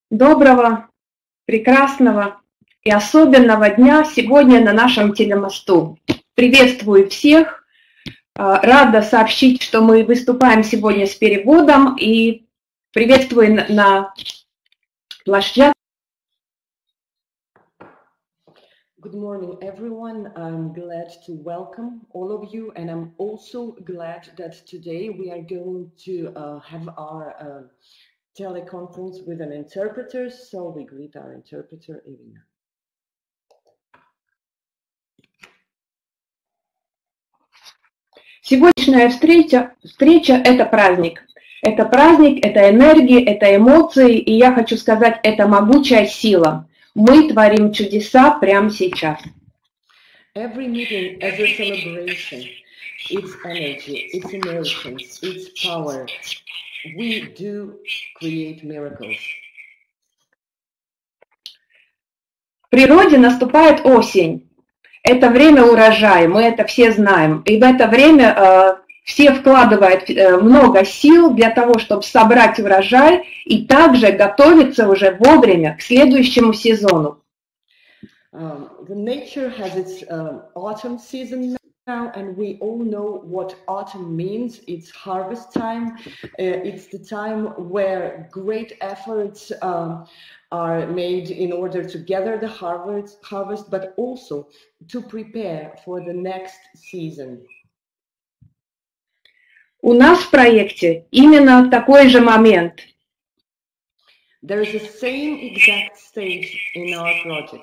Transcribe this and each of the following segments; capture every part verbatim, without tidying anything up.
Доброго, прекрасного и особенного дня сегодня на нашем телемосту. Приветствую всех. Рада сообщить, что мы выступаем сегодня с переводом и приветствую на площадке. Good morning, everyone. I'm glad to welcome all of you, and I'm also glad that today we are going to uh, have our uh, teleconference with an interpreter, so we greet our interpreter, Irina. Сегодняшняя встреча, встреча – это праздник. Это праздник, это энергии, это эмоции, и я хочу сказать, это могучая сила. Мы творим чудеса прямо сейчас. Every meeting, every celebration, its energy, its emotions, its power. We do create miracles. В природе наступает осень. Это время урожая, мы это все знаем. И в это время э, все вкладывают э, много сил для того, чтобы собрать урожай и также готовиться уже вовремя к следующему сезону. Um, the nature has its uh, autumn season now, and we all know what autumn means. It's harvest time. Uh, it's the time where great efforts uh, are made in order to gather the harvest, harvest, but also to prepare for the next season. У нас в проекте именно такой же момент. There is the same exact stage in our project.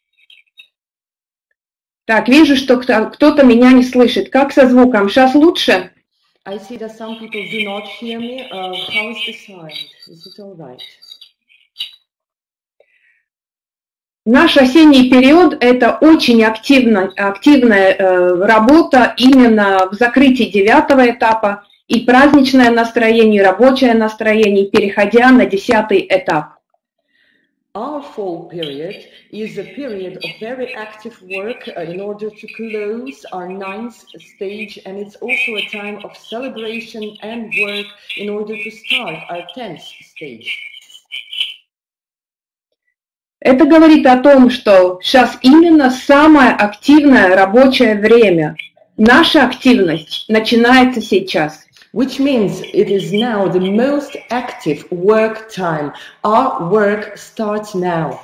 Так, вижу, что кто-то меня не слышит. Как со звуком? Сейчас лучше? I see that some people do not hear me. Uh, how is the sound? Is it all right? Наш осенний период – это очень активно, активная э, работа именно в закрытии девятого этапа и праздничное настроение, и рабочее настроение, переходя на десятый этап. Our fall period is a period of very active work uh, in order to close our ninth stage, and it's also a time of celebration and work in order to start our tenth stage. Это говорит о том, что сейчас именно самое активное рабочее время. Наша активность начинается сейчас. Which means it is now the most active work time. Our work starts now.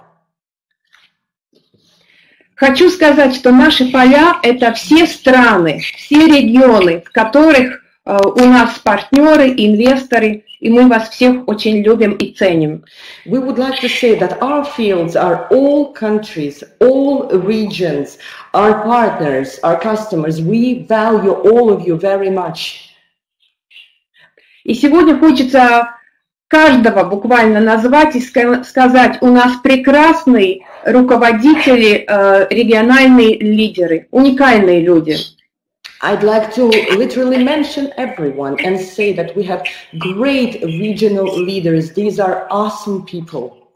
Хочу сказать, что наши поля – это все страны, все регионы, в которых э, у нас партнеры, инвесторы, и мы вас всех очень любим и ценим. We would like to say that our fields are all countries, all regions, our partners, our customers. We value all of you very much. И сегодня хочется каждого буквально назвать и сказать, у нас прекрасные руководители, региональные лидеры, уникальные люди. I'd like to literally mention everyone and say that we have great regional leaders. These are awesome people.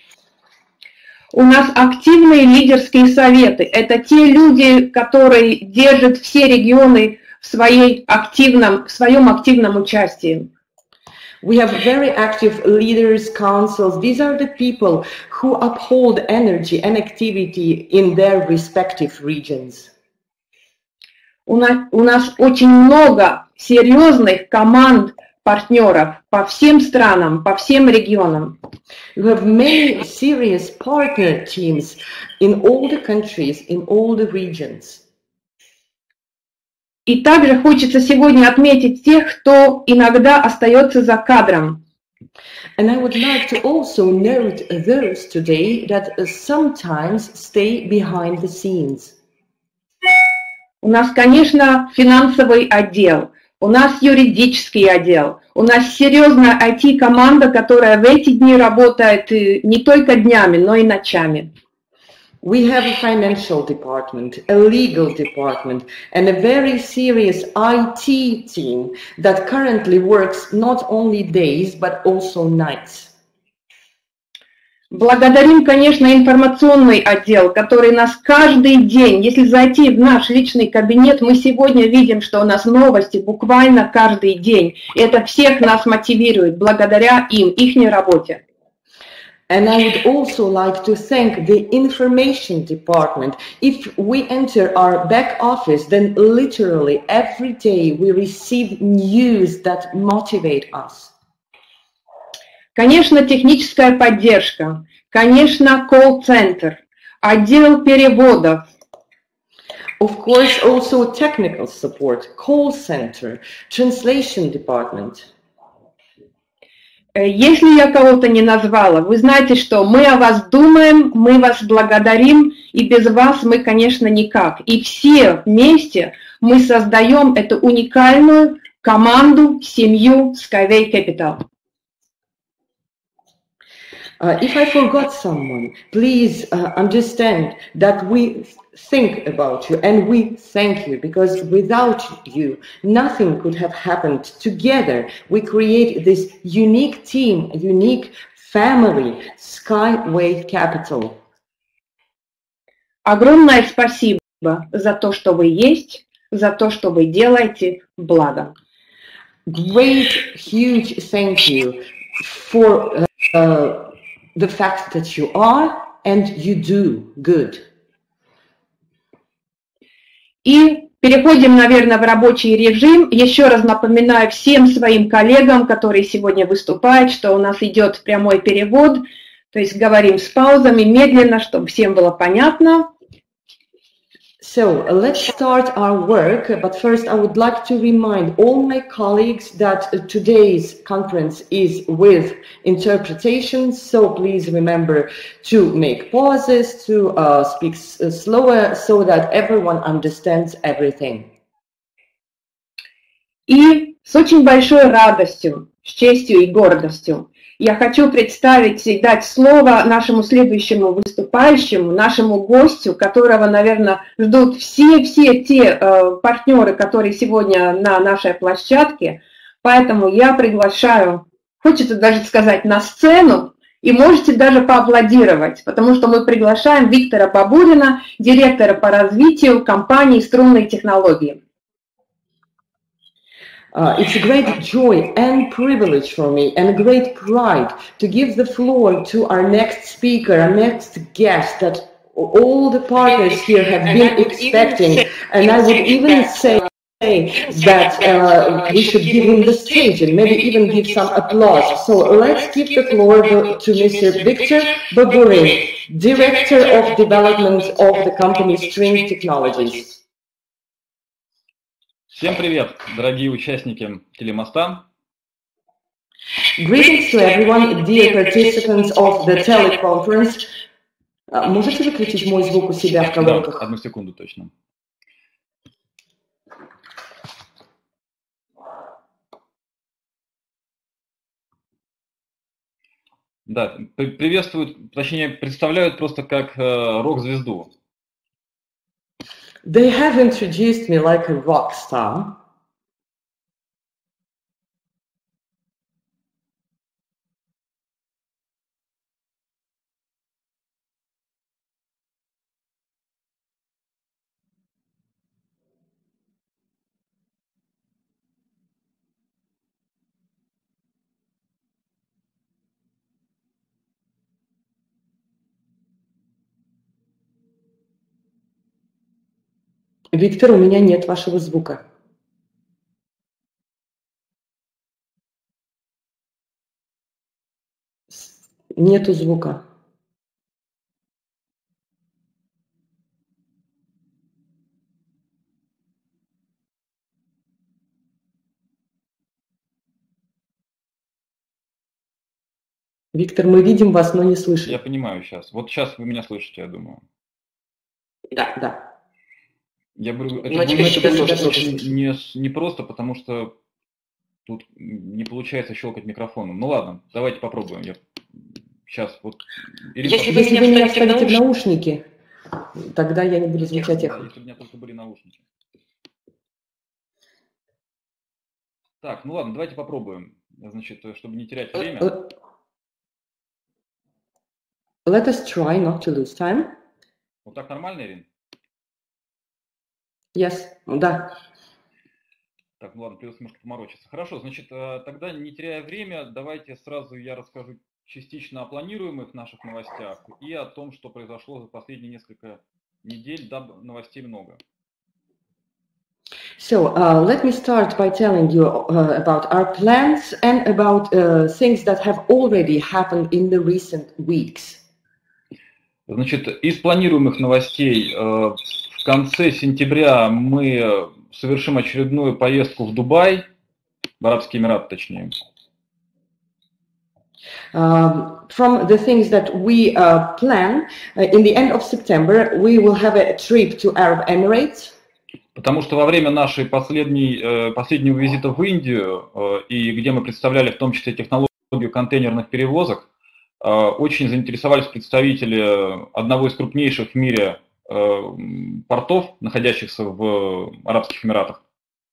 У нас активные лидерские советы. Это те люди, которые держат все регионы в, своей активном, в своем активном участии. We have very active leaders, councils. These are the people who uphold energy and activity in their respective regions. У нас, у нас очень много серьезных команд партнеров по всем странам, по всем регионам. You have many serious partner teams in all the countries, in all the regions. И также хочется сегодня отметить тех, кто иногда остается за кадром. And I would like to also note those today that sometimes stay behind the scenes. У нас, конечно, финансовый отдел, у нас юридический отдел, у нас серьезная ай ти-команда, которая в эти дни работает не только днями, но и ночами. We have a financial department, a legal department, and a very serious ай ти team that currently works not only days, but also nights. Благодарим, конечно, информационный отдел, который нас каждый день, если зайти в наш личный кабинет, мы сегодня видим, что у нас новости буквально каждый день. И это всех нас мотивирует благодаря им, ихней работе. And I would also like to thank the information department. If we enter our back office, then literally every day we receive news that motivate us. Конечно, техническая поддержка, конечно, колл-центр, отдел переводов. Of course, also technical support, call center, translation department. Если я кого-то не назвала, вы знаете, что мы о вас думаем, мы вас благодарим, и без вас мы, конечно, никак. И все вместе мы создаем эту уникальную команду, семью Skyway Capital. Uh, if I forgot someone, please uh, understand that we think about you and we thank you, because without you, nothing could have happened. Together, we create this unique team, unique family, Skyway Capital. Огромное спасибо за то, что вы есть, за то, что вы делаете благо. Great, huge thank you for uh, uh, the fact that you are and you do good. И переходим, наверное, в рабочий режим. Еще раз напоминаю всем своим коллегам, которые сегодня выступают, что у нас идет прямой перевод, то есть говорим с паузами, медленно, чтобы всем было понятно. So let's start our work, but first I would like to remind all my colleagues that today's conference is with interpretation, so please remember to make pauses, to uh, speak slower, so that everyone understands everything. И с очень большой радостью, с честью и гордостью я хочу представить и дать слово нашему следующему выступающему, нашему гостю, которого, наверное, ждут все-все те э, партнеры, которые сегодня на нашей площадке. Поэтому я приглашаю, хочется даже сказать, на сцену, и можете даже поаплодировать, потому что мы приглашаем Виктора Бабурина, директора по развитию компании «Струнные технологии». Uh, it's a great joy and privilege for me and a great pride to give the floor to our next speaker, our next guest that all the partners here have been expecting. And I would even say that uh, we should give him the stage and maybe even give some applause. So let's give the floor to Mister Victor Baburin, Director of Development of the company String Technologies. Всем привет, дорогие участники Телемоста. Greetings to everyone, dear participants of the teleconference. Можете выключить мой звук у себя в колонках? Да, одну секунду точно. Да, приветствуют, точнее, представляют просто как э, рок-звезду. They have introduced me like a rock star. Виктор, у меня нет вашего звука. Нету звука. Виктор, мы видим вас, но не слышим. Я понимаю сейчас. Вот сейчас вы меня слышите, я думаю. Да, да. Я говорю, это, ну, это, это очень не, не просто, потому что тут не получается щелкать микрофоном. Ну ладно, давайте попробуем. Я сейчас вот... Ирина, если вы меня вставите в наушники, тогда я не буду звучать эхо. Да, если бы у меня только были наушники. Так, ну ладно, давайте попробуем. Значит, чтобы не терять время. Let us try not to lose time. Вот так нормально, Ирина? Yes, да. Так, ну ладно, придется немножко поморочиться. Хорошо, значит, тогда, не теряя время, давайте сразу я расскажу частично о планируемых наших новостях и о том, что произошло за последние несколько недель, да, новостей много. So uh, let me start by telling you uh, about our plans and about uh, things that have already happened in the recent weeks. Значит, из планируемых новостей э, в конце сентября мы совершим очередную поездку в Дубай, в Арабские Эмираты, точнее. Um, from the things that we uh, plan, uh, in the end of September, we will have a trip to Arab Emirates. Потому что во время нашей последней, последнего визита в Индию, и где мы представляли в том числе технологию контейнерных перевозок, очень заинтересовались представители одного из крупнейших в мире портов, находящихся в Арабских Эмиратах.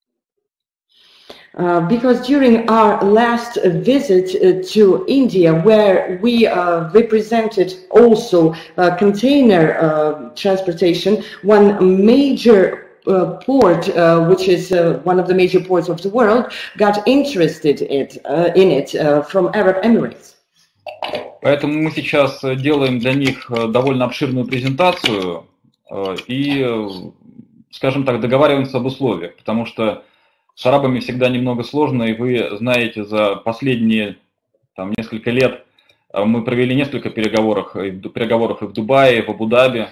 Uh, because during our last visit uh, to India, where we uh, represented also uh, container uh, transportation, one major Uh, port, uh, which is uh, one of the major ports of the world, got interested it, uh, in it uh, from Arab Emirates. Поэтому мы сейчас делаем для них довольно обширную презентацию и, скажем так, договариваемся об условиях, потому что с арабами всегда немного сложно, и вы знаете, за последние там, несколько лет мы провели несколько переговоров, переговоров и в Дубае, и в Абу-Даби.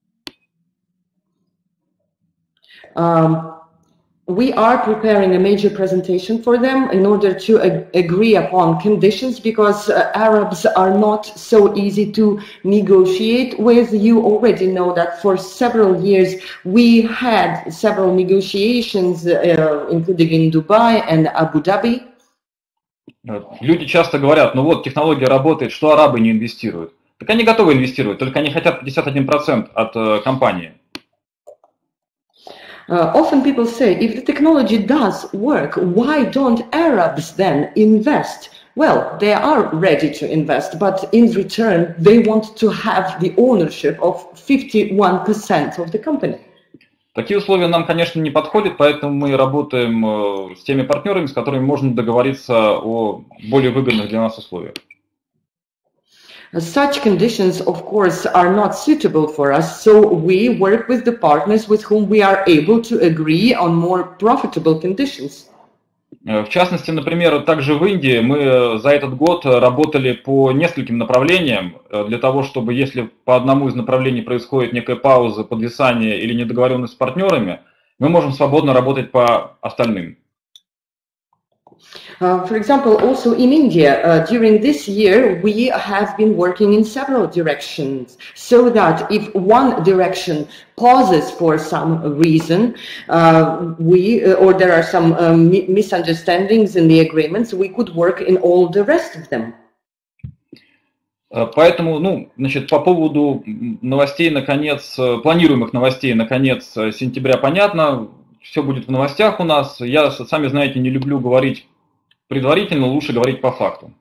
Um, we are preparing a major presentation for them in order to ag agree upon conditions, because uh, Arabs are not so easy to negotiate with. You already know that for several years we had several negotiations, uh, including in Dubai and Abu Dhabi. Люди часто говорят, ну вот технология работает, что арабы не инвестируют. Так они готовы инвестировать, только они хотят пятьдесят один процент от uh, компании. Uh, often people say, if the technology does work, why don't Arabs then invest? Well, they are ready to invest, but in return, they want to have the ownership of fifty-one percent of the company. Такие условия нам, конечно, не подходят, поэтому мы работаем с теми партнерами, с которыми можно договориться о более выгодных для нас условиях. Such conditions, of course, are not suitable for us, so we work with the partners with whom we are able to agree on more profitable conditions. В частности, например, также в Индии мы за этот год работали по нескольким направлениям для того, чтобы, если по одному из направлений происходит некая пауза, подвисание или недоговоренность с партнерами, мы можем свободно работать по остальным. Uh, for example, also in India, uh, during this year, we have been working in several directions, so that if one direction pauses for some reason, uh, we uh, or there are some um, misunderstandings in the agreements, we could work in all the rest of them. Поэтому, ну, значит, по поводу новостей, наконец, планируемых новостей, наконец, сентября, понятно, все будет в новостях у нас. Я, сами знаете, не люблю говорить предварительно, лучше говорить по факту.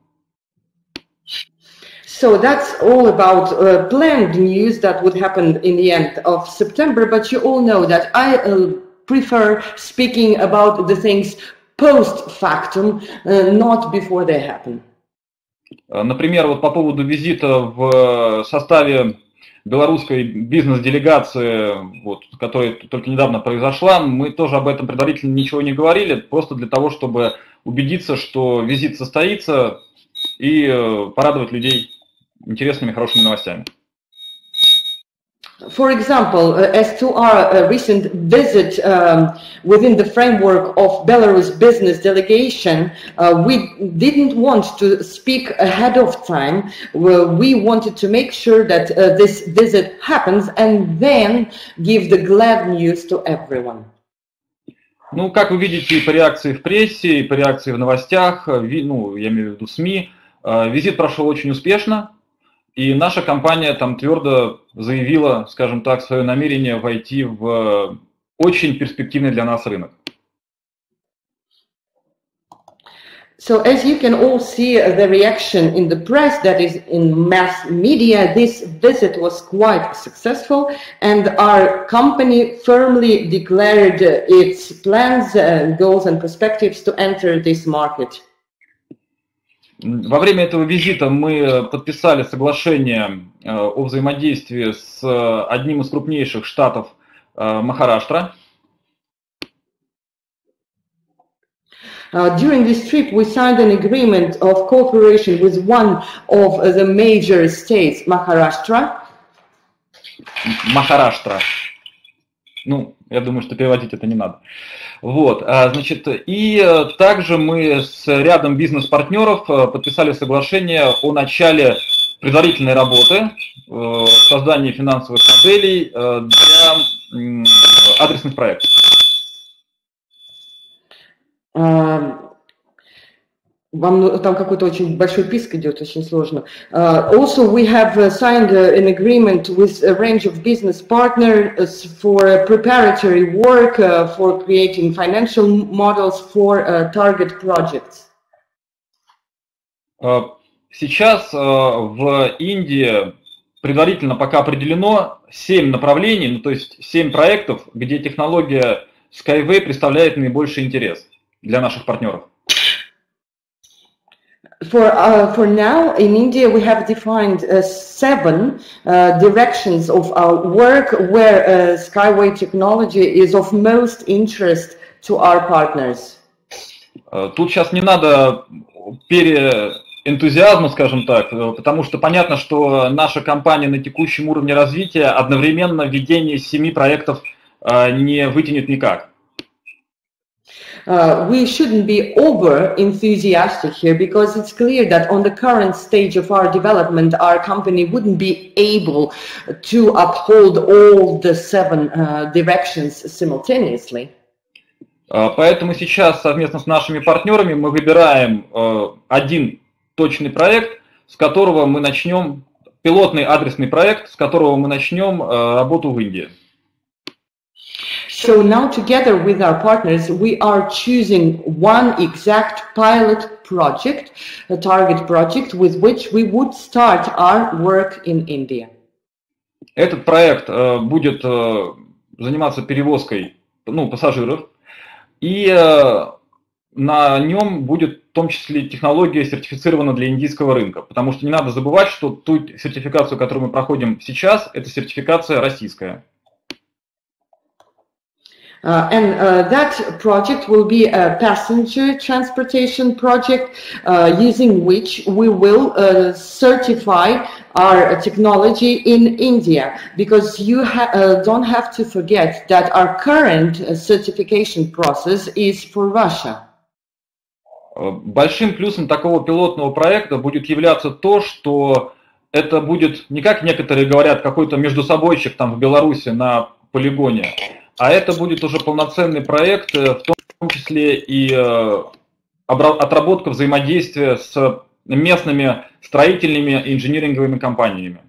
So that's all about uh, planned news that would happen in the end of September, but you all know that I uh, prefer speaking about the things post factum, uh, not before they happen. Например, вот по поводу визита в составе белорусской бизнес-делегации, вот, которая только недавно произошла, мы тоже об этом предварительно ничего не говорили, просто для того, чтобы убедиться, что визит состоится и порадовать людей интересными, хорошими новостями. For example, uh, as to our uh, recent visit um, within the framework of Belarus business delegation, uh, we didn't want to speak ahead of time. We wanted to make sure that uh, this visit happens and then give the glad news to everyone. Ну, как вы видите и по реакции в прессе, и по реакции в новостях, ну, я имею в виду СМИ, визит прошел очень успешно. И наша компания там твердо заявила, скажем так, свое намерение войти в очень перспективный для нас рынок. So as you can all see the reaction in the press, that is in mass media, this visit was quite successful and our company firmly declared its plans, uh, goals and perspectives to enter this market. Во время этого визита мы подписали соглашение о взаимодействии с одним из крупнейших штатов Махараштра. Uh, during this trip, we signed an agreement of cooperation with one of the major states, Maharashtra. Махараштра. Ну, я думаю, что переводить это не надо. Вот, значит, и также мы с рядом бизнес-партнеров подписали соглашение о начале предварительной работы, создании финансовых моделей для адресных проектов. Вам там какой-то очень большой писк идет, очень сложно. Uh, also, we have uh, signed uh, an agreement with a range of business partners for uh, preparatory work uh, for creating financial models for uh, target projects. Сейчас uh, в Индии предварительно пока определено семь направлений, ну, то есть семь проектов, где технология Skyway представляет наибольший интерес для наших партнеров. For, uh, for now, in India, we have defined uh, seven uh, directions of our work where uh, Skyway technology is of most interest to our partners. Тут сейчас не надо переэнтузиазма, скажем так, потому что понятно, что наша компания на текущем уровне развития одновременно ведение семи проектов не вытянет никак. Uh, we shouldn't be over enthusiastic here because it's clear that on the current stage of our development, our company wouldn't be able to uphold all the seven uh, directions simultaneously. Поэтому сейчас совместно с нашими партнерами мы выбираем uh, один точный проект, с которого мы начнем, пилотный адресный проект, с которого мы начнем uh, работу в Индии. So now together with our partners, we are choosing one exact pilot project, a target project with which we would start our work in India. Этот проект uh, будет uh, заниматься перевозкой, ну, пассажиров, и uh, на нем будет в том числе технология сертифицирована для индийского рынка, потому что не надо забывать, что ту сертификацию, которую мы проходим сейчас, это сертификация российская. Uh, and uh, that project will be a passenger transportation project uh, using which we will uh, certify our technology in India, because you ha uh, don't have to forget that our current uh, certification process is for Russia. Большим плюсом такого пилотного проекта будет являться то, что это будет не как некоторые говорят, какой-то междусобойчик там в Беларуси на полигоне, а это будет уже полноценный проект, в том числе и отработка взаимодействия с местными строительными и инжиниринговыми компаниями.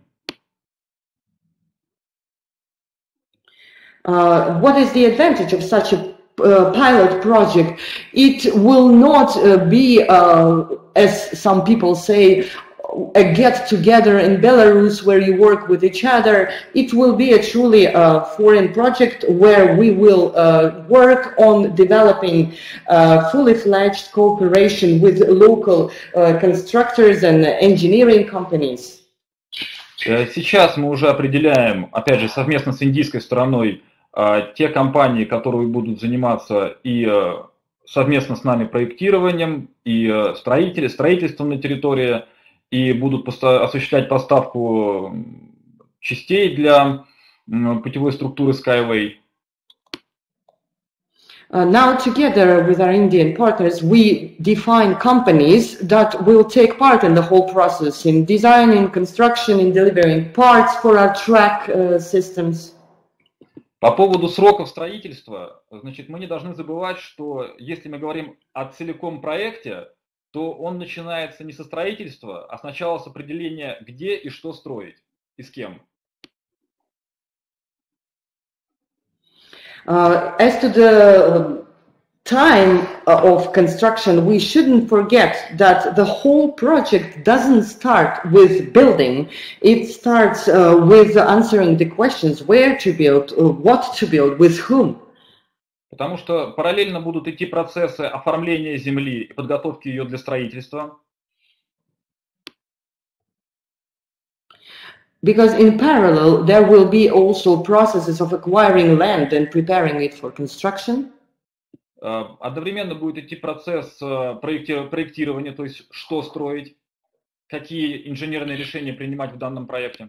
Uh, what is the advantage of such a uh, pilot project? It will not uh, be, uh, as some people say, a get-together in Belarus where you work with each other. It will be a truly uh, foreign project where we will uh, work on developing uh, fully-fledged cooperation with local uh, constructors and engineering companies. Сейчас мы уже определяем, опять же, совместно с индийской стороной, те компании, которые будут заниматься и совместно с нами проектированием, и строительством на территории, и будут осуществлять поставку частей для путевой структуры Skyway. Uh, now, together with our Indian partners, we define companies that will take part in the whole process, in designing, construction, in delivering parts for our track uh, systems. По поводу сроков строительства, значит, мы не должны забывать, что если мы говорим о целиком проекте, то он начинается не со строительства, а сначала с определения, где и что строить, и с кем. Uh, as to the time of construction, we shouldn't forget that the whole project doesn't start with building. It starts uh, with answering the questions where to build, uh, what to build, with whom. Потому что параллельно будут идти процессы оформления земли и подготовки ее для строительства. Because in parallel, there will be also processes of acquiring land and preparing it for construction. Одновременно будет идти процесс проектирования, то есть что строить, какие инженерные решения принимать в данном проекте.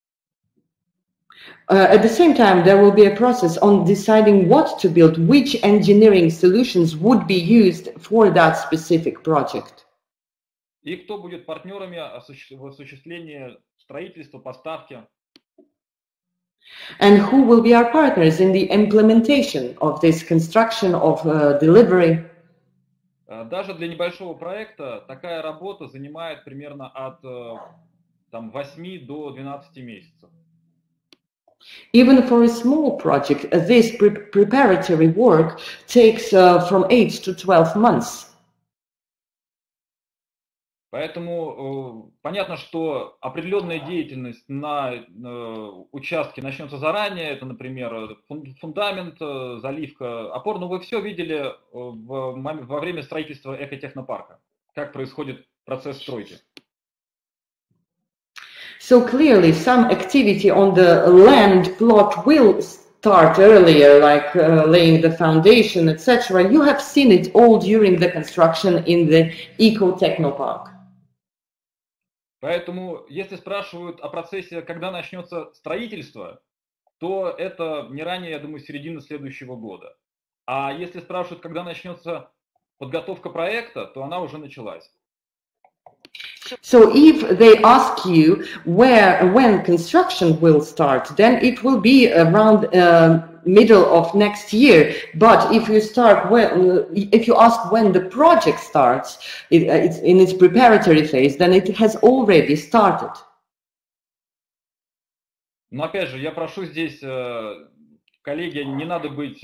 Uh, at the same time, there will be a process on deciding what to build, which engineering solutions would be used for that specific project. И кто будет партнерами в осуществлении строительства, поставки. And who will be our partners in the implementation of this construction, of uh, delivery. Даже для небольшого проекта такая работа занимает примерно от там, восьми до двенадцати месяцев. Even for a small project, this pre preparatory work takes uh, from eight to twelve months. Поэтому э, понятно, что определенная деятельность на э, участке начнется заранее. Это, например, фундамент, э, заливка опор. Но вы все видели в, во время строительства экотехнопарка, как происходит процесс стройки. So clearly, some activity on the land plot will start earlier, like uh, laying the foundation, et cetera. You have seen it all during the construction in the Eco-Technopark. Поэтому, если спрашивают о процессе, когда начнется строительство, то это не ранее, я думаю, середины следующего года. А если спрашивают, когда начнется подготовка проекта, то она уже началась. So if they ask you where, when construction will start, then it will be around uh, middle of next year. But if you start when, if you ask when the project starts, it, it's in its preparatory phase, then it has already started. Но опять же, я прошу здесь, коллеги, не надо быть,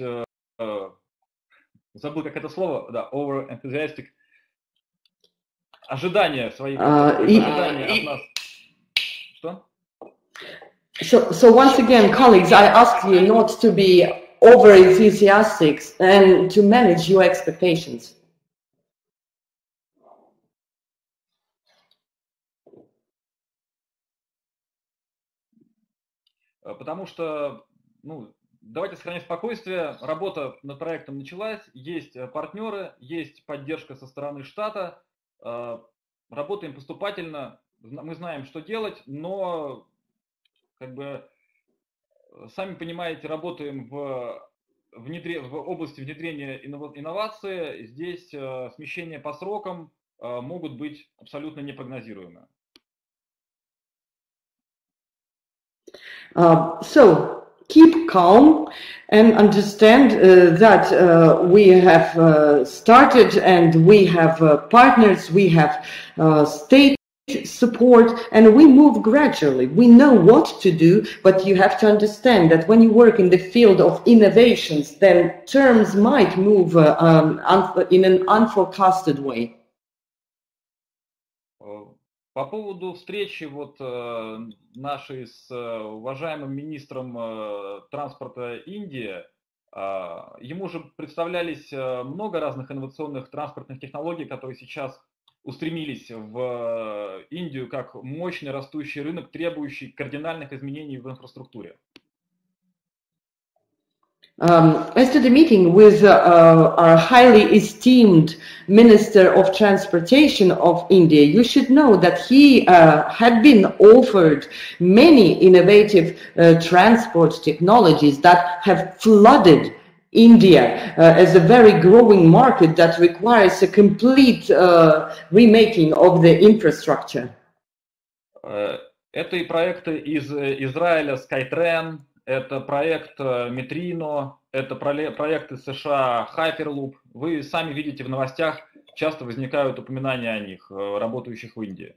забыл как это слово, да, over enthusiastic. Ожидания своих, uh, ожидания от нас. Что? So, so once again, colleagues, I ask you not to be over enthusiastic and to manage your expectations. Потому что, ну, давайте сохраним спокойствие. Работа над проектом началась, есть партнеры, есть поддержка со стороны штата. Работаем поступательно, мы знаем, что делать, но, как бы, сами понимаете, работаем в, внедре, в области внедрения инноваций. Здесь смещения по срокам могут быть абсолютно непрогнозируемы. Uh, so keep calm and understand uh, that uh, we have uh, started and we have uh, partners, we have uh, state support, and we move gradually. We know what to do, but you have to understand that when you work in the field of innovations, then terms might move uh, um, in an unforecasted way. По поводу встречи вот э, нашей с э, уважаемым министром э, транспорта Индии, э, ему же представлялись э, много разных инновационных транспортных технологий, которые сейчас устремились в э, Индию как мощный растущий рынок, требующий кардинальных изменений в инфраструктуре. Um, as to the meeting with uh, our highly esteemed Minister of Transportation of India, you should know that he uh, had been offered many innovative uh, transport technologies that have flooded India uh, as a very growing market that requires a complete uh, remaking of the infrastructure. Это и проекты из Израиля Skytrain. Это проект Metrino, это проект из США Hyperloop. Вы сами видите в новостях, часто возникают упоминания о них, работающих в Индии.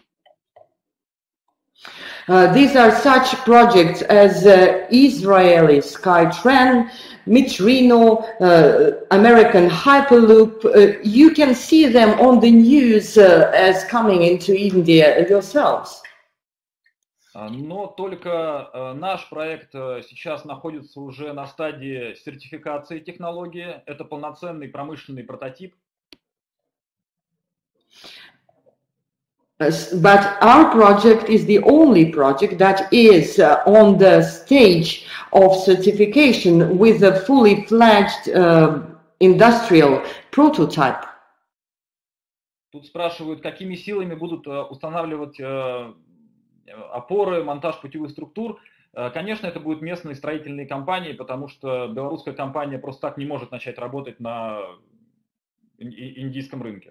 Uh, these are such projects as uh, Israeli Skytrain, Metrino, uh, American Hyperloop. Uh, you can see them on the news uh, as coming into India yourselves. Но только наш проект сейчас находится уже на стадии сертификации технологии. Это полноценный промышленный прототип. But our project is the only project that is uh, on the stage of certification with a fully fledged uh, industrial prototype. Тут спрашивают, какими силами будут устанавливать опоры, монтаж путевых структур. Конечно, это будут местные строительные компании, потому что белорусская компания просто так не может начать работать на индийском рынке.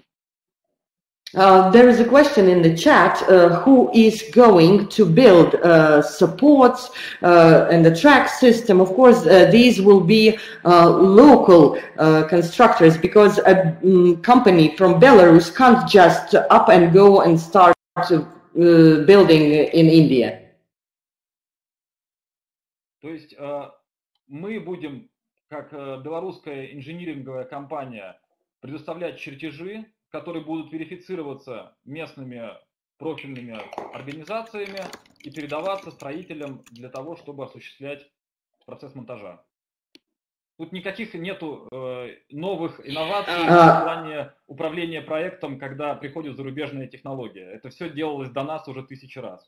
Uh, there is a question in the chat, uh, who is going to build uh, supports uh, and the track system. Of course, uh, these will be uh, local uh, constructors, because a um, company from Belarus can't just up and go and start uh, building in India. То есть uh, мы будем, как uh, белорусская инжиниринговая компания, предоставлять чертежи, которые будут верифицироваться местными профильными организациями и передаваться строителям для того, чтобы осуществлять процесс монтажа. Тут никаких нету э, новых инноваций в плане управления проектом, когда приходит зарубежная технология. Это все делалось до нас уже тысячи раз.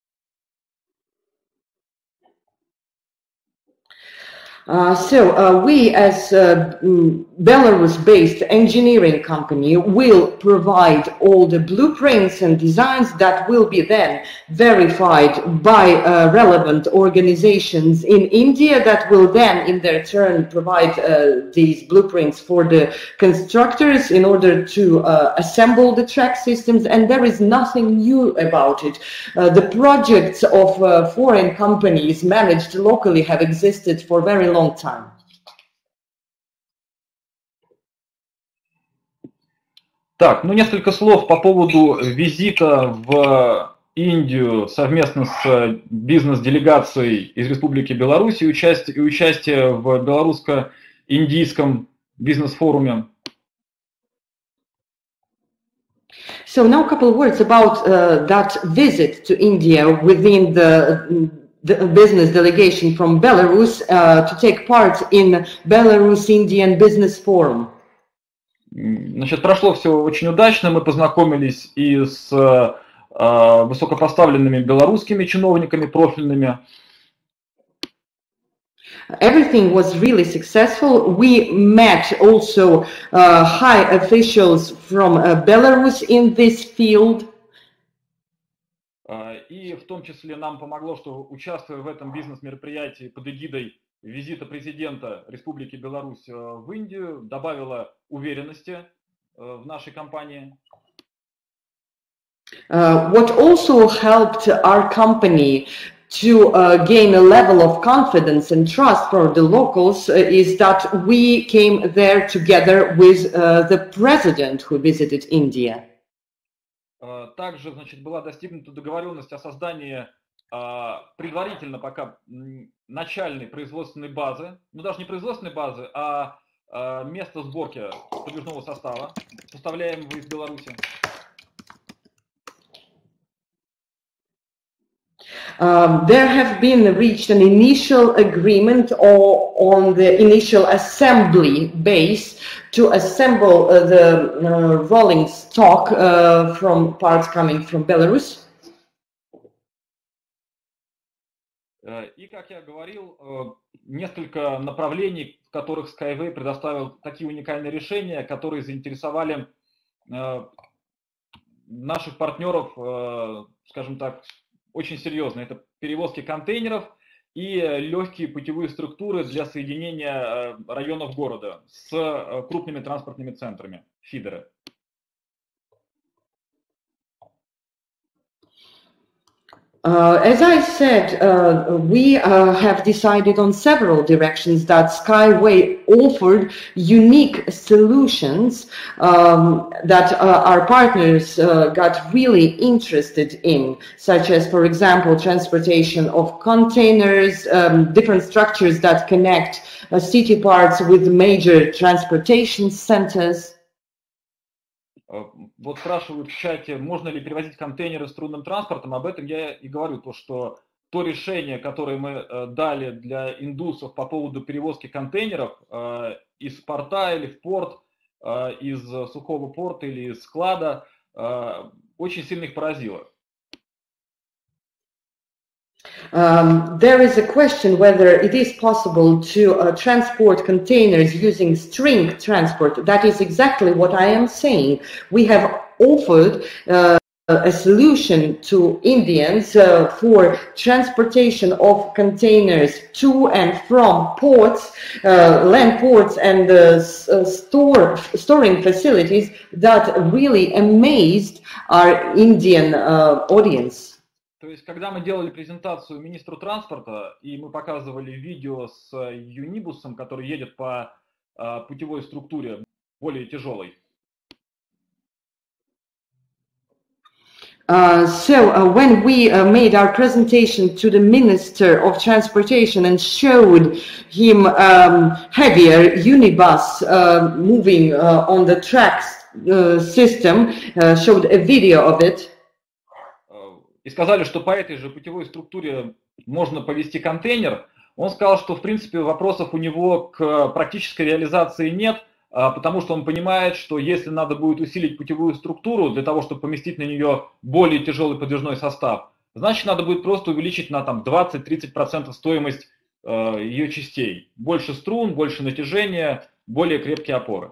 Uh, so uh, we as a Belarus-based engineering company will provide all the blueprints and designs that will be then verified by uh, relevant organizations in India, that will then in their turn provide uh, these blueprints for the constructors in order to uh, assemble the track systems. And there is nothing new about it. Uh, the projects of uh, foreign companies managed locally have existed for very long long time. Так, ну несколько слов по поводу визита в Индию совместно с бизнес-делегацией из Республики Беларусь и участие, и участие в белорусско-индийском бизнес-форуме. So now a couple of words about uh, that visit to India within the the business delegation from Belarus uh, to take part in Belarus-Indian Business Forum. Значит, прошло все очень удачно. Мы познакомились и с э, высокопоставленными белорусскими чиновниками профильными. Everything was really successful. We met also uh, high officials from uh, Belarus in this field. И в том числе нам помогло, что, участвуя в этом бизнес-мероприятии под эгидой визита президента Республики Беларусь в Индию, добавило уверенности в нашей компании. Uh, what also helped our company to uh, gain a level of confidence and trust for the locals uh, is that we came there together with uh, the president who visited India. Также, значит, была достигнута договоренность о создании предварительно пока начальной производственной базы, ну даже не производственной базы, а места сборки подвижного состава, поставляемого из Беларуси. Um, there have been reached an initial agreement or on the initial assembly base to assemble uh, the uh, rolling stock uh, from parts coming from Belarus. И, как я говорил, несколько направлений, в которых Skyway предоставил такие уникальные решения, которые заинтересовали наших партнеров, скажем так, очень серьезно. Это перевозки контейнеров и легкие путевые структуры для соединения районов города с крупными транспортными центрами, фидеры. Uh, as I said, uh, we uh, have decided on several directions that Skyway offered unique solutions um, that uh, our partners uh, got really interested in, such as, for example, transportation of containers, um, different structures that connect uh, city parts with major transportation centers. Вот спрашивают в чате, можно ли перевозить контейнеры струнным транспортом. Об этом я и говорю, то, что то решение, которое мы дали для индусов по поводу перевозки контейнеров из порта или в порт, из сухого порта или из склада, очень сильно их поразило. Um, there is a question whether it is possible to uh, transport containers using string transport. That is exactly what I am saying. We have offered uh, a solution to Indians uh, for transportation of containers to and from ports, uh, land ports and uh, store, storing facilities that really amazed our Indian uh, audience. То есть, когда мы делали презентацию министру транспорта, и мы показывали видео с юнибусом, который едет по uh, путевой структуре более тяжелой. Uh, so uh, when we uh, made our presentation to the Minister of Transportation and showed him um, heavier unibus uh, moving uh, on the tracks uh, system, uh, showed a video of it. И сказали, что по этой же путевой структуре можно повезти контейнер, он сказал, что в принципе вопросов у него к практической реализации нет, потому что он понимает, что если надо будет усилить путевую структуру для того, чтобы поместить на нее более тяжелый подвижной состав, значит надо будет просто увеличить на там, двадцать-тридцать процентов стоимость э, ее частей. Больше струн, больше натяжения, более крепкие опоры.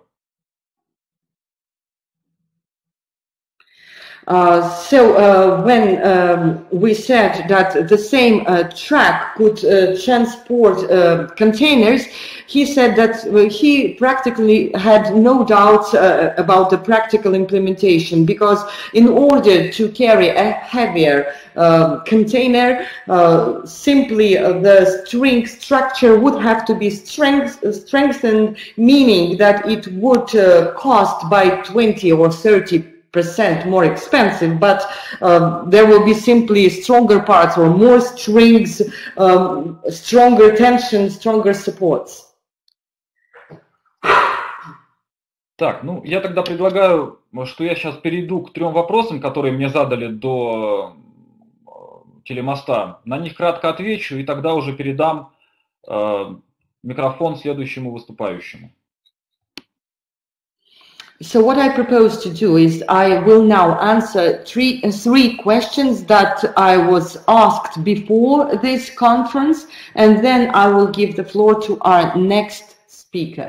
Uh, so uh, when um, we said that the same uh, track could uh, transport uh, containers, he said that uh, he practically had no doubts uh, about the practical implementation, because in order to carry a heavier uh, container, uh, simply uh, the string structure would have to be strength, strengthened, meaning that it would uh, cost by twenty or thirty percent more expensive, but uh, there will be simply stronger parts or more strings, um, stronger tension, stronger supports. Так, ну я тогда предлагаю, что я сейчас перейду к трем вопросам, которые мне задали до телемоста. На них кратко отвечу и тогда уже передам э, микрофон следующему выступающему. So what I propose to do is I will now answer three, uh, three questions that I was asked before this conference, and then I will give the floor to our next speaker.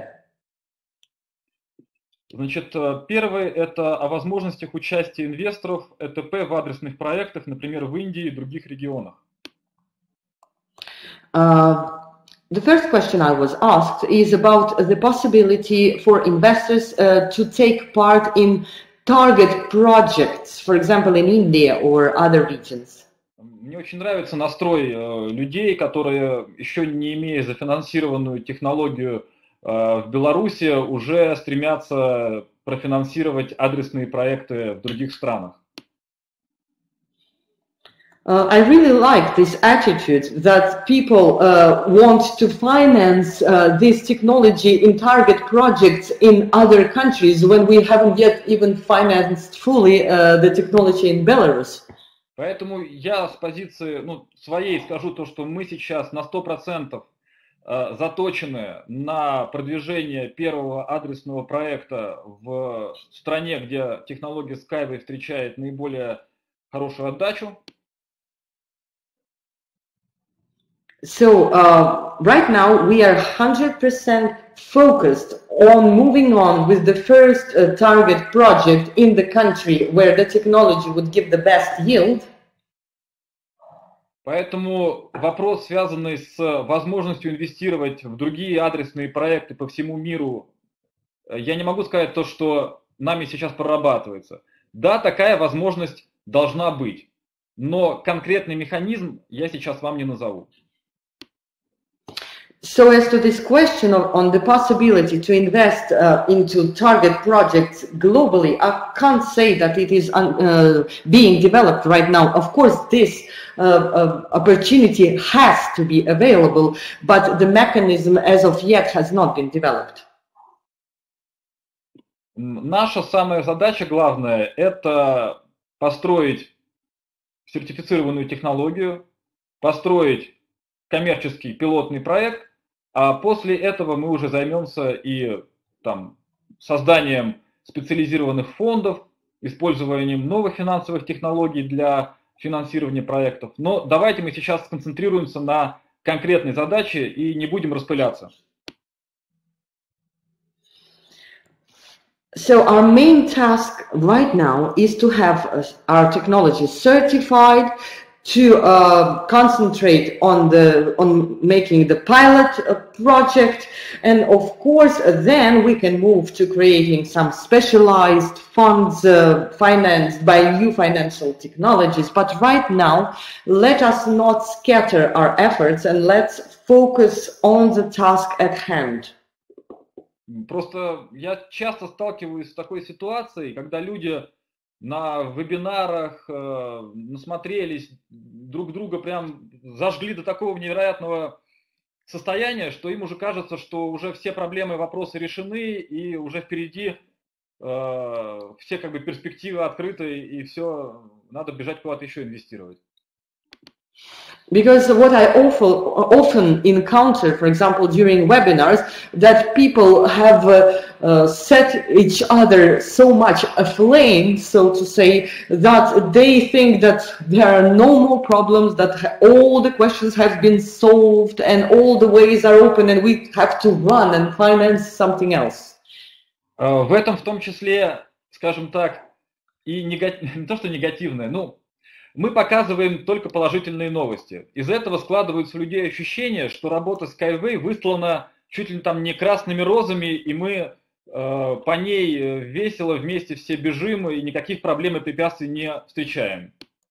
Значит, первый – это о возможностях участия инвесторов э тэ пэ в адресных проектах, например, в Индии и других регионах. Uh, The first question I was asked is about the possibility for investors uh, to take part in target projects, for example, in India or other regions. Мне очень нравится настрой э, людей, которые, еще не имея зафинансированную технологию э, в Беларуси, уже стремятся профинансировать адресные проекты в других странах. Uh, I really like this attitude that people uh, want to finance uh, this technology in target projects in other countries when we haven't yet even financed fully uh, the technology in Belarus. Поэтому я с позиции ну, своей скажу то, что мы сейчас на сто процентов э, заточены на продвижение первого адресного проекта в стране, где технология Skyway встречает наиболее хорошую отдачу. So uh, right now we are one hundred percent focused on moving on with the first uh, target project in the country where the technology would give the best yield. Поэтому вопрос, связанный с возможностью инвестировать в другие адресные проекты по всему миру, я не могу сказать то, что нами сейчас прорабатывается. Да, такая возможность должна быть, но конкретный механизм я сейчас вам не назову. So as to this question of, on the possibility to invest uh, into target projects globally, I can't say that it is un, uh, being developed right now. Of course, this uh, uh, opportunity has to be available, but the mechanism as of yet has not been developed. Наша самая задача главная – это построить сертифицированную технологию, построить коммерческий пилотный проект, а после этого мы уже займемся и там, созданием специализированных фондов, использованием новых финансовых технологий для финансирования проектов. Но давайте мы сейчас сконцентрируемся на конкретной задаче и не будем распыляться. So our main task right now is to have our technology certified, to uh, concentrate on the on making the pilot project, and of course then we can move to creating some specialized funds uh, financed by new financial technologies. But right now, let us not scatter our efforts and let's focus on the task at hand. Просто я часто сталкиваюсь с такой ситуацией, когда люди на вебинарах э, насмотрелись, друг друга прям зажгли до такого невероятного состояния, что им уже кажется, что уже все проблемы и вопросы решены, и уже впереди э, все как бы перспективы открыты, и все, надо бежать куда-то еще инвестировать. Because what I often, often encounter, for example, during webinars, that people have uh, uh, set each other so much aflame, so to say, that they think that there are no more problems, that all the questions have been solved and all the ways are open and we have to run and finance something else. В этом в том числе, скажем так, и негатив, не то что негативное, ну, мы показываем только положительные новости. Из этого складывается у людей ощущение, что работа Skyway выстлана чуть ли там не красными розами, и мы э, по ней весело вместе все бежим, и никаких проблем и препятствий не встречаем.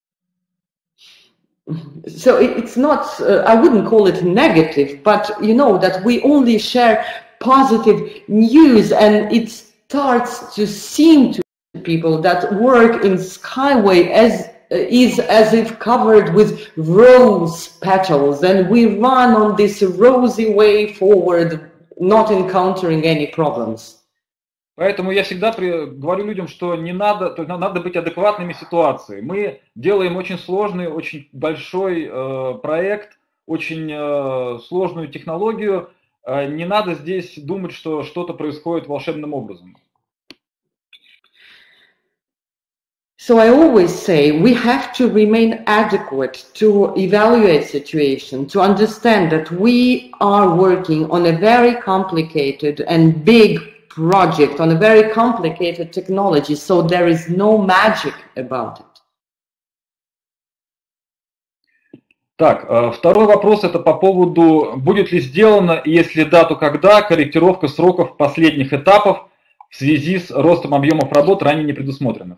So it's not, uh, I wouldn't call it negative, but you know that we only share positive news, and it starts to seem to people that work in Skyway as is as if covered with rose petals, and we run on this rosy way forward, not encountering any problems. Поэтому я всегда при, говорю людям, что не надо, то надо быть адекватными ситуации. Мы делаем очень сложный, очень большой э, проект, очень э, сложную технологию. Э, не надо здесь думать, что что-то происходит волшебным образом. So I always say we have to remain adequate to evaluate situation, to understand that we are working on a very complicated and big project, on a very complicated technology, so there is no magic about it. Так, второй вопрос это по поводу, будет ли сделана, и если да, то когда, корректировка сроков последних этапов в связи с ростом объемов работ ранее не предусмотренных.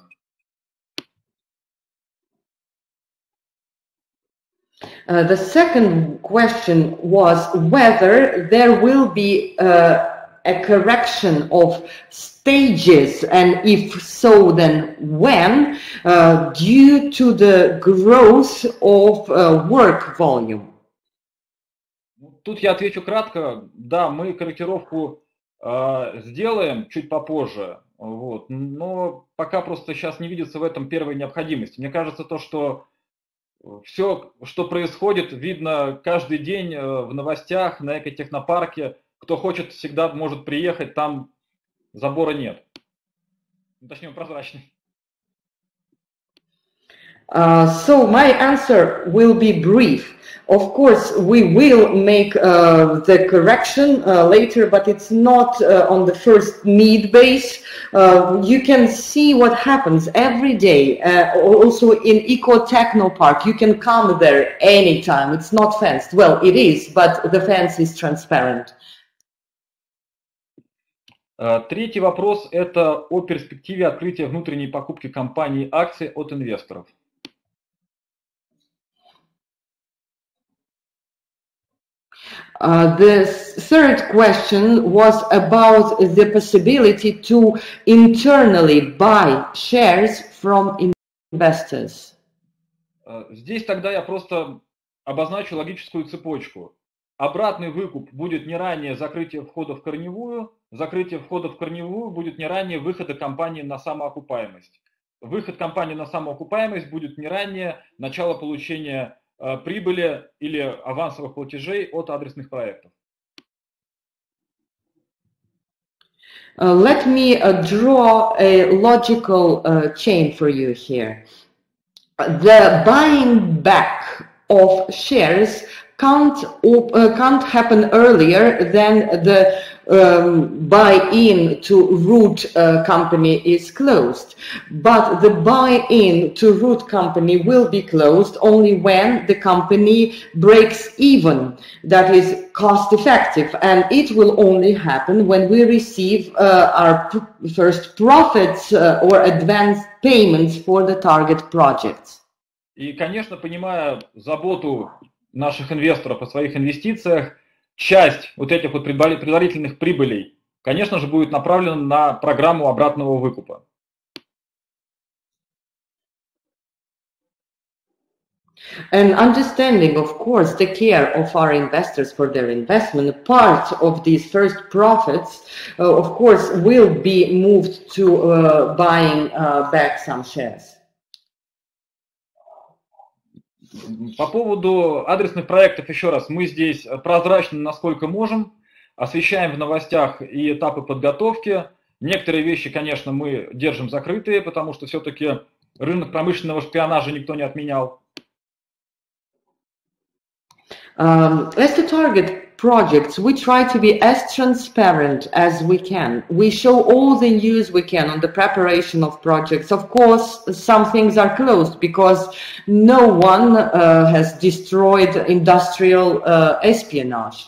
Uh, the second question was whether there will be uh, a correction of stages, and if so, then when, uh, due to the growth of uh, work volume. Тут я отвечу кратко. Да, мы корректировку э, сделаем чуть попозже, вот, но пока просто сейчас не видится в этом первой необходимости. Мне кажется, то, что все, что происходит, видно каждый день в новостях, на экотехнопарке. Кто хочет, всегда может приехать, там забора нет. Точнее, прозрачный. Uh, so my answer will be brief. Of course, we will make uh, the correction uh, later, but it's not uh, on the first need base. Uh, you can see what happens every day. Uh, also in Ecotechnopark, you can come there anytime. It's not fenced. Well, it is, but the fence is transparent. Третий вопрос – это о перспективе открытия внутренней покупки компании акций от инвесторов. Uh, the third question was about the possibility to internally buy shares from investors. Здесь тогда я просто обозначу логическую цепочку. Обратный выкуп будет не ранее закрытия входа в корневую, закрытие входа в корневую будет не ранее выхода компании на самоокупаемость. Выход компании на самоокупаемость будет не ранее начала получения э, прибыли или авансовых платежей от адресных проектов. Uh, let me uh, draw a logical uh, chain for you here. The buying back of shares can't uh, can't happen earlier than the um, buy-in to Root uh, company is closed. But the buy-in to Root company will be closed only when the company breaks even, that is cost effective, and it will only happen when we receive uh, our p- first profits uh, or advance payments for the target projects. И, конечно, понимая заботу наших инвесторов о своих инвестициях, часть вот этих вот предварительных прибылей, конечно же, будет направлена на программу обратного выкупа. And understanding, of course, the care of our investors for their investment, part of these first profits, uh, of course, will be moved to uh, buying uh, back some shares. По поводу адресных проектов, еще раз, мы здесь прозрачны, насколько можем, освещаем в новостях и этапы подготовки. Некоторые вещи, конечно, мы держим закрытые, потому что все-таки рынок промышленного шпионажа никто не отменял. Um, as to target projects, we try to be as transparent as we can. We show all the news we can on the preparation of projects. Of course, some things are closed because no one uh, has destroyed industrial uh, espionage.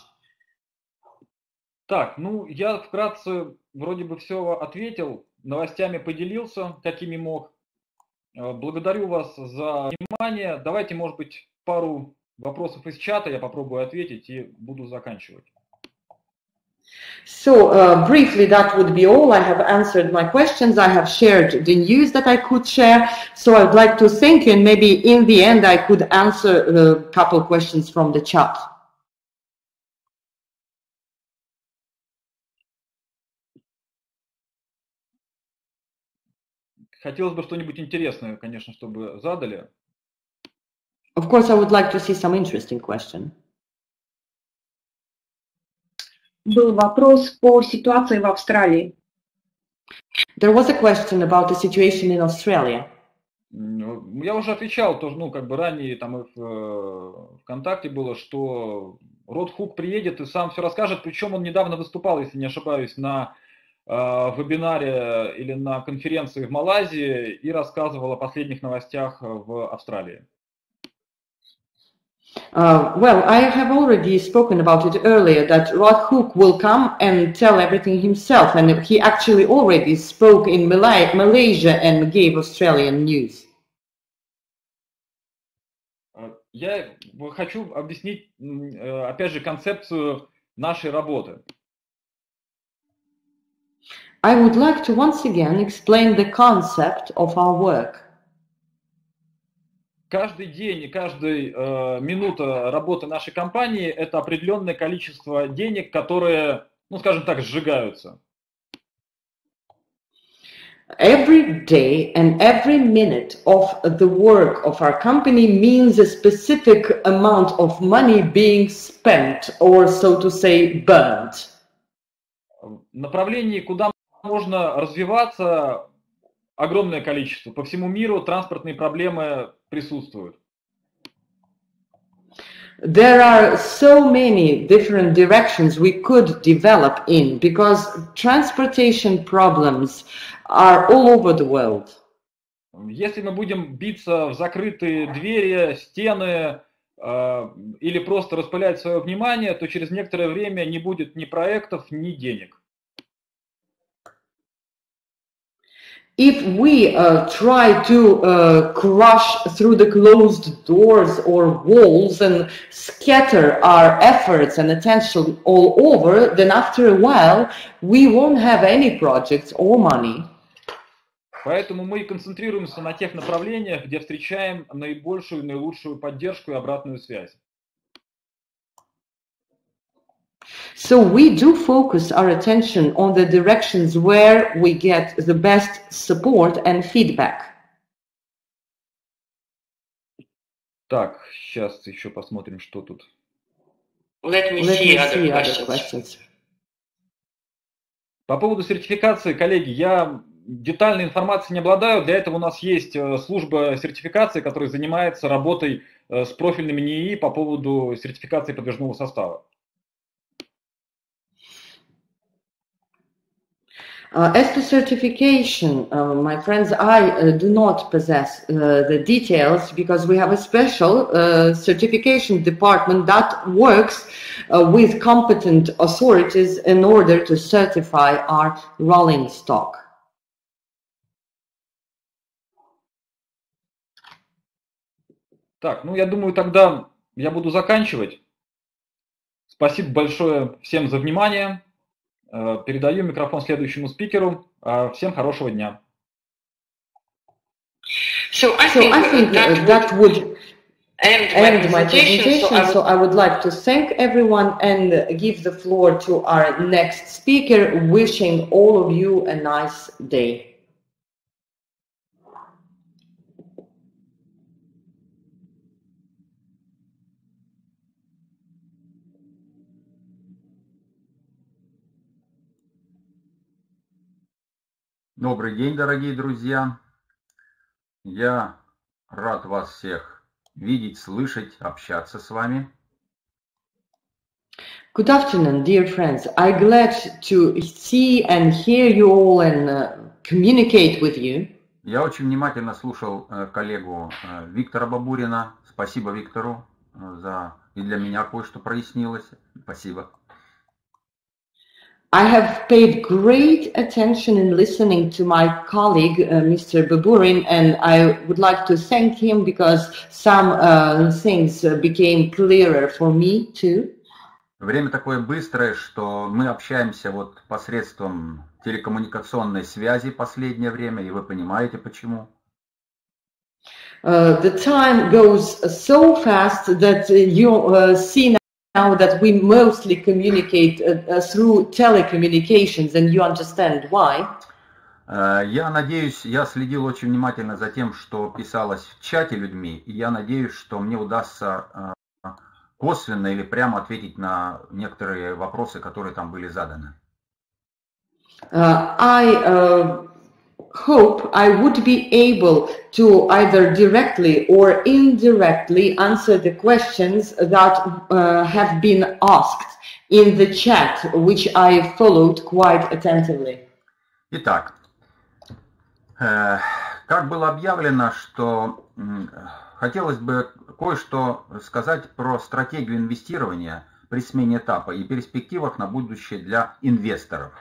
Так, ну я вкратце вроде бы все ответил, новостями поделился, какими мог. Благодарю вас за внимание. Давайте, может быть, пару вопросов из чата я попробую ответить и буду заканчивать. So uh, briefly, that would be all. I have answered my questions. I have shared the news that I could share. So I would like to thank you, and maybe in the end I could answer a couple questions from the chat. Хотелось бы что-нибудь интересное, конечно, чтобы задали. Of course, I would like to see some interesting question. Был вопрос по ситуации в Австралии. There was a question about the situation in Australia. Я уже отвечал, тоже, ну, как бы ранее там и в ВКонтакте было, что Род Хук приедет и сам все расскажет, причем он недавно выступал, если не ошибаюсь, на э, вебинаре или на конференции в Малайзии и рассказывал о последних новостях в Австралии. Uh, well, I have already spoken about it earlier, that Rod Hook will come and tell everything himself, and he actually already spoke in Malay Malaysia and gave Australian news. Я хочу объяснить, опять же, концепцию нашей работы. I would like to once again explain the concept of our work. Каждый день и каждая э, минута работы нашей компании – это определенное количество денег, которые, ну, скажем так, сжигаются. Every day and every minute of the work of our company means a specific amount of money being spent, or so to say, burnt. В направлении, куда можно развиваться, огромное количество. По всему миру транспортные проблемы присутствуют. There are so many different directions we could develop in, because transportation problems are all over the world. Если мы будем биться в закрытые двери, стены э, или просто распылять свое внимание, то через некоторое время не будет ни проектов, ни денег. If we uh, try to uh, crush through the closed doors or walls and scatter our efforts and attention all over, then after a while we won't have any projects or money. Поэтому мы концентрируемся на тех направлениях, где встречаем наибольшую, наилучшую поддержку и обратную связь. So we do focus our attention on the directions where we get the best support and feedback. Так, сейчас еще посмотрим, что тут. Let me Let see me other see other questions. questions. По поводу сертификации, коллеги, я детальной информацией не обладаю. Для этого у нас есть служба сертификации, которая занимается работой с профильными НИИ по поводу сертификации подвижного состава. Uh, as to certification, uh, my friends, I uh, do not possess uh, the details because we have a special uh, certification department that works uh, with competent authorities in order to certify our rolling stock. Так, ну я думаю, тогда я буду заканчивать. Спасибо большое всем за внимание. Передаю микрофон следующему спикеру. Всем хорошего дня. So I think, so I think that, that would end, end my presentation. So I, would... so I would like to thank everyone and give the floor to our next speaker, wishing all of you a nice day. Добрый день, дорогие друзья. Я рад вас всех видеть, слышать, общаться с вами. Good afternoon, dear friends. I'm glad to see and hear you all and uh, communicate with you. Я очень внимательно слушал э, коллегу э, Виктора Бабурина. Спасибо Виктору э, за и для меня кое-что прояснилось. Спасибо. I have paid great attention in listening to my colleague, uh, Mister Baburin, and I would like to thank him because some uh, things uh, became clearer for me too. Время такое быстрое, что мы общаемся вот посредством телекоммуникационной связи последнее время, и вы понимаете почему. Uh, the time goes so fast that uh, you uh, see now Now that we mostly communicate uh, uh, through telecommunications, and you understand why. Uh, я надеюсь, я следил очень внимательно за тем, что писалось в чате людьми, и я надеюсь, что мне удастся uh, косвенно или прямо ответить на некоторые вопросы, которые там были заданы. Uh, I uh, hope I would be able to either directly or indirectly answer the questions that uh, have been asked in the chat, which I followed quite attentively. Итак, э, как было объявлено, что э, хотелось бы кое-что сказать про стратегию инвестирования при смене этапа и перспективах на будущее для инвесторов.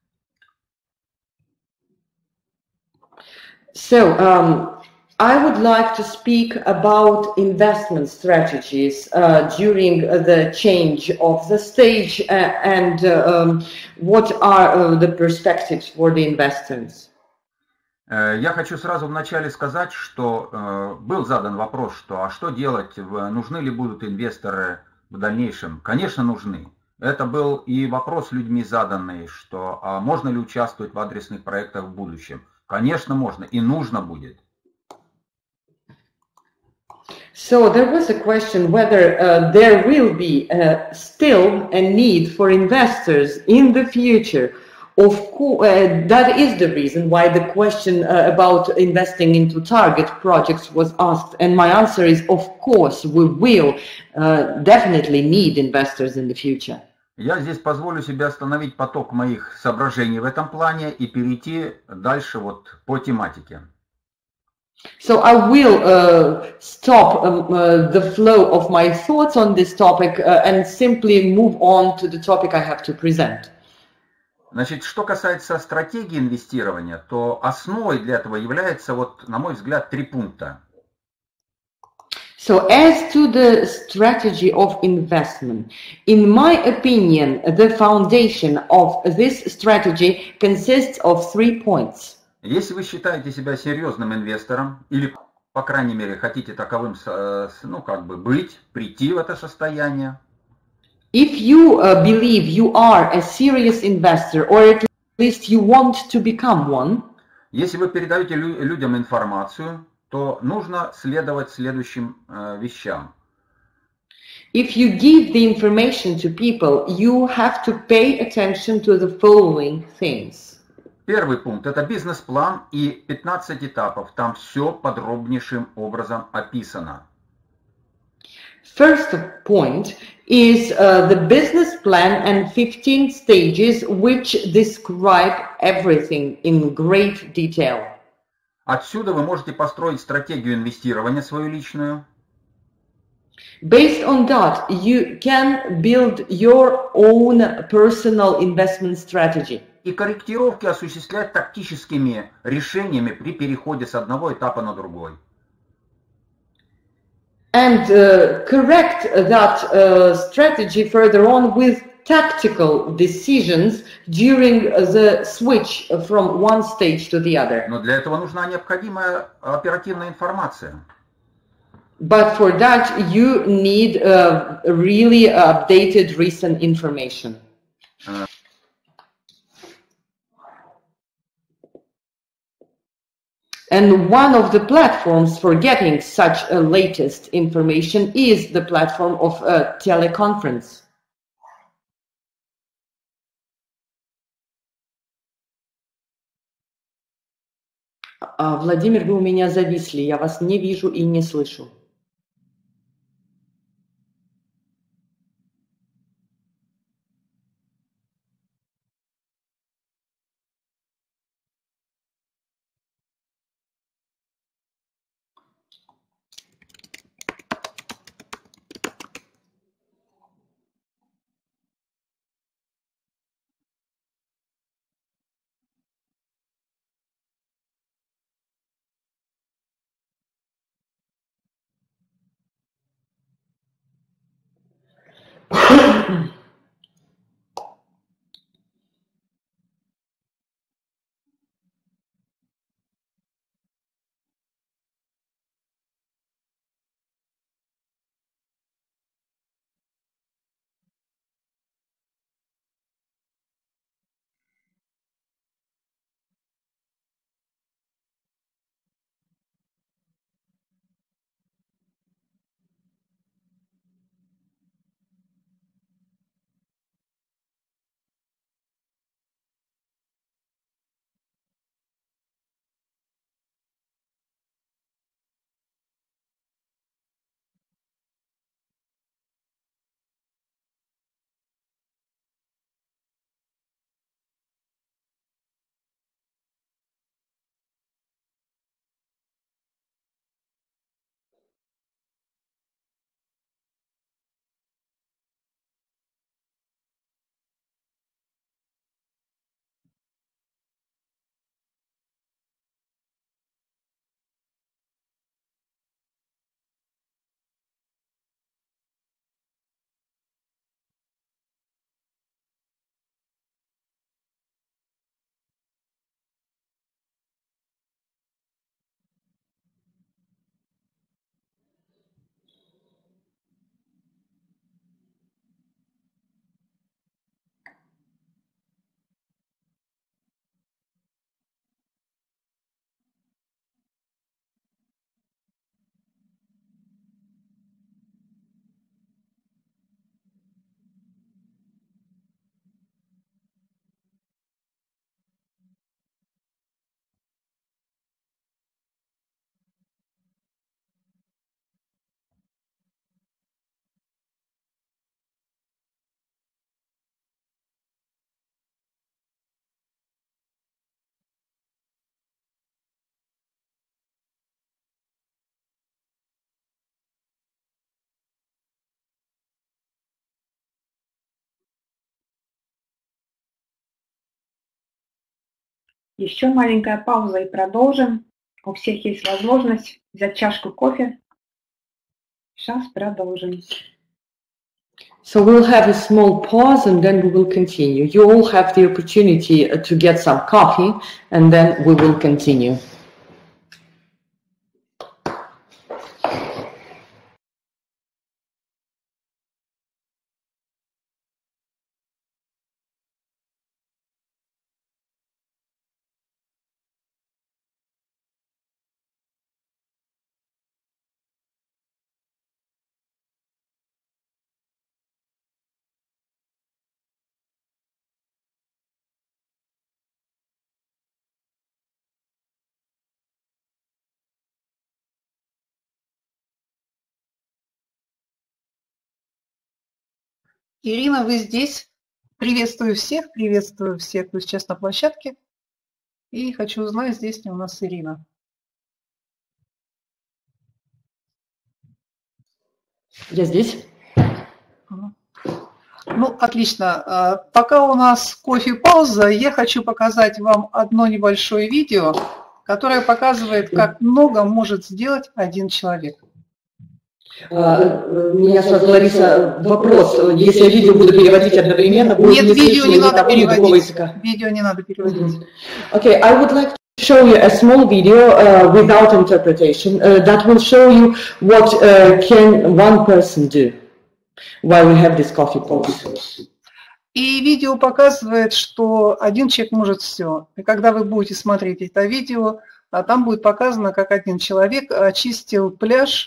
So, um, I would like to speak about investment strategies uh, during the change of the stage uh, and uh, um, what are uh, the perspectives for the investors. Я хочу сразу вначале сказать, что э, был задан вопрос, что а что делать, нужны ли будут инвесторы в дальнейшем? Конечно, нужны. Это был и вопрос людьми заданный, что а можно ли участвовать в адресных проектах в будущем? Конечно, можно и нужно будет. So there was a question whether uh, there will be uh, still a need for investors in the future. Of course, uh, that is the reason why the question uh, about investing into target projects was asked. And my answer is, of course, we will uh, definitely need investors in the future. Я здесь позволю себе остановить поток моих соображений в этом плане и перейти дальше вот по тематике. So I will uh, stop um, uh, the flow of my thoughts on this topic uh, and simply move on to the topic I have to present. Значит, что касается стратегии инвестирования, то основой для этого является, вот, на мой взгляд, три пункта. So as to the strategy of investment, in my opinion, the foundation of this strategy consists of three points. Если вы считаете себя серьезным инвестором, или, по крайней мере, хотите таковым, ну, как бы быть, прийти в это состояние. If you uh, believe you are a serious investor, or at least you want to become one. Если вы передаете лю- людям информацию, то нужно следовать следующим э, вещам. If you give the information to people, you have to pay attention to the following things. Первый пункт – это бизнес-план и пятнадцать этапов. Там все подробнейшим образом описано. First point is uh, the business plan and fifteen stages which describe everything in great detail. Отсюда вы можете построить стратегию инвестирования свою личную. Based on that, you can build your own personal investment strategy. И корректировки осуществлять тактическими решениями при переходе с одного этапа на другой. And uh, correct that uh, strategy further on with tactical decisions during the switch from one stage to the other. Но для этого нужна необходимая оперативная информация. But for that, you need uh, really updated recent information. Uh. And one of the platforms for getting such a latest information is the platform of a teleconference. Владимир, вы у меня зависли, я вас не вижу и не слышу. Еще маленькая пауза и продолжим. У всех есть возможность взять чашку кофе. Сейчас продолжим. So we'll have a small pause and then we will continue. You all have the opportunity to get some coffee and then we will continue. Ирина, вы здесь? Приветствую всех, приветствую всех, кто сейчас на площадке. И хочу узнать, здесь ли у нас Ирина. Я здесь. Ну, отлично. Пока у нас кофе-пауза, я хочу показать вам одно небольшое видео, которое показывает, как много может сделать один человек. Меня сразу, Лариса, вопрос. Если я видео буду переводить одновременно, будет Нет, не видео не надо того, переводить. Видео не надо переводить. Okay, I would like to show you a small video uh, without interpretation uh, that will show you what uh, can one person do while we have this coffee pause. И видео показывает, что один человек может все. И когда вы будете смотреть это видео, там будет показано, как один человек очистил пляж,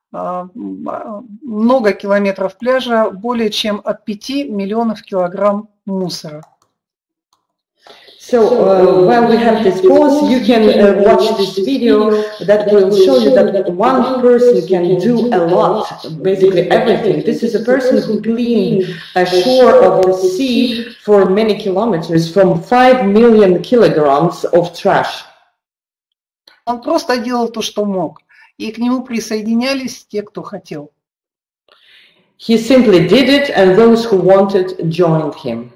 много километров пляжа, более чем от пяти миллионов килограмм мусора. So uh, while we have this pause, you can uh, watch this video that will show you that one person can do a lot, basically everything. This is a person who cleaned a shore of the sea for many kilometers from five million kilograms of trash. Он просто делал то, что мог, и к нему присоединялись те, кто хотел. He simply did it, and those who wanted joined him.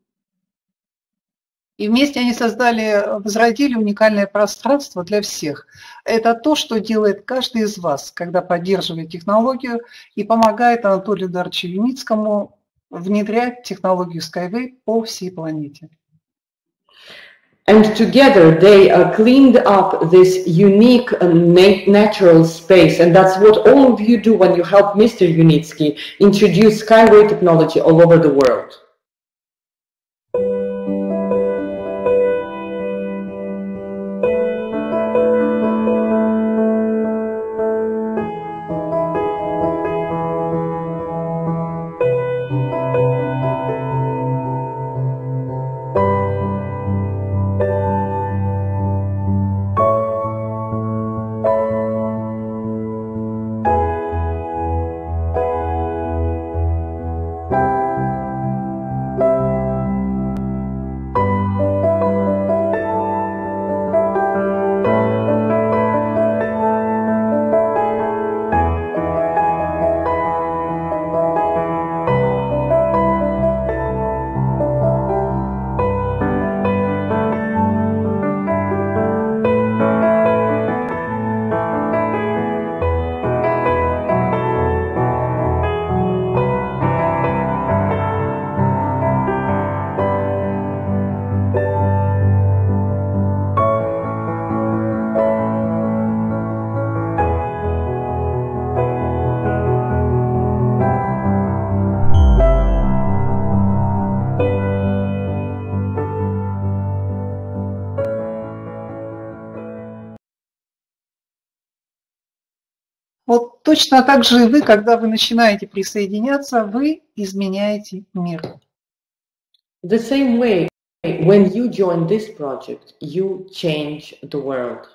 И вместе они создали, возродили уникальное пространство для всех. Это то, что делает каждый из вас, когда поддерживает технологию и помогает Анатолию Эдуардовичу Юницкому внедрять технологию Skyway по всей планете. And together they uh, cleaned up this unique uh, nat natural space, and that's what all of you do when you help Mister Unitsky introduce Skyway technology all over the world. Вот точно так же и вы, когда вы начинаете присоединяться, вы изменяете мир. The same way, when you join this project, you change the world.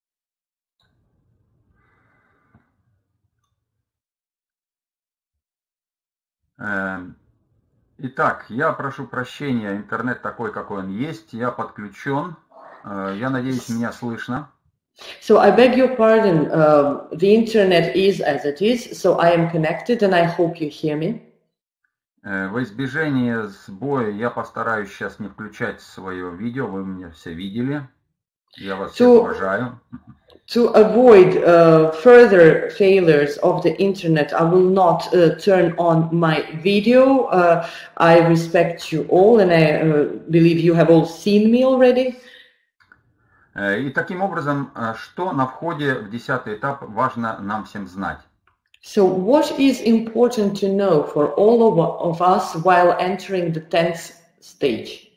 Итак, я прошу прощения, интернет такой, какой он есть, я подключен, я надеюсь, меня слышно. So I beg your pardon, uh, the internet is as it is, so I am connected and I hope you hear me. Во избежание сбоя я постараюсь сейчас не включать свое видео, вы меня все видели, я вас всех уважаю. To avoid uh, further failures of the internet, I will not uh, turn on my video. Uh, I respect you all and I uh, believe you have all seen me already. И таким образом, что на входе в десятый этап важно нам всем знать? So what is important to know for all of, of us while entering the tenth stage?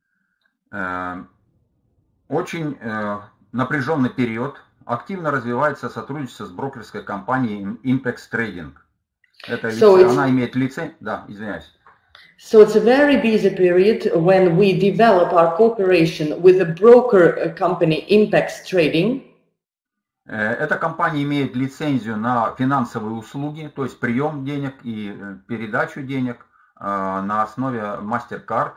Очень напряженный период. Активно развивается сотрудничество с брокерской компанией Impex Trading. Это so лице, она имеет лицензию. Да, извиняюсь. So it's a very busy period when we develop our cooperation with the broker company Impex Trading. Эта компания имеет лицензию на финансовые услуги, то есть прием денег и передачу денег на основе MasterCard.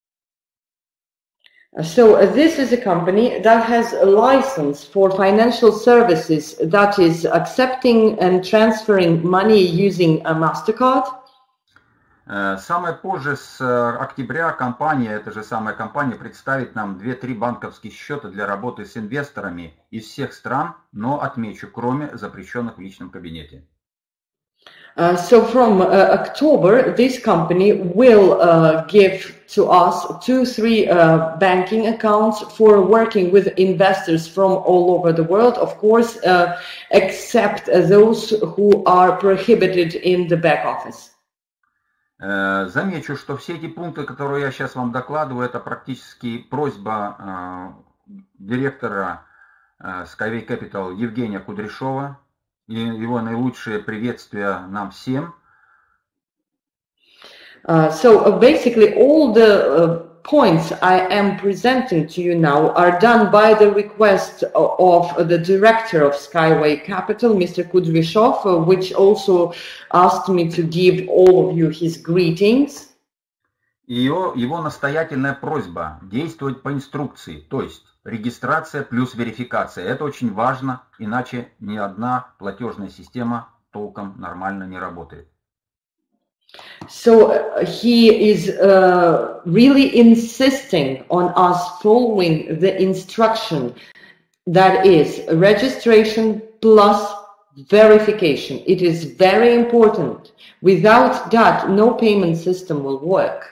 So uh, this is a company that has a license for financial services that is accepting and transferring money using a MasterCard. Самое позже, с октября, компания, эта же самая компания, представит нам две-три банковских счета для работы с инвесторами из всех стран, но отмечу, кроме запрещенных в личном кабинете. Uh, so from uh, October, this company will uh, give to us two, three uh, banking accounts for working with investors from all over the world, of course, uh, except those who are prohibited in the back office. Замечу, что все эти пункты, которые я сейчас вам докладываю, это практически просьба э, директора э, Skyway Capital Евгения Кудряшова. И его наилучшее приветствие нам всем. Uh, so uh, basically all the uh, points I am presenting to you now are done by the request of, of the director of Skyway Capital, Mister Kudryashov, uh, which also asked me to give all of you his greetings. И его, его настоятельная просьба действовать по инструкции, то есть регистрация плюс верификация. Это очень важно, иначе ни одна платежная система толком нормально не работает. So uh, he is uh, really insisting on us following the instruction that is registration plus verification. It is very important. Without that, no payment system will work.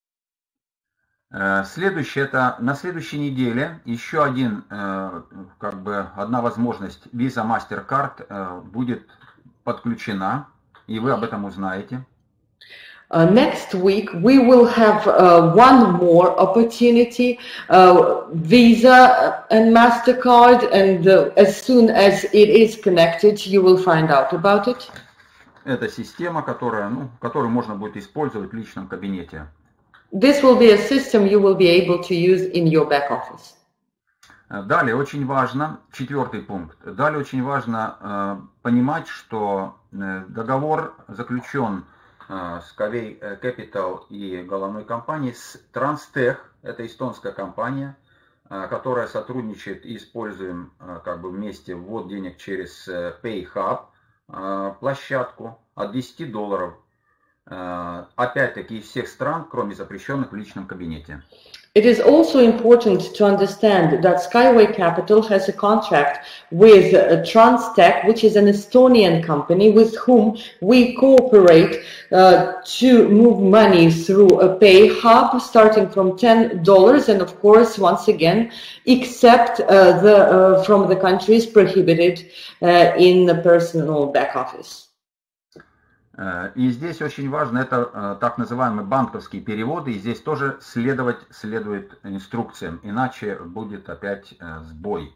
Следующее, это на следующей неделе еще один, как бы одна возможность, Visa MasterCard будет подключена, и вы об этом узнаете. Uh, next week we will have uh, one more opportunity, uh, Visa and MasterCard, and uh, as soon as it is connected, you will find out about it. Это система, которая, ну, которую можно будет использовать в личном кабинете. This will be a system you will be able to use in your back office. Далее очень важно, четвертый пункт, далее очень важно э, понимать, что э, договор заключен э, с Skyway Capital и головной компанией с Transtech, это эстонская компания, э, которая сотрудничает и используем э, как бы вместе ввод денег через э, PayHub, э, площадку от десяти долларов. Опять-таки из всех стран, кроме запрещенных в личном кабинете. It is also important to understand that Skyway Capital has a contract with uh, Transtech, which is an Estonian company with whom we cooperate uh, to move money through a PayHub starting from ten dollars, and of course, once again, except uh, the, uh, from the countries prohibited uh, in the personal back office. И здесь очень важно, это так называемые банковские переводы, и здесь тоже следовать следует инструкциям, иначе будет опять сбой.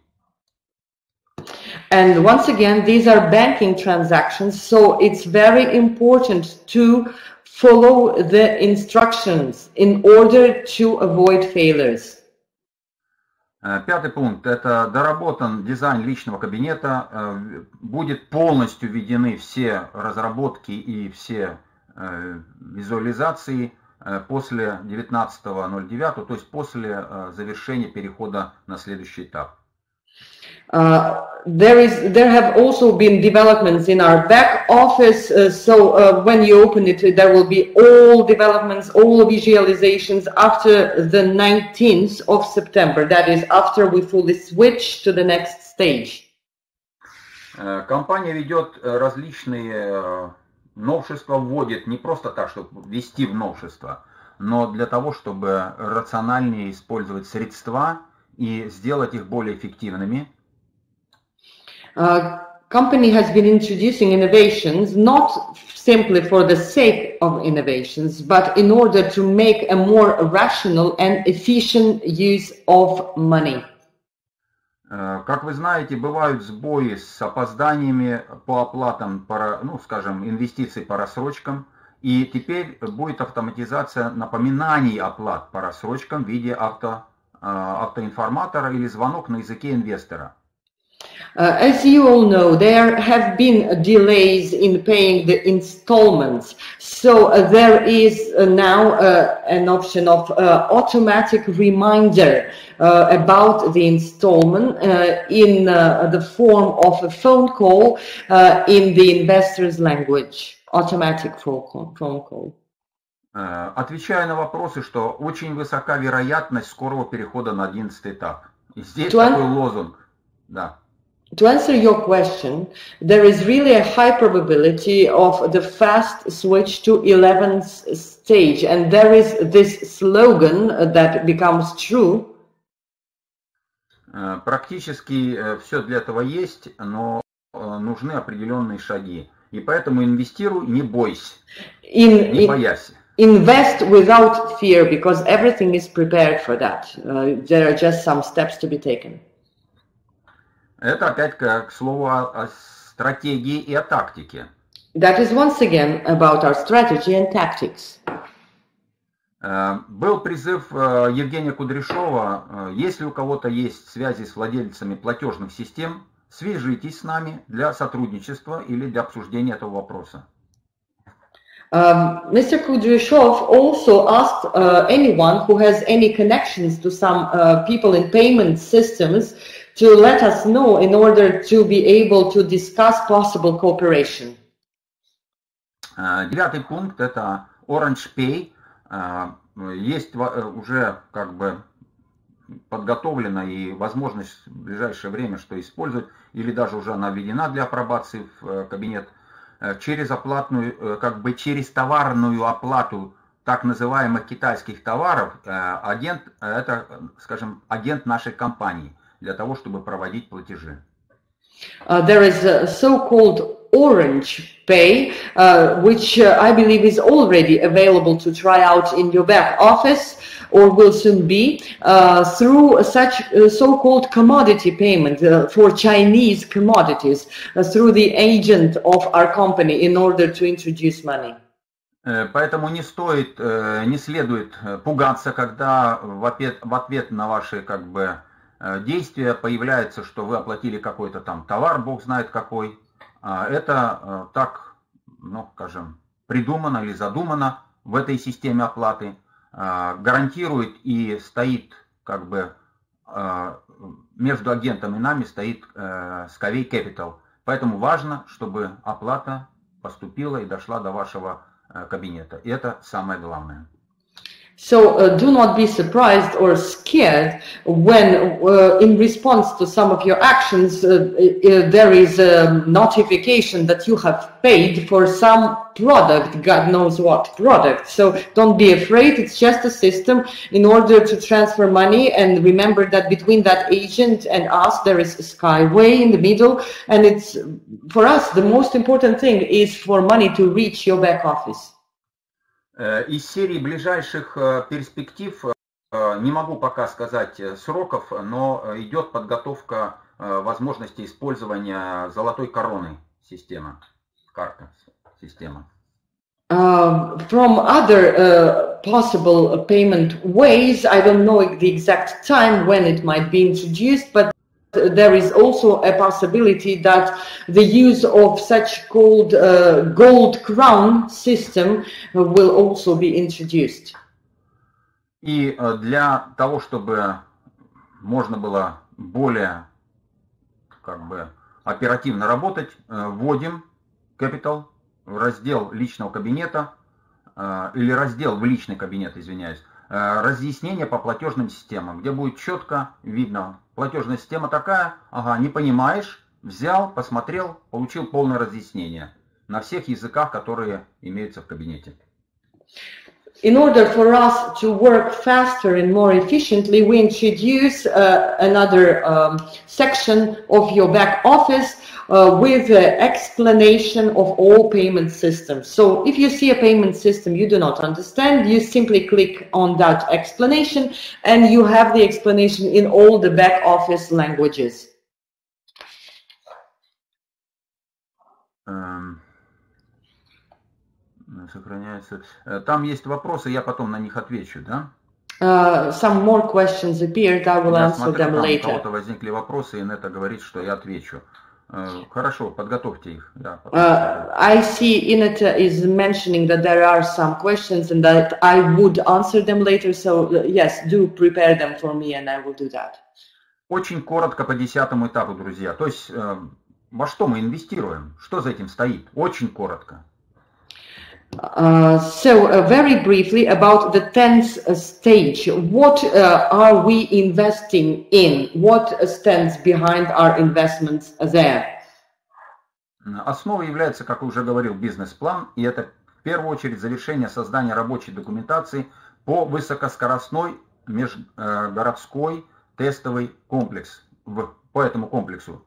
And once again, these are banking transactions, so it's very important to follow the instructions in order to avoid failures. Пятый пункт – это доработан дизайн личного кабинета, будет полностью введены все разработки и все визуализации после девятнадцатого ноль девятого, то есть после завершения перехода на следующий этап. Uh, there is, there have also been developments in our back office, uh, so uh, when you open it, there will be all developments, all visualizations after the nineteenth of September, that is after we fully switch to the next stage. Компания ведет различные новшества, вводит не просто так, чтобы ввести в новшества, но для того, чтобы рациональнее использовать средства и сделать их более эффективными. Uh, company has been introducing innovations not simply for the sake of innovations, but in order to make a more rational and efficient use of money. Как вы знаете, бывают сбои с опозданиями по оплатам, ну, скажем, инвестиций по рассрочкам, и теперь будет автоматизация напоминаний оплат по рассрочкам в виде авто, автоинформатора или звонок на языке инвестора. Uh, as you all know, there have been delays in paying the installments. So uh, there is uh, now uh, an option of uh, automatic reminder uh, about the installment uh, in uh, the form of a phone call uh, in the investor's language. Automatic phone call. Phone call. Uh, отвечая на вопросы, что очень высока вероятность скорого перехода на одиннадцатый этап. И здесь To an- такой лозунг. Да. To answer your question, there is really a high probability of the fast switch to eleventh stage, and there is this slogan that becomes true. Uh, практически uh, все для этого есть, но uh, нужны определенные шаги. И поэтому инвестируй, не бойся, In, не in, боясь. invest without fear, because everything is prepared for that. Uh, there are just some steps to be taken. Это опять к слову о, о стратегии и о тактике. That is once again about our strategy and tactics. Был призыв Евгения Кудряшова, если у кого-то есть связи с владельцами платежных систем, свяжитесь с нами для сотрудничества или для обсуждения этого вопроса. Um, Mister Kudryashov also asked uh, anyone who has any connections to some uh, people in payment systems to let us know in order to be able to discuss possible cooperation. Девятый пункт – это Orange Pay. Есть уже как бы подготовлена и возможность в ближайшее время что использовать, или даже уже она введена для апробации в кабинет, через оплатную, как бы через товарную оплату так называемых китайских товаров. Агент, это, скажем, агент нашей компании для того, чтобы проводить платежи. Uh, there is a so-called Orange Pay, uh, which uh, I believe is already available to try out in your back office, or will soon be, uh, through such uh, so-called commodity payment uh, for Chinese commodities, uh, through the agent of our company in order to introduce money. Поэтому не стоит, не следует пугаться, когда в ответ, в ответ на ваши как бы действия появляется, что вы оплатили какой-то там товар, бог знает какой. Это так, ну, скажем, придумано или задумано в этой системе оплаты. Гарантирует и стоит, как бы, между агентом и нами стоит Skyway Capital. Поэтому важно, чтобы оплата поступила и дошла до вашего кабинета. И это самое главное. So uh, do not be surprised or scared when uh, in response to some of your actions uh, uh, there is a notification that you have paid for some product, God knows what product. So don't be afraid, it's just a system in order to transfer money, and remember that between that agent and us there is a Skyway in the middle, and it's for us the most important thing is for money to reach your back office. Из серии ближайших перспектив не могу пока сказать сроков, но идет подготовка возможности использования золотой короны системы, карты системы. Uh, from other uh, possible payment ways, I don't know the exact time when it might be introduced, but there is also a possibility that the use of such called uh, gold crown system will also be introduced. И для того, чтобы можно было более как бы оперативно работать, вводим Capital в раздел личного кабинета, или раздел в личный кабинет, извиняюсь, разъяснение по платежным системам, где будет четко видно, платежная система такая, ага, не понимаешь, взял, посмотрел, получил полное разъяснение на всех языках, которые имеются в кабинете. In order for us to work faster and more efficiently, we introduce uh, another um, section of your back office uh, with an explanation of all payment systems. So if you see a payment system you do not understand, you simply click on that explanation and you have the explanation in all the back office languages. Um. Сохраняется. Там есть вопросы, я потом на них отвечу, да? Uh, some more questions appeared. I will Я answer смотрю, them там у later. кого-то возникли вопросы, и Инетта говорит, что я отвечу. Хорошо, подготовьте их. Да, uh, I see Ineta is mentioning that there are some questions and that I would answer them later. So uh, yes, do prepare them for me and I will do that. Очень коротко по десятому этапу, друзья. То есть э, во что мы инвестируем? Что за этим стоит? Очень коротко. Uh, so uh, very briefly about the tenth stage. What uh, are we investing in? What stands behind our investments there? Основой является, как уже говорил, бизнес-план, и это в первую очередь завершение создания рабочей документации по высокоскоростной межгородской тестовый комплекс, в, по этому комплексу.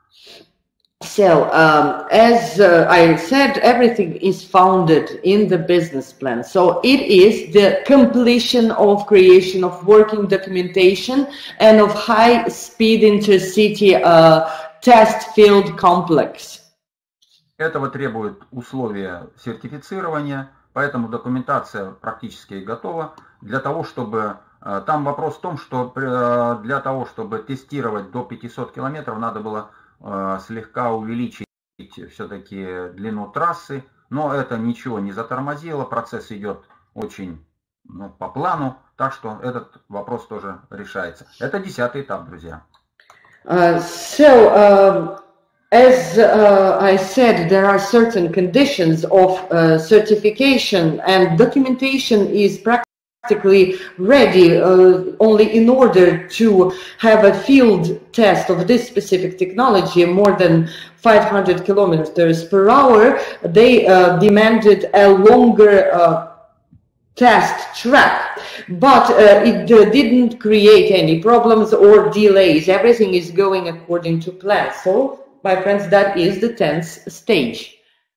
So, um, as uh, I said, everything is founded in the business plan. So it is the completion of creation of working documentation and of high-speed intercity uh, test field complex. Этого требует условия сертифицирования, поэтому документация практически готова. Для того, чтобы... Там вопрос в том, что для того, чтобы тестировать до пятисот километров, надо было слегка увеличить все-таки длину трассы, но это ничего не затормозило, процесс идет очень ну, по плану, так что этот вопрос тоже решается. Это десятый этап, друзья. Uh, so, uh, as uh, I said, there are certain conditions of uh, certification and documentation is practically practically ready uh, only in order to have a field test of this specific technology more than five hundred kilometers per hour. They uh, demanded a longer uh, test track, but uh, it uh, didn't create any problems or delays. Everything is going according to plan. So, my friends, that is the tenth stage.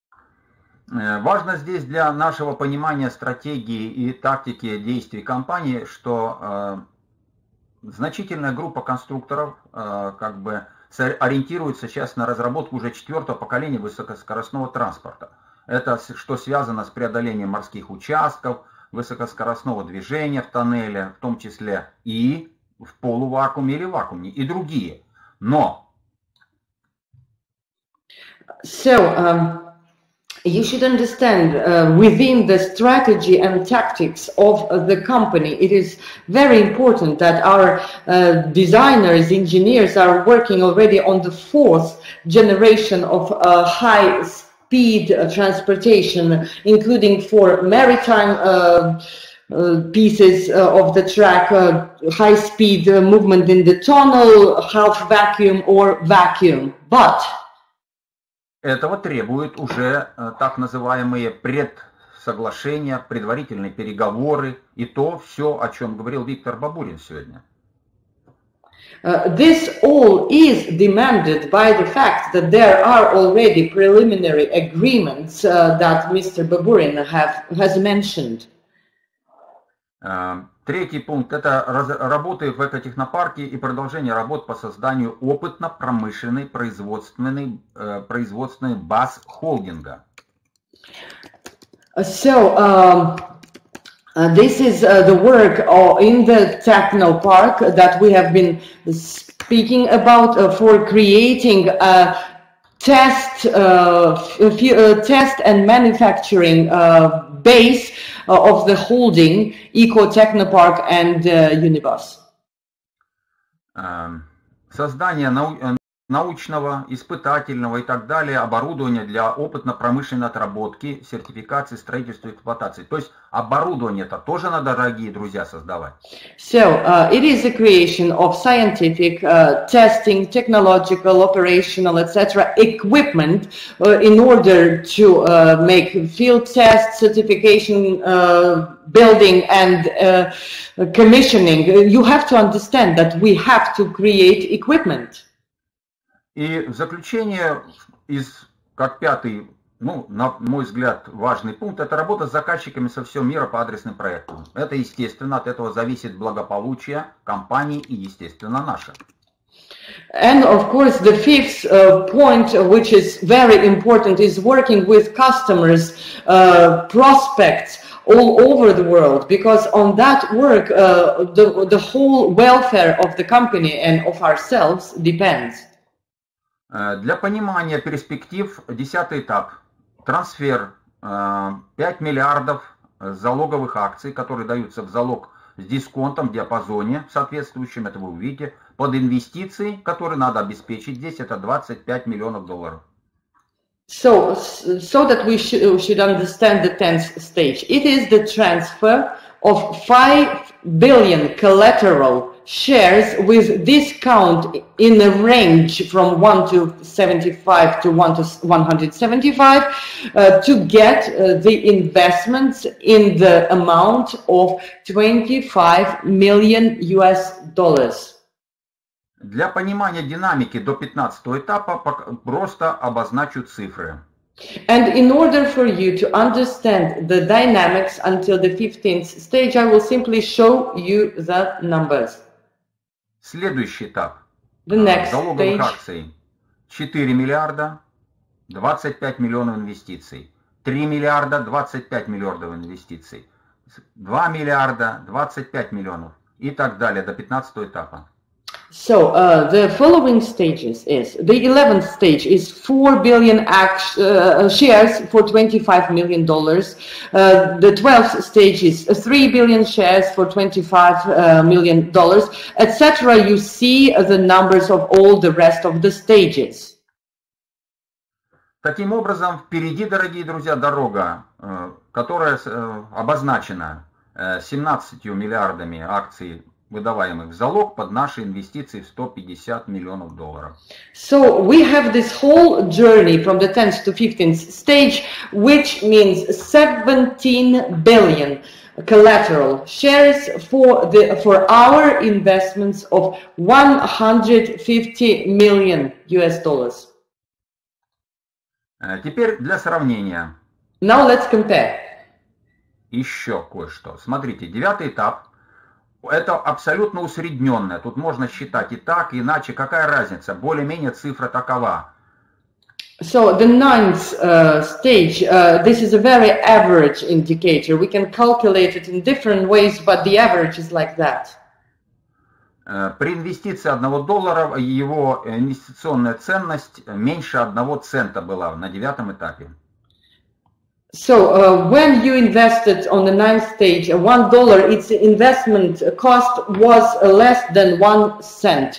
Важно здесь для нашего понимания стратегии и тактики действий компании, что э, значительная группа конструкторов э, как бы ориентируется сейчас на разработку уже четвертого поколения высокоскоростного транспорта. Это что связано с преодолением морских участков, высокоскоростного движения в тоннеле, в том числе и в полувакууме или вакууме, и другие. Но... So, um... You should understand uh, within the strategy and tactics of uh, the company, it is very important that our uh, designers, engineers are working already on the fourth generation of uh, high-speed uh, transportation, including for maritime uh, uh, pieces uh, of the track, uh, high-speed uh, movement in the tunnel, half vacuum or vacuum. But этого требуют уже так называемые предсоглашения, предварительные переговоры и то все, о чем говорил Виктор Бабурин сегодня. Uh, this all is demanded by the fact that there are already preliminary agreements uh, that Mister Baburin have, has mentioned. Uh, Третий пункт – это работы в экотехнопарке и продолжение работ по созданию опытно-промышленной производственной, производственной баз холдинга. So, um, uh, this is uh, the work uh, in the Technopark that we have been speaking about uh, for creating a test, uh, uh, test and manufacturing uh, base uh, of the holding Eco Technopark and uh, Unibus. Создание нау научного, испытательного и так далее оборудования для опытно-промышленной отработки, сертификации, строительства и эксплуатации. То есть оборудование это тоже надо, дорогие друзья, создавать. So uh, it is the creation of scientific uh, testing, technological, operational, et cetera equipment uh, in order to uh, make field tests, certification, uh, building and uh, commissioning. You have to understand that we have to create equipment. И в заключение, из, как пятый, ну, на мой взгляд, важный пункт, это работа с заказчиками со всего мира по адресным проектам. Это, естественно, от этого зависит благополучие компании и, естественно, наше. And of course, the fifth uh, point, which is very important, is working with customers, uh, prospects all over the world, because on that work, uh, the, the whole welfare of the company and of ourselves depends. Для понимания перспектив, десятый этап. Трансфер пять миллиардов залоговых акций, которые даются в залог с дисконтом в диапазоне соответствующем, это вы увидите, под инвестиции, которые надо обеспечить здесь, это двадцать пять миллионов долларов. So, so that we sh should understand the tenth stage. It is the transfer of five billion collateral shares with discount in a range from one to seventy-five to one to one hundred seventy-five uh, to get uh, the investments in the amount of twenty-five million U S dollars. Для понимания динамики до пятнадцатого этапа просто обозначу цифры. And in order for you to understand the dynamics until the fifteenth stage, I will simply show you the numbers. Следующий этап. The next залоговых stage. акций четыре миллиарда, двадцать пять миллионов инвестиций. три миллиарда, двадцать пять миллиардов инвестиций. два миллиарда, двадцать пять миллионов. И так далее до пятнадцатого этапа. So uh, the following stages is, the eleventh stage is four billion act, uh, shares for twenty-five million dollars. Uh, the twelfth stage is three billion shares for twenty-five uh, million dollars, et cetera. You see uh, the numbers of all the rest of the stages. Таким образом, впереди, дорогие друзья, дорога, которая обозначена семнадцатью миллиардами акций, выдаваемых в залог под наши инвестиции в сто пятьдесят миллионов долларов. So we have this whole journey from the tenth to fifteenth stage, which means seventeen billion collateral shares for the for our investments of one hundred fifty million U S dollars. Теперь для сравнения. Now let's compare. Еще кое-что. Смотрите, девятый этап. Это абсолютно усредненное. Тут можно считать и так, и иначе. Какая разница? Более-менее цифра такова. So the ninth uh, stage, uh, this is a very average indicator. We can calculate it in different ways, but the average is like that. При инвестиции одного доллара его инвестиционная ценность меньше одного цента была на девятом этапе. So uh, when you invested on the ninth stage, uh, one dollar, its investment cost was uh, less than one cent.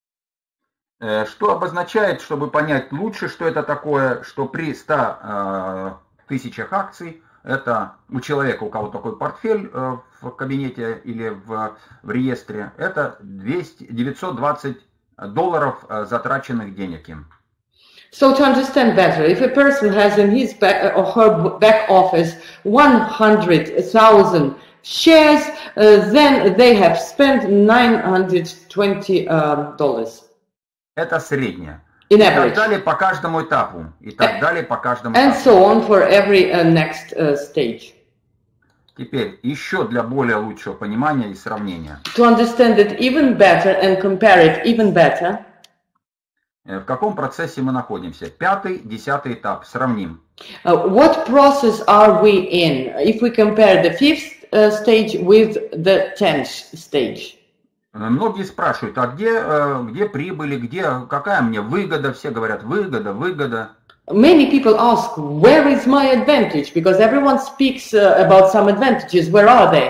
Что обозначает, чтобы понять лучше, что это такое, что при ста э, тысячах акций, это у человека, у кого такой портфель э, в кабинете или в, в реестре, это двести, девятьсот двадцать долларов э, затраченных денег им. So to understand better, if a person has in his back or her back office one hundred thousand shares, uh, then they have spent nine hundred twenty dollars. Это среднее. In И average. так далее по каждому этапу. И так далее по каждому And этапу. so on for every uh, next uh, stage. Теперь еще для более лучшего понимания и сравнения. To understand it even better and compare it even better. В каком процессе мы находимся? Пятый, десятый этап. Сравним. Uh, what process are we in if we compare the fifth uh, stage with the tenth stage? Многие спрашивают, а где, где прибыли, где, какая мне выгода? Все говорят, выгода, выгода. Many people ask, where is my advantage? Because everyone speaks uh, about some advantages. Where are they?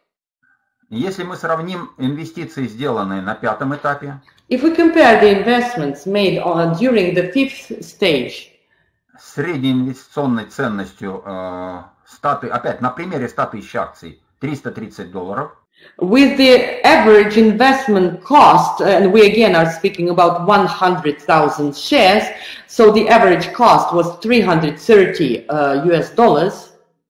Если мы сравним инвестиции, сделанные на пятом этапе, If we compare the investments made on, during the fifth stage, средней инвестиционной ценностью, э, ста, опять на примере ста тысяч акций, триста тридцать долларов, with the average investment cost, and we again are speaking about one hundred thousand shares, so the average cost was three hundred thirty uh, U S dollars,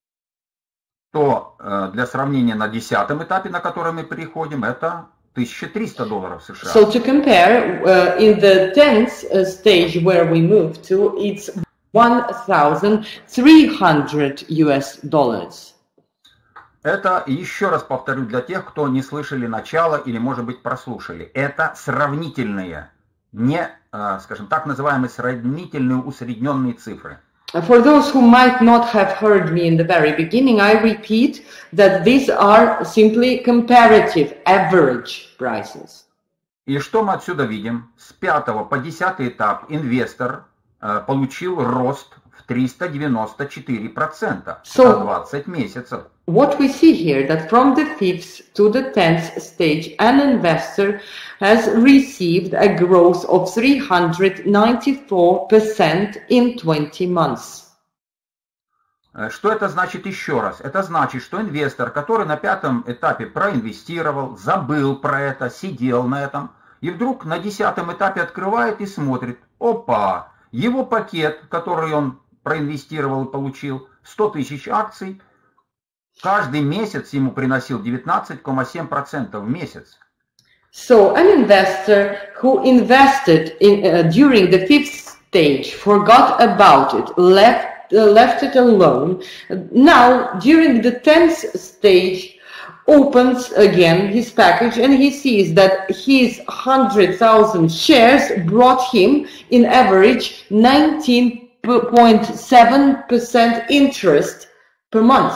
то э, для сравнения на десятом этапе, на который мы переходим, это тысяча триста долларов США. So to compare, uh, in the tenth uh, stage where we move to, it's one thousand three hundred U S dollars. Это, еще раз повторю, для тех, кто не слышали начала или, может быть, прослушали. Это сравнительные, не, скажем так, называемые сравнительные усредненные цифры. For those who might not have heard me in the very beginning, I repeat that these are simply comparative average prices. И что мы отсюда видим? С пятого по десятый этап инвестор э, получил рост в триста девяносто четыре процента So, за двадцать месяцев. What we see here, that from the fifth to the tenth stage, an investor has received a growth of three hundred ninety-four percent in twenty months. Что это значит еще раз? Это значит, что инвестор, который на пятом этапе проинвестировал, забыл про это, сидел на этом, и вдруг на десятом этапе открывает и смотрит, опа, его пакет, который он проинвестировал и получил, сто тысяч акций, каждый месяц ему приносил девятнадцать целых семь десятых процента в месяц. So an investor who invested in, uh, during the fifth stage forgot about it, left uh, left it alone. Now during the tenth stage opens again his package and he sees that his one hundred thousand shares brought him in average nineteen point seven percent interest per month.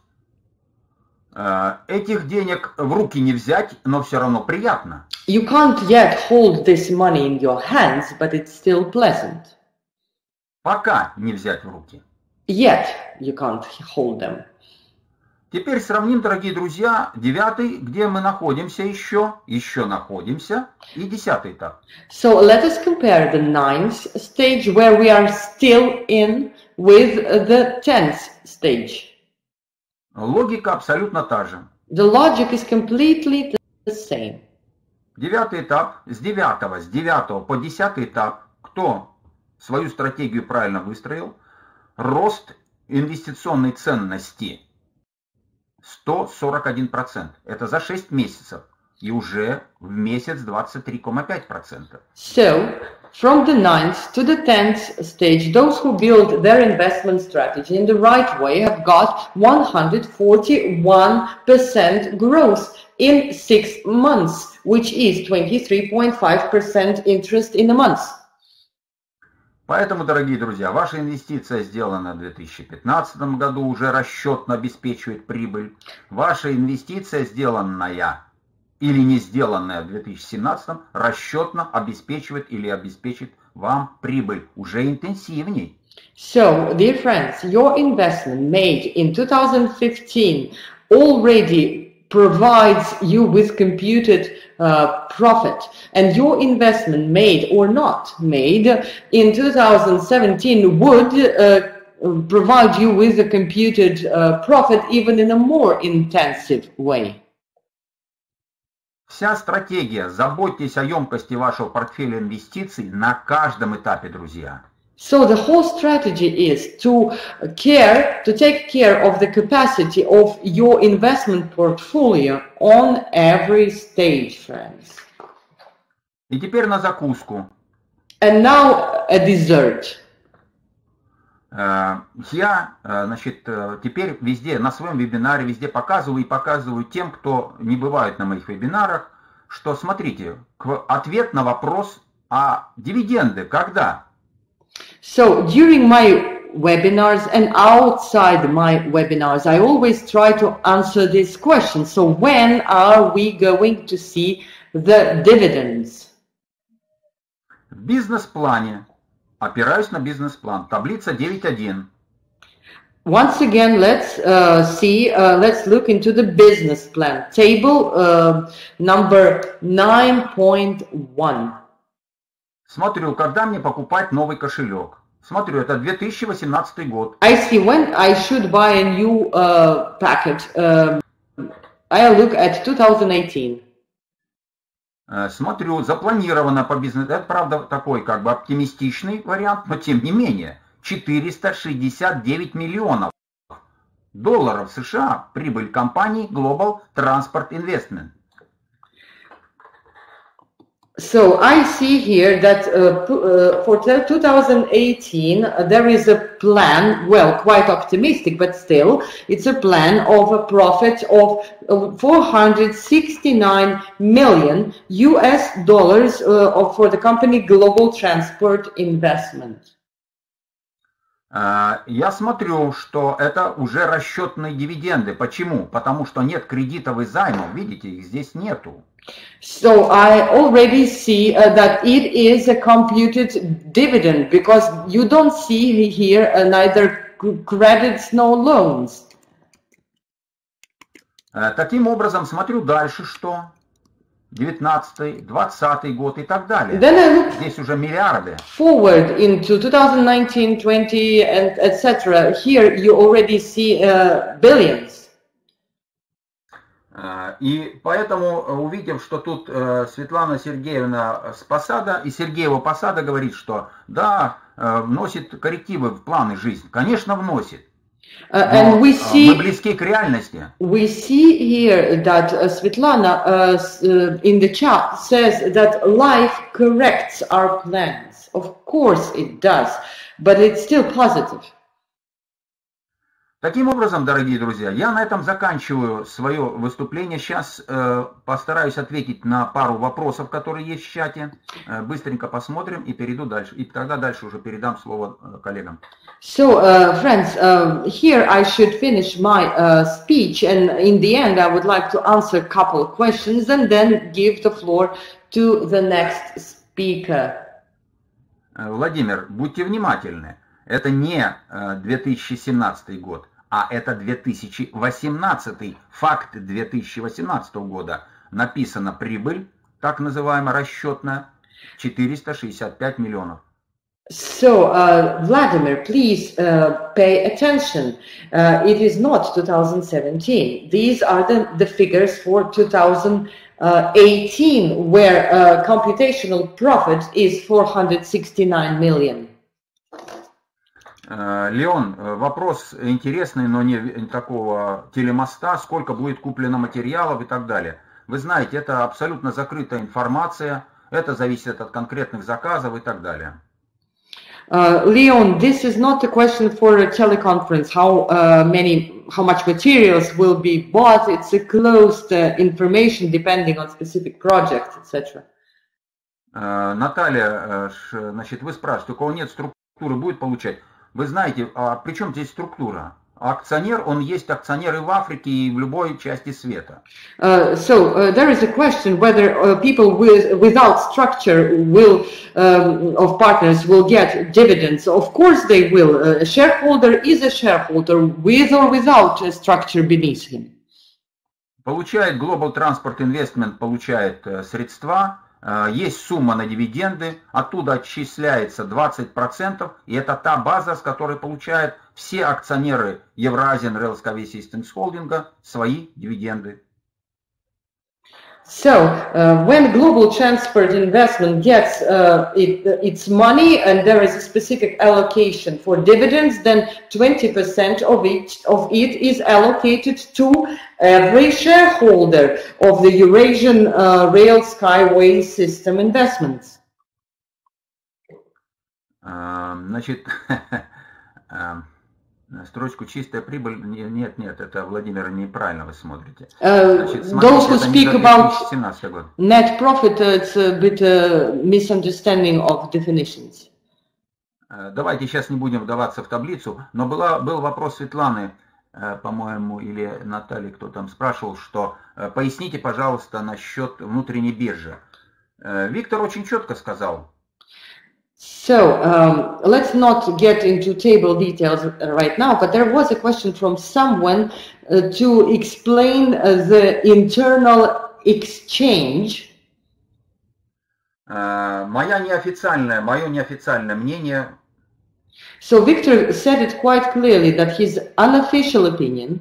Этих денег в руки не взять, но все равно приятно. You can't yet hold this money in your hands, but it's still pleasant. Пока не взять в руки. Yet you can't hold them. Теперь сравним, дорогие друзья, девятый, где мы находимся еще, еще находимся, и десятый этап. So let us compare the ninth stage where we are still in with the tenth stage. Логика абсолютно та же. The logic is completely the same. Девятый этап, с девятого, с девятого по десятый этап, кто свою стратегию правильно выстроил, рост инвестиционной ценности сто сорок один процент. Это за шесть месяцев. И уже в месяц двадцать три целых пять десятых процента. So, from the ninth to the tenth stage, those who build their investment strategy in the right way have got one hundred forty-one percent growth in six months, which is twenty-three point five percent interest in a month. Поэтому, дорогие друзья, ваша инвестиция сделана в две тысячи пятнадцатом году, уже расчетно обеспечивает прибыль. Ваша инвестиция, сделанная или не сделанная в две тысячи семнадцатом, расчетно обеспечивает или обеспечит вам прибыль уже интенсивней. So, dear friends, your investment made in two thousand fifteen already provides you with computed uh, profit, and your investment made or not made in two thousand seventeen would uh, provide you with a computed uh, profit even in a more intensive way. Вся стратегия, заботьтесь о емкости вашего портфеля инвестиций на каждом этапе, друзья. So the whole strategy is to care, to take care of the capacity of your investment portfolio on every stage, friends. И теперь на закуску. And now a dessert. Я, значит, теперь везде, на своем вебинаре, везде показываю и показываю тем, кто не бывает на моих вебинарах, что, смотрите, ответ на вопрос, а дивиденды когда? So during my webinars and outside my webinars, I always try to answer this question. So when are we going to see the dividends? В бизнес-плане, опираюсь на бизнес-план, таблица девять точка один. Once again, let's uh, see, uh, let's look into the business plan, table uh, number nine point one. Смотрю, когда мне покупать новый кошелек. Смотрю, это две тысячи восемнадцатый год. I see when I should buy a new uh, packet. Uh, I look at two thousand eighteen. Смотрю, запланировано по бизнесу. Это, правда, такой как бы оптимистичный вариант, но тем не менее. четыреста шестьдесят девять миллионов долларов США прибыль компании Global Transport Investment. So I see here that uh, uh, for two thousand eighteen uh, there is a plan, well, quite optimistic, but still it's a plan of a profit of uh, four hundred sixty-nine million U S dollars uh, of, for the company Global Transport Investment. Я смотрю, что это уже расчетные дивиденды. Почему? Потому что нет кредитов и займов. Видите, их здесь нету. So I already see uh, that it is a computed dividend because you don't see here uh, neither credits nor loans. Таким образом, смотрю дальше, что девятнадцатый, двадцатый год и так далее. Then I look Здесь уже миллиарды. Forward into twenty nineteen, twenty, and et cetera. Here you already see uh, billions. И поэтому, увидев, что тут Светлана Сергеевна с Посада, и Сергеева Посада говорит, что да, вносит коррективы в планы жизни. Конечно, вносит. Uh, and we see, мы близки к реальности. We see here that uh, Svetlana uh, uh, in the chat says that life corrects our plans. Of course it does, but it's still positive. Таким образом, дорогие друзья, я на этом заканчиваю свое выступление. Сейчас э, постараюсь ответить на пару вопросов, которые есть в чате. Э, быстренько посмотрим и перейду дальше. И тогда дальше уже передам слово э, коллегам. So, uh, friends, uh, here I should finish my uh, speech, and in the end I would like to answer a couple of questions and then give the floor to the next speaker. Э, Владимир, будьте внимательны. Это не две тысячи семнадцатый год, а это две тысячи восемнадцатый. Факт две тысячи восемнадцатого года. Написана прибыль, так называемая расчетная, четыреста шестьдесят пять миллионов. So, uh, Vladimir, please uh, pay attention. Uh, it is not two thousand seventeen. These are the, the figures for two thousand eighteen, where uh, computational profit is four hundred sixty-nine million. Леон, вопрос интересный, но не такого телемоста, сколько будет куплено материалов и так далее. Вы знаете, это абсолютно закрытая информация, это зависит от конкретных заказов и так далее. Uh, Leon, this is not a question for a teleconference, how uh, many, how much materials will be bought. It's a closed uh, information depending on specific projects, et cetera. Uh, Наталья, uh, значит, вы спрашиваете, у кого нет структуры, будет получать? Вы знаете, а при чем здесь структура? Акционер, он есть акционер и в Африке, и в любой части света. Uh, so uh, there is a question whether uh, people with, without structure will um, of partners will get dividends. Of course they will. A shareholder is a shareholder with or without a structure beneath him. Получает Global Transport Investment, получает uh, средства. Есть сумма на дивиденды, оттуда отчисляется двадцать процентов, и это та база, с которой получают все акционеры Eurasian Rail Skyway Systems Holding свои дивиденды. So, uh, when Global Transport Investment gets uh, it, its money and there is a specific allocation for dividends, then twenty percent of it, of it is allocated to every shareholder of the Eurasian uh, Rail Skyway System Investments. Uh, значит, uh... Строчку «чистая прибыль», нет, нет, это, Владимир, неправильно вы смотрите. Значит, смотрите, those who speak about net profit, it's a bit uh, misunderstanding of definitions. Давайте сейчас не будем вдаваться в таблицу, но была, был вопрос Светланы, по-моему, или Натальи, кто там спрашивал, что поясните, пожалуйста, насчет внутренней биржи. Виктор очень четко сказал. So, um, let's not get into table details right now, but there was a question from someone uh, to explain uh, the internal exchange. Uh, моя неофициальная, мое неофициальное мнение. So, Victor said it quite clearly that his unofficial opinion.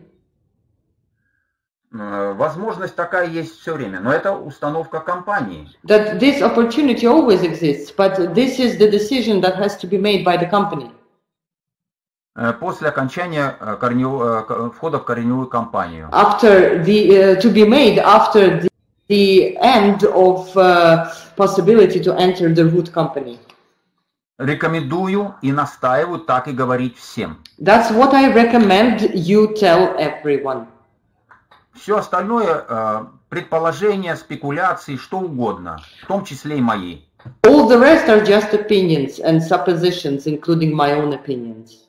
Возможность такая есть все время, но это установка компании. That this opportunity always exists, but this is the decision that has to be made by the company. После окончания корневого, входа в корневую компанию. After the uh, to be made after the, the end of uh, possibility to enter the root company. Рекомендую и настаиваю так и говорить всем. That's what I recommend you tell everyone. Все остальное, предположения, спекуляции, что угодно, в том числе и мои. All the rest are just opinions and suppositions, including my own opinions.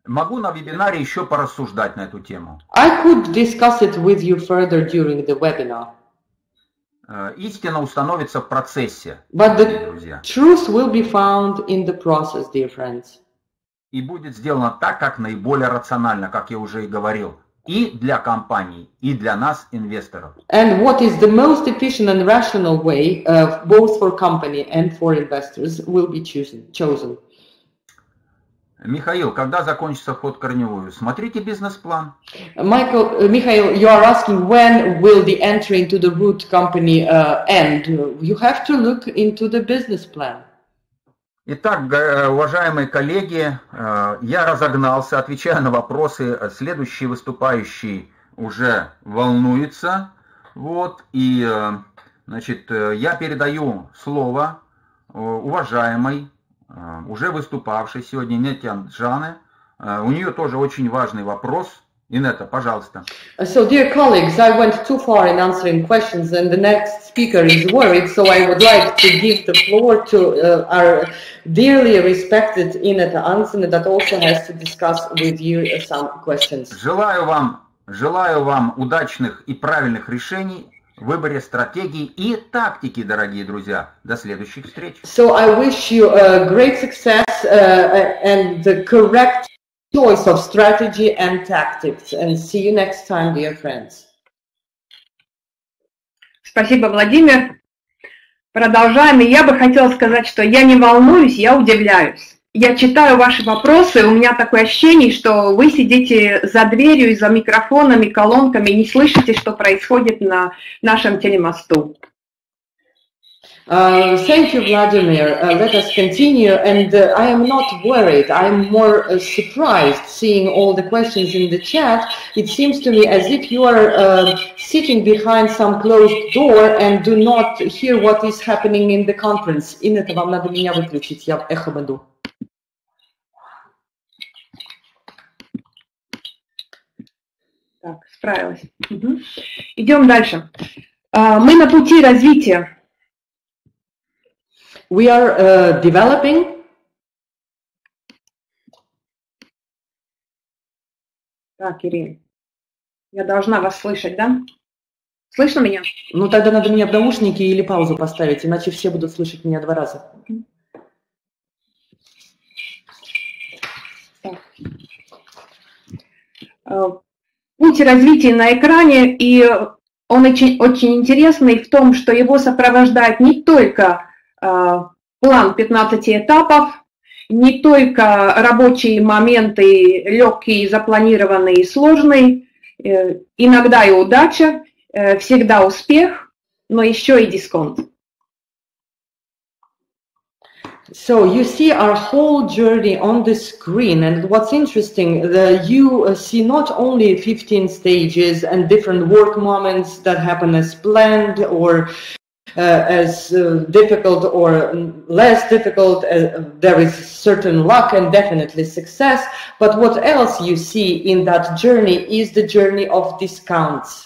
Могу на вебинаре еще порассуждать на эту тему. I could discuss it with you further during the webinar. Истина установится в процессе, But дорогие the друзья. truth will be found in the process, dear friends. И будет сделано так, как наиболее рационально, как я уже и говорил, и для компаний, и для нас, инвесторов. And what is the most efficient and rational way, uh, both for company and for investors, will be chosen. chosen. Михаил, когда закончится вход в корневую? Смотрите бизнес-план. Michael, uh, Mikhail, you are asking when will the entry into the root company uh, end? You have to look into the business plan. Итак, уважаемые коллеги, я разогнался, отвечаю на вопросы. Следующий выступающий уже волнуется. Вот, и, значит, я передаю слово уважаемой, уже выступавшей сегодня Инетте Джане. У нее тоже очень важный вопрос. Инетта, пожалуйста. So, dear colleagues, I went too far in answering questions, and the next speaker is worried. So, I would like to give the floor to uh, our dearly respected Ineta Ansene, that also has to discuss with you some questions. Желаю вам, желаю вам удачных и правильных решений в выборе стратегии и тактики, дорогие друзья. До следующих встреч. So, I wish you a great success uh, and the correct choice of strategy and tactics, and see you next time, dear friends. Спасибо, Владимир. Продолжаем. И я бы хотела сказать, что я не волнуюсь, я удивляюсь. Я читаю ваши вопросы, у меня такое ощущение, что вы сидите за дверью и за микрофонами, колонками, не слышите, что происходит на нашем телемосту. Uh, thank you, Vladimir. Uh, let us continue. And uh, I am not worried. I'm more uh, surprised seeing all the questions in the chat. It seems to me as if you are uh, sitting behind some closed door and do not hear what is happening in the conference. Инета, вам надо меня выключить, я эхом иду. Так, справилась. Угу. Идем дальше. Uh, мы на пути развития. We are uh, developing. Так, Ирина, я должна вас слышать, да? Слышно меня? Ну, тогда надо мне в наушники или паузу поставить, иначе все будут слышать меня два раза. Так. Путь развития на экране, и он очень, очень интересный в том, что его сопровождает не только план пятнадцати этапов, не только рабочие моменты, легкие, запланированные и сложные, иногда и удача, всегда успех, но еще и дисконт. So you see our whole journey on the screen, and what's interesting, the, you uh, see not only fifteen stages and different work moments that happen as planned or Uh, as uh, difficult or less difficult, uh, there is certain luck and definitely success, but what else you see in that journey is the journey of discounts.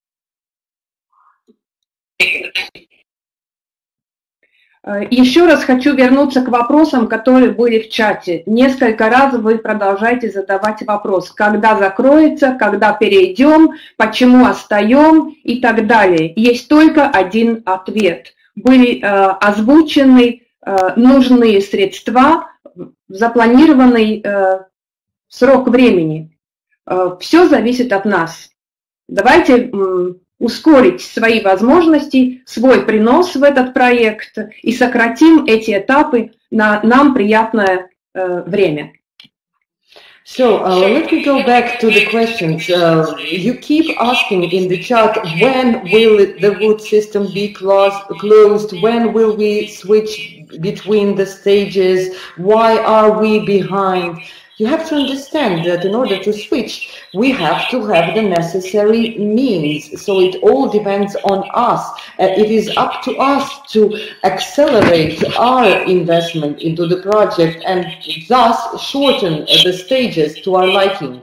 Еще раз хочу вернуться к вопросам, которые были в чате. Несколько раз вы продолжаете задавать вопрос, когда закроется, когда перейдем, почему остаем и так далее. Есть только один ответ. Были э, озвучены э, нужные средства в запланированный э, срок времени. Э, все зависит от нас. Давайте э, ускорить свои возможности, свой принос в этот проект и сократим эти этапы на нам приятное э, время. So uh, let me go back to the questions. Uh, you keep asking in the chat, when will the root system be closed, closed? When will we switch between the stages? Why are we behind? You have to understand that in order to switch, we have to have the necessary means. So it all depends on us. Uh, it is up to us to accelerate our investment into the project and thus shorten the stages to our liking.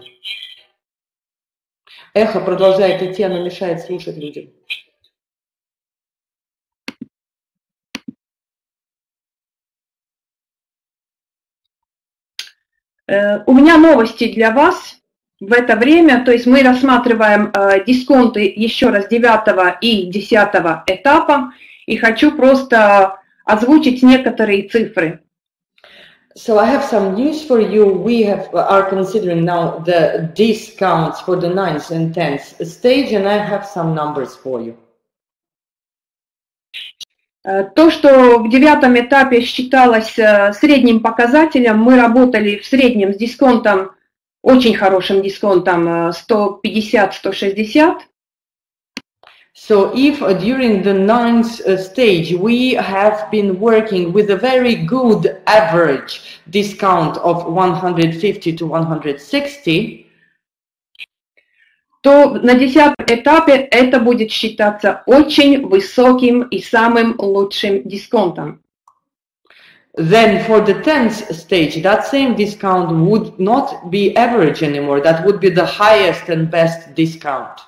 Эхо продолжает идти, оно мешает слушать людям. У меня новости для вас в это время, то есть мы рассматриваем дисконты еще раз девятого и десятого этапа, и хочу просто озвучить некоторые цифры. So I have some news for you. We have, are considering now the discounts for the ninth and tenth stage, and I have some numbers for you. То, что в девятом этапе считалось средним показателем, мы работали в среднем с дисконтом, очень хорошим дисконтом сто пятьдесят — сто шестьдесят. So if uh, during the ninth uh, stage we have been working with a very good average discount of one hundred fifty to one hundred sixty, то на десятом этапе это будет считаться очень высоким и самым лучшим дисконтом. then for the tenth stage, that same discount would not be average anymore. That would be the highest and best discount.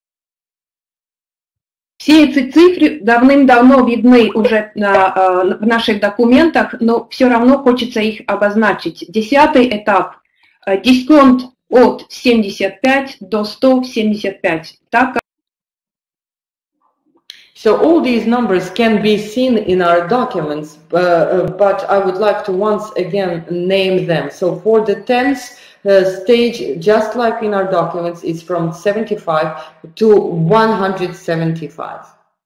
Все эти цифры давным-давно видны уже на, в наших документах, но все равно хочется их обозначить. Десятый этап, дисконт от семьдесят пять до сто семьдесят пять. Так. So all these numbers can be seen in our documents, uh, but I would like to once again name them. So for the tenth uh, stage, just like in our documents, it's from seventy-five to one hundred seventy-five.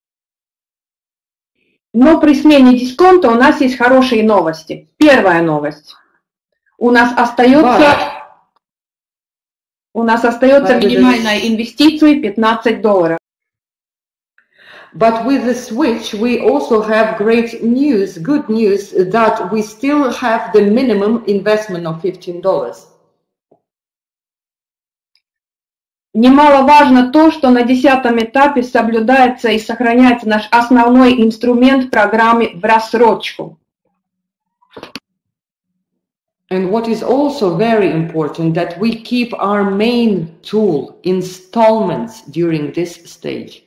Но при смене дисконта у нас есть хорошие новости. Первая новость. У нас остается, у нас остается минимальная инвестиция пятнадцать долларов. But with the switch, we also have great news, good news, that we still have the minimum investment of fifteen dollars. Немаловажно то, что на десятом этапе соблюдается и сохраняется наш основной инструмент программы в рассрочку. And what is also very important, that we keep our main tool, installments, during this stage.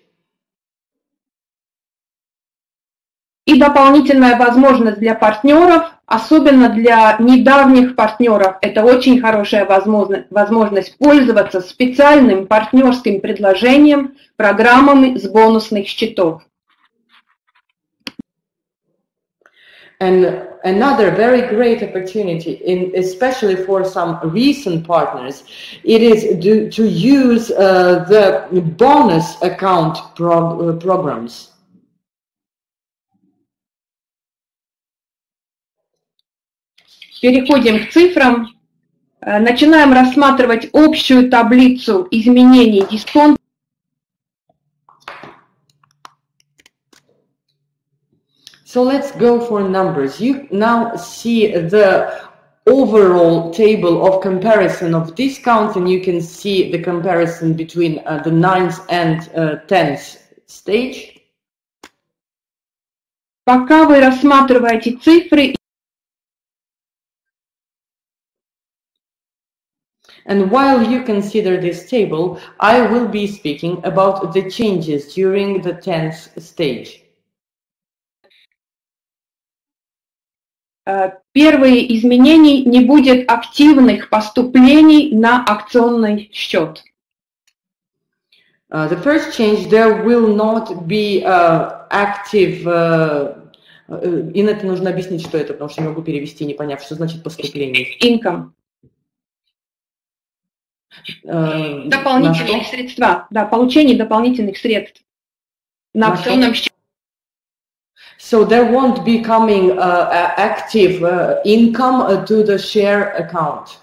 И дополнительная возможность для партнеров, особенно для недавних партнеров, это очень хорошая возможность, возможность пользоваться специальным партнерским предложением, программами с бонусных счетов. And another very great opportunity, in, especially for some recent partners, it is to, to use uh, the bonus account pro, uh, programs. Переходим к цифрам. Начинаем рассматривать общую таблицу изменений дисконта. So let's go for numbers. You now see the overall table of comparison of discounts, and you can see the comparison between uh, the ninth and uh, tenth stage. Пока вы рассматриваете цифры, and while you consider this table, I will be speaking about the changes during the tenth stage. Первые изменения: не будет активных поступлений на акционный счет. Uh, the first change, there will not be uh, active. Uh, uh, Инна, это нужно объяснить, что это, потому что не могу перевести, не поняв, что значит поступление. Income. Uh, Дополнительные средства, да, получение дополнительных средств на акционном счете. So there won't be coming uh, active uh, income uh, to the share account.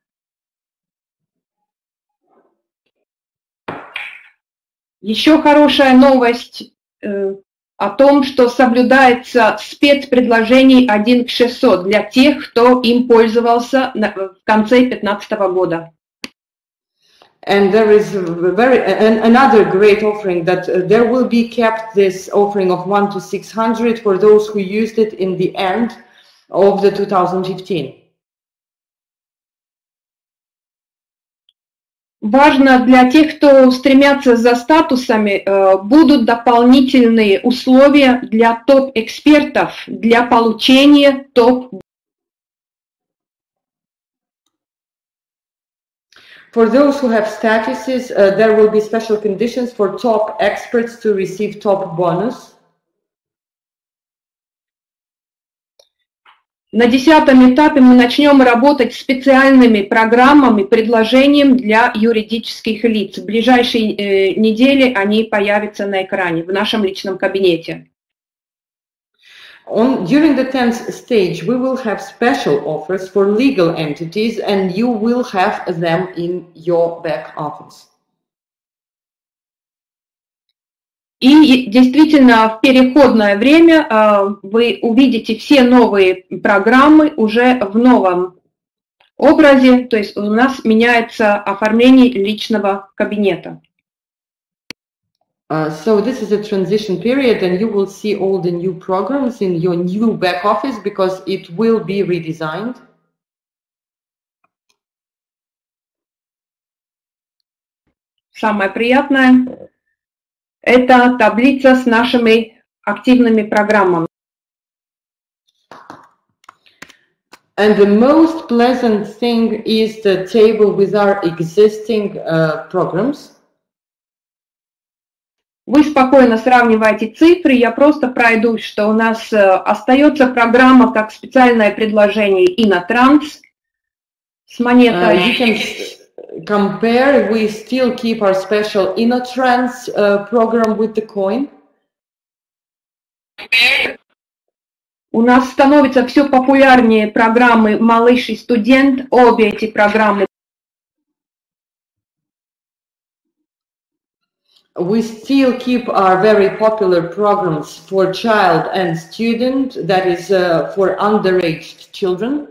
Еще хорошая новость э, о том, что соблюдается спецпредложение один к шестьсот для тех, кто им пользовался на, в конце две тысячи пятнадцатого года. And there is a very and another great offering that uh, there will be kept this offering of one to six hundred for those who used it in the end of the two thousand fifteen. Важно для тех, кто стремятся за статусами, э, будут дополнительные условия для топ-экспертов для получения топ. For those who have statuses, uh, there will be special conditions for top experts to receive top bonus. На десятом этапе мы начнем работать с специальными программами, предложением для юридических лиц. В ближайшие э, недели они появятся на экране в нашем личном кабинете. On, during the tenth stage, we will have special offers for legal entities, and you will have them in your back office. И действительно, в переходное время вы увидите все новые программы уже в новом образе, то есть у нас меняется оформление личного кабинета. Uh, so this is a transition period, and you will see all the new programs in your new back office because it will be redesigned. Самое приятное – это таблица с нашими активными программами. And the most pleasant thing is the table with our existing uh, programs. Вы спокойно сравниваете цифры, я просто пройдусь, что у нас остается программа как специальное предложение Innotrans с монетой. Uh, you can compare, we still keep our special Innotrans uh, program with the coin. У нас становятся все популярнее программы «Малыш» и «Студент», обе эти программы. We still keep our very popular programs for child and student, that is uh, for underage children.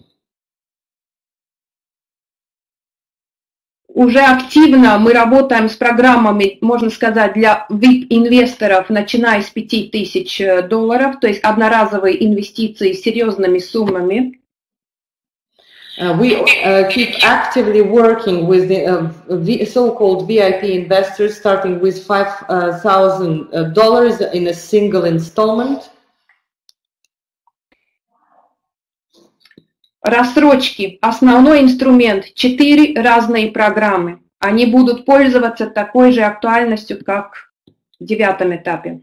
Уже активно мы работаем с программами, можно сказать, для ви ай пи-инвесторов, начиная с пяти тысяч долларов, то есть одноразовые инвестиции с серьезными суммами. Uh, we uh, keep actively working with the uh, so-called ви ай пи investors, starting with five thousand dollars in a single installment. Рассрочки. Основной инструмент. Четыре разные программы. Они будут пользоваться такой же актуальностью, как в девятом этапе.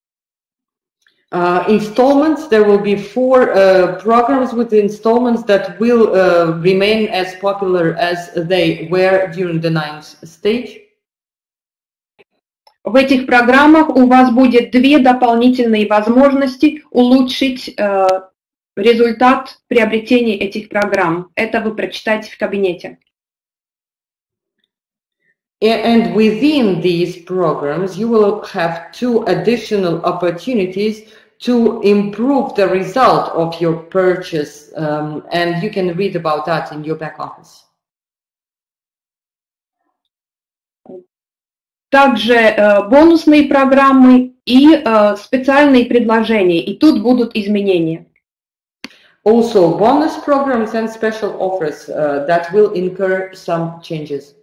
Uh, installments, there will be four uh, programs with the installments that will uh, remain as popular as they were during the ninth stage. В этих программах у вас будет две дополнительные возможности улучшить э, результат приобретения этих программ. Это вы прочитаете в кабинете. And within these programs, you will have two additional opportunities to improve the result of your purchase, um, and you can read about that in your back office. Также э, бонусные программы и э, специальные предложения, и тут будут изменения. Also, bonus programs and special offers uh, that will incur some changes.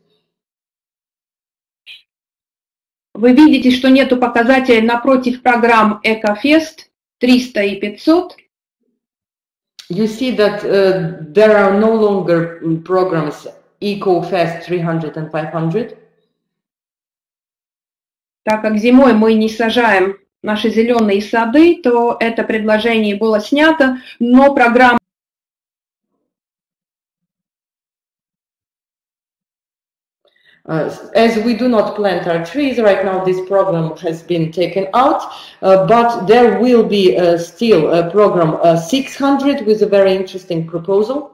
Вы видите, что нету показателей напротив программ EcoFest триста и пятьсот. You see that uh, there are no longer programs EcoFest three hundred and five hundred. Так как зимой мы не сажаем наши зеленые сады, то это предложение было снято, но программа Uh, as we do not plant our trees right now, this program has been taken out, uh, but there will be uh, still a program uh, six hundred with a very interesting proposal.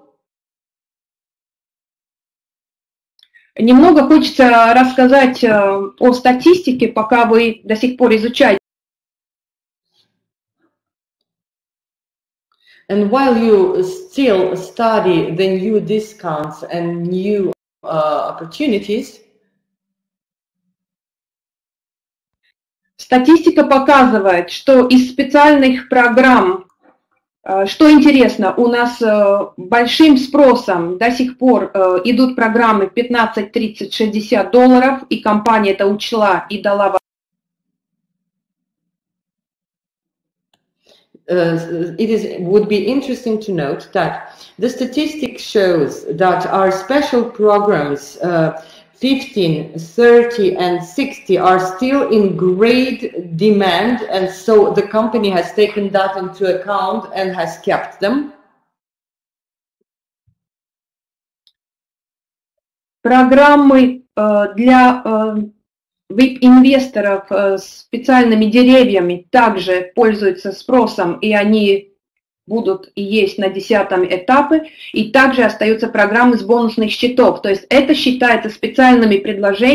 Немного хочется рассказать о статистике, пока вы до сих пор изучаете. And while you still study the new discounts and new uh, opportunities, статистика показывает, что из специальных программ, что интересно, у нас большим спросом до сих пор идут программы пятнадцать, тридцать, шестьдесят долларов, и компания это учла и дала. uh, it is would be interesting to note that the statistic shows that our special programs uh, fifteen, thirty and sixty are still in great demand, and so the company has taken that into account and has kept them. Программы э, для э, ви ай пи-инвесторов э, с специальными деревьями также пользуются спросом, и они будут и есть на десятом этапе, и также остаются программы с бонусных счетов. То есть это считается специальными предложениями.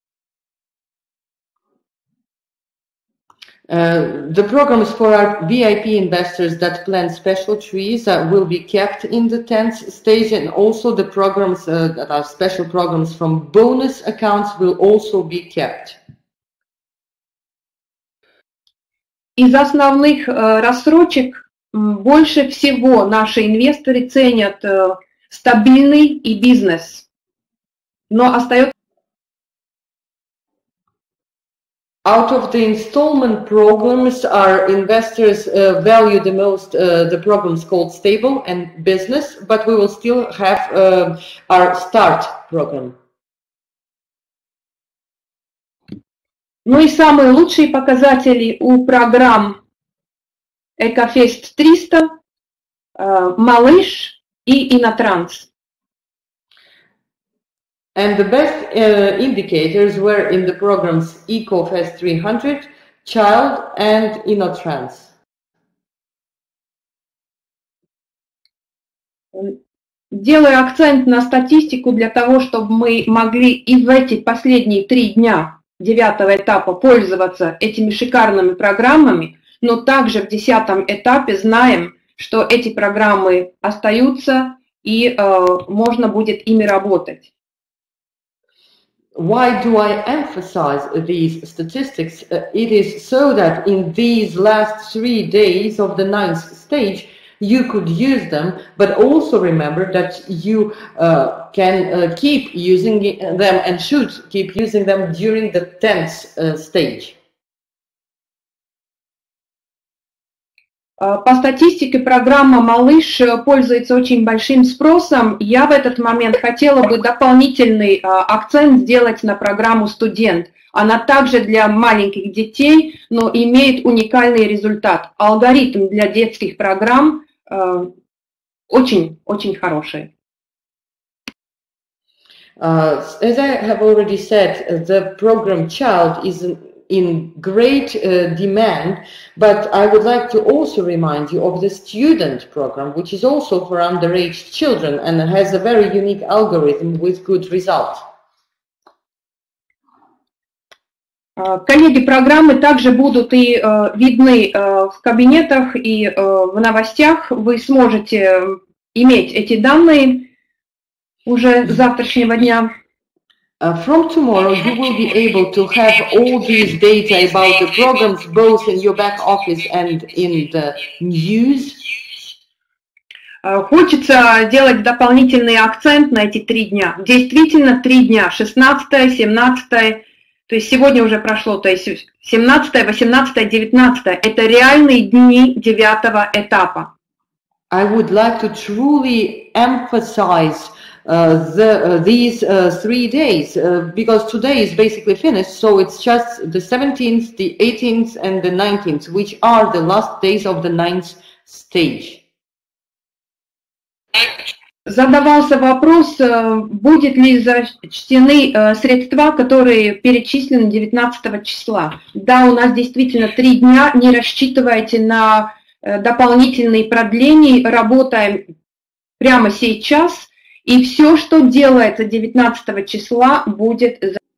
Uh, the programs for our V I P investors that plant special trees uh, will be kept in the tenth stage, and also the programs uh, that are special programs from bonus accounts will also be kept. Из основных э, рассрочек больше всего наши инвесторы ценят э, стабильный и бизнес, но остается. Out of the installment programs, our investors uh, value the most uh, the programs called stable and business, but we will still have uh, our start program. Ну и самые лучшие показатели у программ Экофест триста, Малыш и Инотранс. And the best uh, indicators were in the programs EcoFest three hundred, Child and Innotrans. Делаю акцент на статистику для того, чтобы мы могли и в эти последние три дня девятого этапа пользоваться этими шикарными программами, но также в десятом этапе знаем, что эти программы остаются и э, можно будет ими работать. Why do I emphasize these statistics? Uh, it is so that in these last three days of the ninth stage, you could use them, but also remember that you uh, can uh, keep using them and should keep using them during the tenth uh, stage. По статистике программа «Малыш» пользуется очень большим спросом. Я в этот момент хотела бы дополнительный акцент сделать на программу «Студент». Она также для маленьких детей, но имеет уникальный результат. Алгоритм для детских программ очень-очень хороший. Uh, as I have already said, the program Child is an in great uh, demand, but I would like to also remind you of the student program, which is also for underage children and has a very unique algorithm with good result. Коллеги, программы также будут и э, видны э, в кабинетах и э, в новостях. Вы сможете иметь эти данные уже с завтрашнего дня. Uh, from tomorrow, you will be able to have all these data about the programs both in your back office and in the news. Хочется сделать дополнительный акцент на эти три дня. Действительно, три дня, шестнадцатое, семнадцатое, то есть сегодня уже прошло, то есть семнадцатое, восемнадцатое, девятнадцатое, это реальные дни девятого этапа. I would like to truly emphasize Uh, the, uh, these uh, three days, uh, because today is basically finished, so it's just the seventeenth, the eighteenth and the nineteenth, which are the last days of the ninth stage. Задавался вопрос, будет ли зачтены средства, которые перечислены девятнадцатого числа. Да, у нас действительно три дня, не рассчитывайте на дополнительные продления, работаем прямо сейчас. И все, что делается девятнадцатого числа, будет.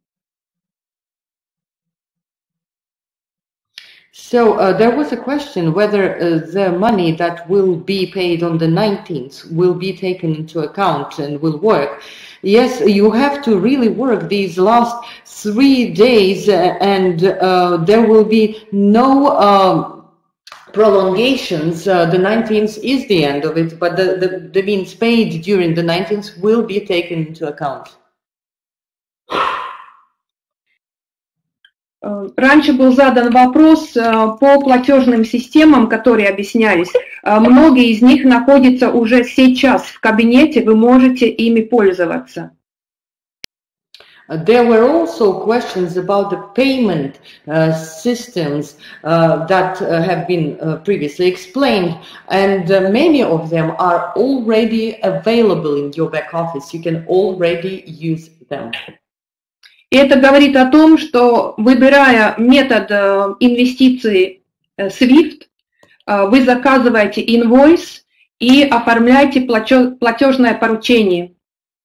So uh, there was a question whether uh, the money that will be paid on the nineteenth will be taken into account and will work. Yes, you have to really work these last three days, uh, and uh, there will be no uh, prolongations. Uh, the nineteenth is the end of it, but the, the, the means paid during the nineteenth will be taken into account. Раньше был задан вопрос по платежным системам, которые объяснялись. Многие из них находятся уже сейчас в кабинете, вы можете ими пользоваться. There were also questions about the payment uh, systems uh, that uh, have been uh, previously explained, and uh, many of them are already available in your back office. You can already use them. И это говорит о том, что, выбирая метод инвестиций свифт, вы заказываете инвойс и оформляете платежное поручение.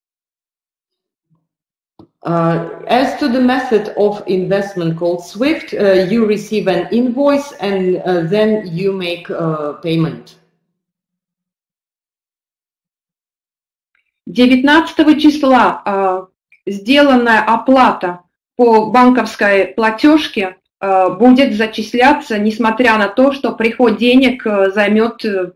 Uh, as to the method of investment called SWIFT, uh, you receive an invoice and uh, then you make uh, payment. девятнадцатого числа uh, сделанная оплата по банковской платежке uh, будет зачисляться, несмотря на то, что приход денег uh, займет uh,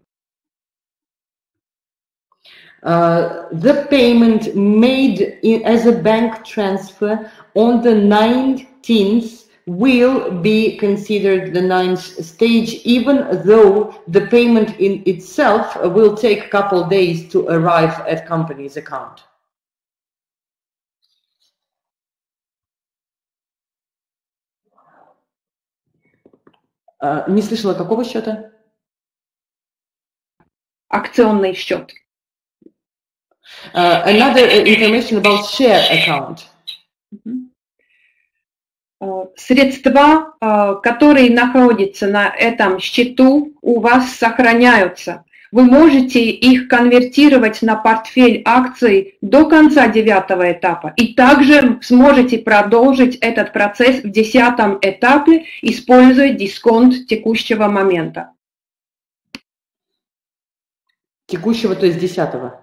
Uh, the payment made in, as a bank transfer on the nineteenth will be considered the ninth stage, even though the payment in itself will take a couple days to arrive at company's account. Uh, не слышала, какого счета? Акционный счет. Uh, another information about share account. Средства, которые находятся на этом счету, у вас сохраняются. Вы можете их конвертировать на портфель акций до конца девятого этапа. И также сможете продолжить этот процесс в десятом этапе, используя дисконт текущего момента. Текущего, то есть десятого.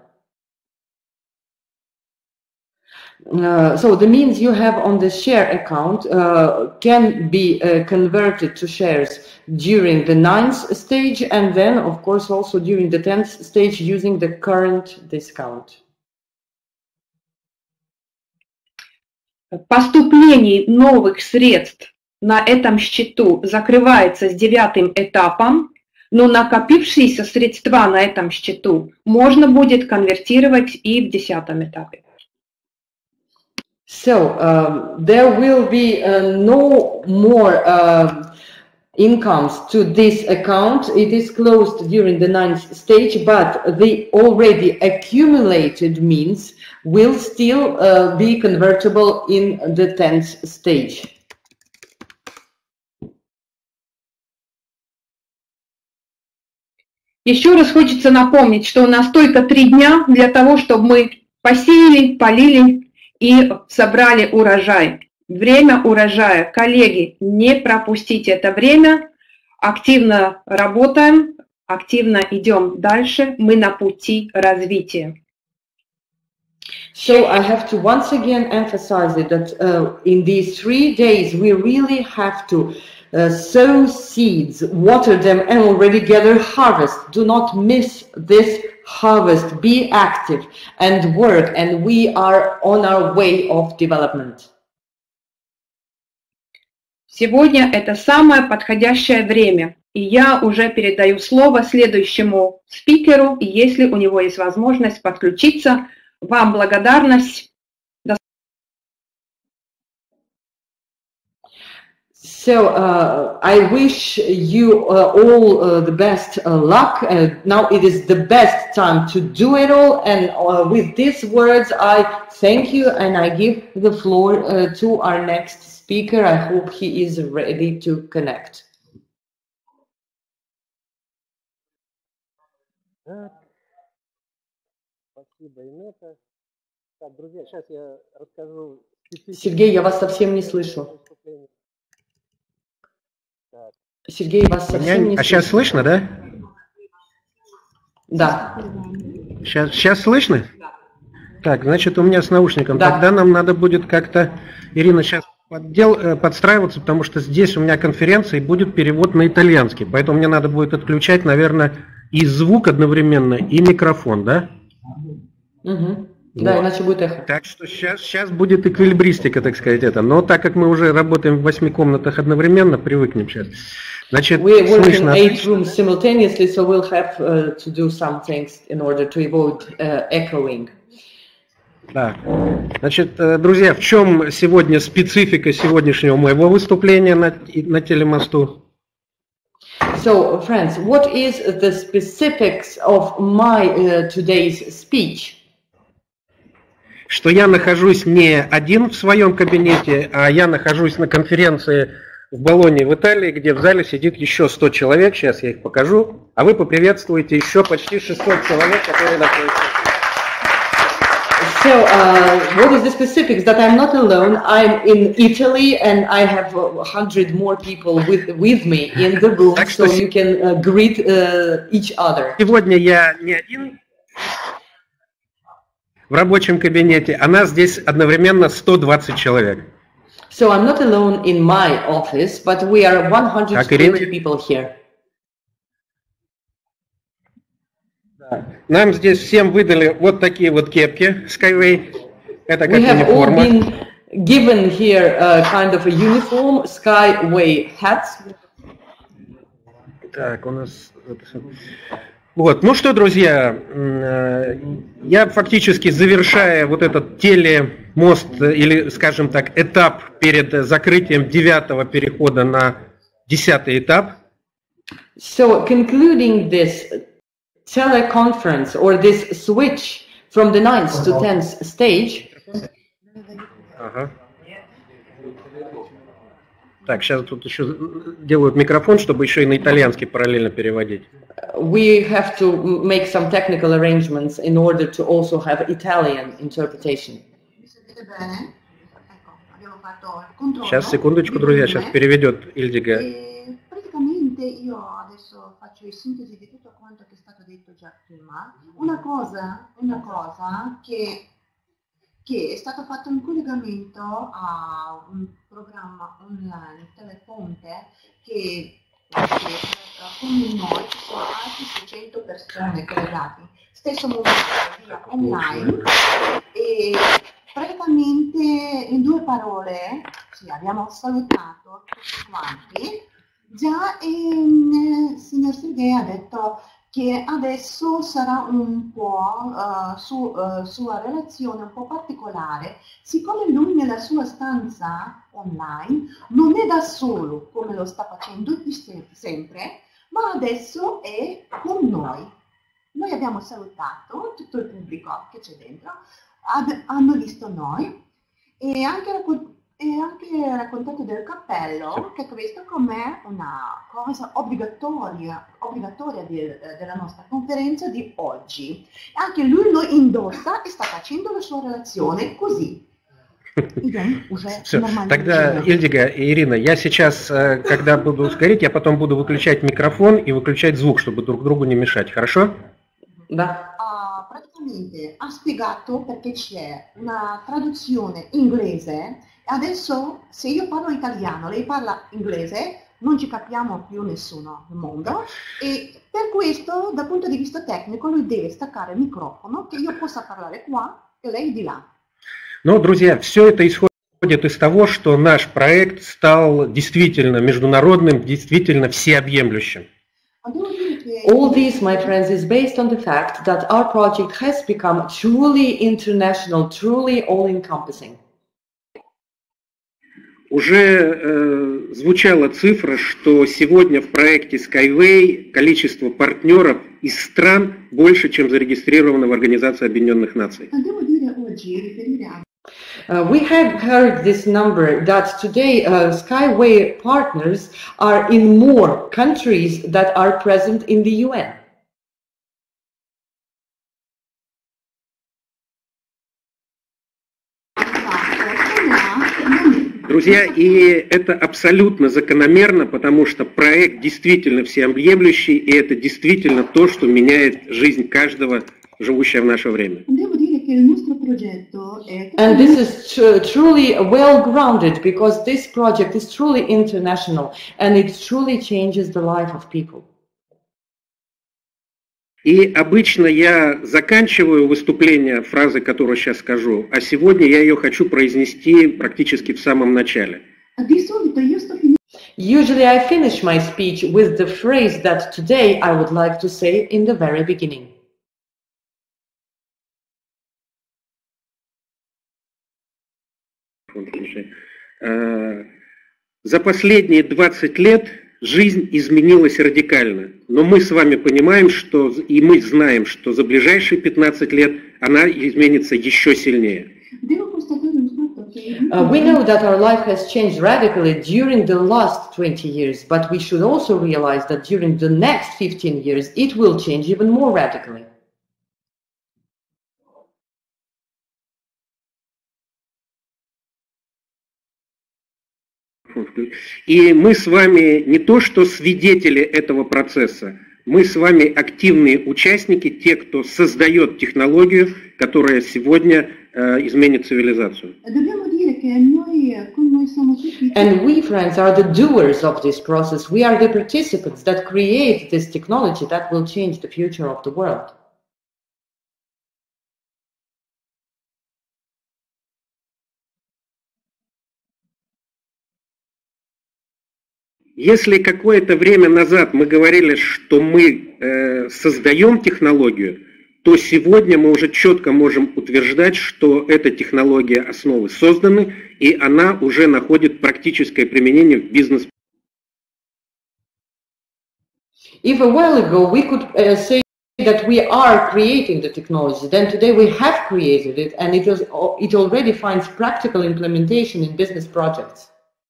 Uh, so the means you have on the share account uh, can be uh, converted to shares during the ninth stage and then, of course, also during the tenth stage using the current discount. Поступление новых средств на этом счету закрывается с девятым этапом, но накопившиеся средства на этом счету можно будет конвертировать и в десятом этапе. So um, there will be uh, no more uh, incomes to this account. It is closed during the ninth stage, but the already accumulated means will still uh, be convertible in the tenth stage. Еще раз хочется напомнить, что у нас только три дня для того, чтобы мы посеяли, полили и собрали урожай. Время урожая. Коллеги, не пропустите это время. Активно работаем, активно идем дальше. Мы на пути развития. So I have to once again emphasize it that uh, in these three days we really have to uh, sow seeds, water them and already gather harvest. Do not miss this harvest. Be active and work, and we are on our way of development. Сегодня это самое подходящее время, и я уже передаю слово следующему спикеру, и если у него есть возможность подключиться, вам благодарность. So uh, I wish you uh, all uh, the best uh, luck. Uh, now it is the best time to do it all. And uh, with these words, I thank you and I give the floor uh, to our next speaker. I hope he is ready to connect. Сергей, я вас совсем не слышу. Сергей, вас совсем не слышно. А сейчас слышно, да? Да. Сейчас, сейчас слышно? Так, значит, у меня с наушником. Да. Тогда нам надо будет как-то, Ирина, сейчас поддел, подстраиваться, потому что здесь у меня конференция и будет перевод на итальянский. Поэтому мне надо будет отключать, наверное, и звук одновременно, и микрофон, да? Угу. Да, вот. Иначе будет эхо. Так что сейчас, сейчас будет эквилибристика, так сказать, это. Но так как мы уже работаем в восьми комнатах одновременно, привыкнем сейчас. Значит, we work in eight rooms simultaneously, so we'll have uh, to do some things in order to avoid uh, echoing. Да. Значит, друзья, в чем сегодня специфика сегодняшнего моего выступления на, на телемосту? So, friends, what is the specifics of my uh, today's speech? Что я нахожусь не один в своем кабинете, а я нахожусь на конференции в Болонье в Италии, где в зале сидит еще сто человек, сейчас я их покажу, а вы поприветствуете еще почти шестьсот человек, которые находятся. So, uh, what is the specifics? That I'm not alone. I'm in Italy, and I have a hundred more people with with me in the room, so you can uh, greet uh, each other. Сегодня я не один в рабочем кабинете, а нас здесь одновременно сто двадцать человек. So I'm not alone in my office, but we are one hundred twenty people here. Нам здесь всем выдали вот такие вот кепки Skyway. Это как We have униформа. all been given here a kind of a uniform, Skyway hats. Так, у нас... Вот, ну что, друзья, я фактически, завершая вот этот телемост, или, скажем так, этап перед закрытием девятого перехода на десятый этап. So, concluding this teleconference or this switch from the ninth to tenth stage. Ага. Так, сейчас тут еще делают микрофон, чтобы еще и на итальянский параллельно переводить. We have to make some technical arrangements in order to also have Italian interpretation. Сейчас, секундочку, друзья, сейчас переведет Ильдига. Praticamente io adesso faccio il sintesi di tutto quanto che è stato detto già prima. Una cosa, una cosa che, che è stato fatto un collegamento a un programma online, Telefonte, che, che con noi ci sono altri seicento persone collegate, stesso momento via online, e praticamente in due parole sì, abbiamo salutato tutti quanti. Già il signor Sergei ha detto che adesso sarà un po' uh, su uh, sua relazione un po' particolare, siccome lui nella sua stanza online non è da solo come lo sta facendo sempre, ma adesso è con noi. Noi abbiamo salutato tutto il pubblico che c'è dentro, ad, hanno visto noi e anche raccontato E anche raccontato del cappello, che questo come una cosa obbligatoria, obbligatoria di, della nostra conferenza di oggi. Anche lui lo indossa e sta facendo la sua relazione così. Все. Тогда, Ильдига и Ирина, я сейчас, когда буду говорить, я потом буду выключать микрофон и выключать звук, чтобы друг другу не мешать, хорошо? Да. Uh, praticamente ha spiegato perché c'è una traduzione inglese. Adesso, se io parlo italiano, lei parla inglese, non ci capiamo più nessuno nel mondo e per questo, dal punto di vista tecnico, lui deve staccare il microfono, che io possa parlare qua e lei di là. Ну, друзья, все это исходит из того, что наш проект стал действительно международным, действительно всеобъемлющим. All this, my friends, is based on the fact that our project has become truly international, truly all-encompassing. Уже э, звучала цифра, что сегодня в проекте Skyway количество партнеров из стран больше, чем зарегистрировано в Организации Объединенных Наций. Uh, we have heard this number that today uh, Skyway partners are in more countries that are present in the U N. Друзья, и это абсолютно закономерно, потому что проект действительно всеобъемлющий, и это действительно то, что меняет жизнь каждого, живущего в наше время. And this is tr truly well grounded, because this project is truly international, and it truly changes the life of people. И обычно я заканчиваю выступление фразой, которую сейчас скажу, а сегодня я ее хочу произнести практически в самом начале. Di solito io sto finendo. Usually I finish my speech with the phrase that today I would like to say in the very beginning. За последние двадцать лет жизнь изменилась радикально, но мы с вами понимаем, что и мы знаем, что за ближайшие пятнадцать лет она изменится еще сильнее. Uh, we know that our life has changed radically during the last twenty years, but we should also realize that during the next fifteen years it will change even more radically. И мы с вами не то что свидетели этого процесса, мы с вами активные участники, те, кто создает технологию, которая сегодня э, изменит цивилизацию. And we, friends, are the doers of this process. We are the participants that create this technology that will change the future of the world. Если какое-то время назад мы говорили, что мы э, создаем технологию, то сегодня мы уже четко можем утверждать, что эта технология основы созданы, и она уже находит практическое применение в бизнес. If a while ago we could uh, say that we are creating the technology, then today we have created it, and it, was, it already finds practical implementation in business projects.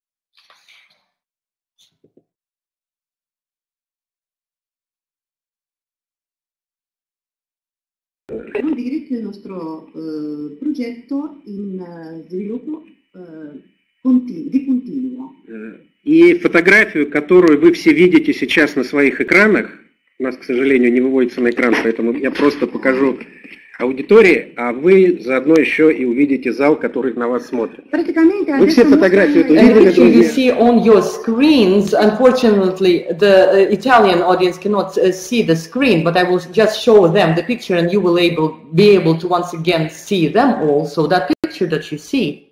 Noi diretti il nostro eh, progetto in eh, sviluppo eh, continu- di continuo. И фотографию, которую вы все видите сейчас на своих экранах, у нас, к сожалению, не выводится на экран, поэтому я просто покажу аудитории, а вы заодно еще и увидите зал, который на вас смотрит. Вы все фотографии эту видели, друзья? You see on your screens. Unfortunately, the uh, Italian audience cannot uh, see the screen, but I will just show them the picture, and you will able be able to once again see them all. So that picture that you see.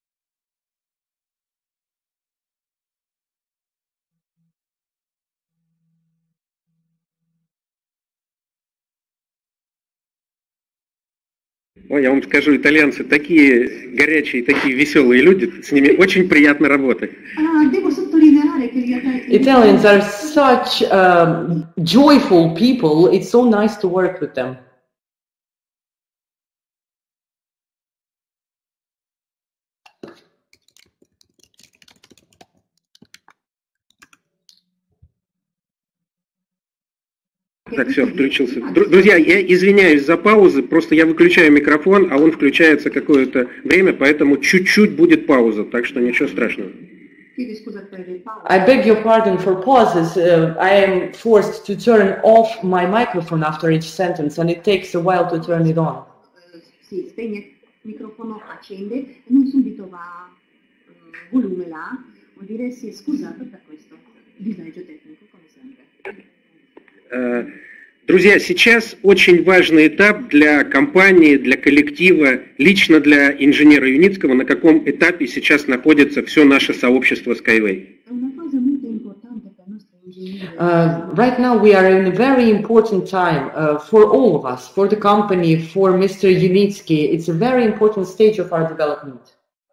Ой, я вам скажу, итальянцы такие горячие, такие веселые люди, с ними очень приятно работать. Italians are such um, joyful people. It's so nice to work with them. Так, все, включился. Друзья, я извиняюсь за паузы, просто я выключаю микрофон, а он включается какое-то время, поэтому чуть-чуть будет пауза, так что ничего страшного. I beg your pardon for pauses. Uh, I am forced to turn off my microphone after each sentence, and it takes a while to turn it on. Sì, spegne il microfono, accende e non subito va volume là, vuol dire sì, scusate per questo disagio tecnico, come sempre. Друзья, сейчас очень важный этап для компании, для коллектива, лично для инженера Юницкого, на каком этапе сейчас находится все наше сообщество Skyway. Uh, right now we are in a very important time uh, for all of us, for the company, for Mister Yunitsky. It's a very important stage of our development.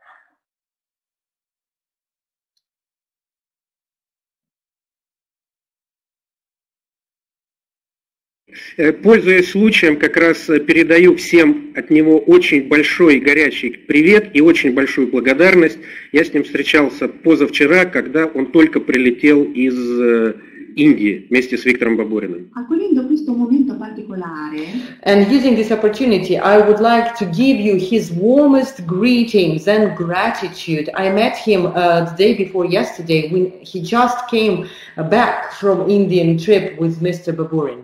Пользуясь случаем, как раз передаю всем от него очень большой горячий привет и очень большую благодарность. Я с ним встречался позавчера, когда он только прилетел из Индии вместе с Виктором Бабуриным. And using this opportunity, I would like to give you his warmest greetings and gratitude. I met him uh, the day before yesterday when he just came back from Indian trip with Mister Baburin.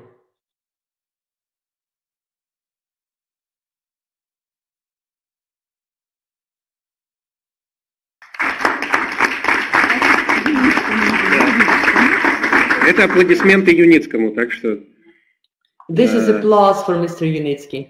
Это аплодисменты Юницкому, так что... This is applause for мистер Юницкий.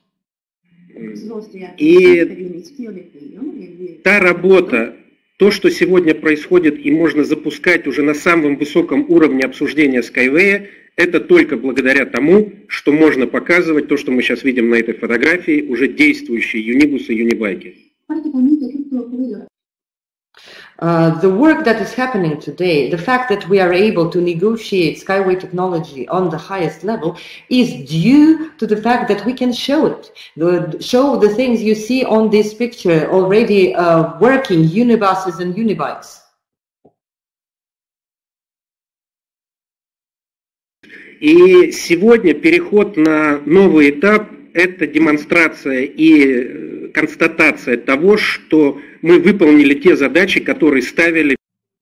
И та работа, то, что сегодня происходит и можно запускать уже на самом высоком уровне обсуждения Skyway, это только благодаря тому, что можно показывать то, что мы сейчас видим на этой фотографии, уже действующие юнибусы и юнибайки. Uh, the work that is happening today, the fact that we are able to negotiate Skyway technology on the highest level is due to the fact that we can show it. The, show the things you see on this picture already uh, working unibuses and unibikes. И сегодня переход на новый этап – это демонстрация и констатация того, что мы выполнили те задачи, которые ставили.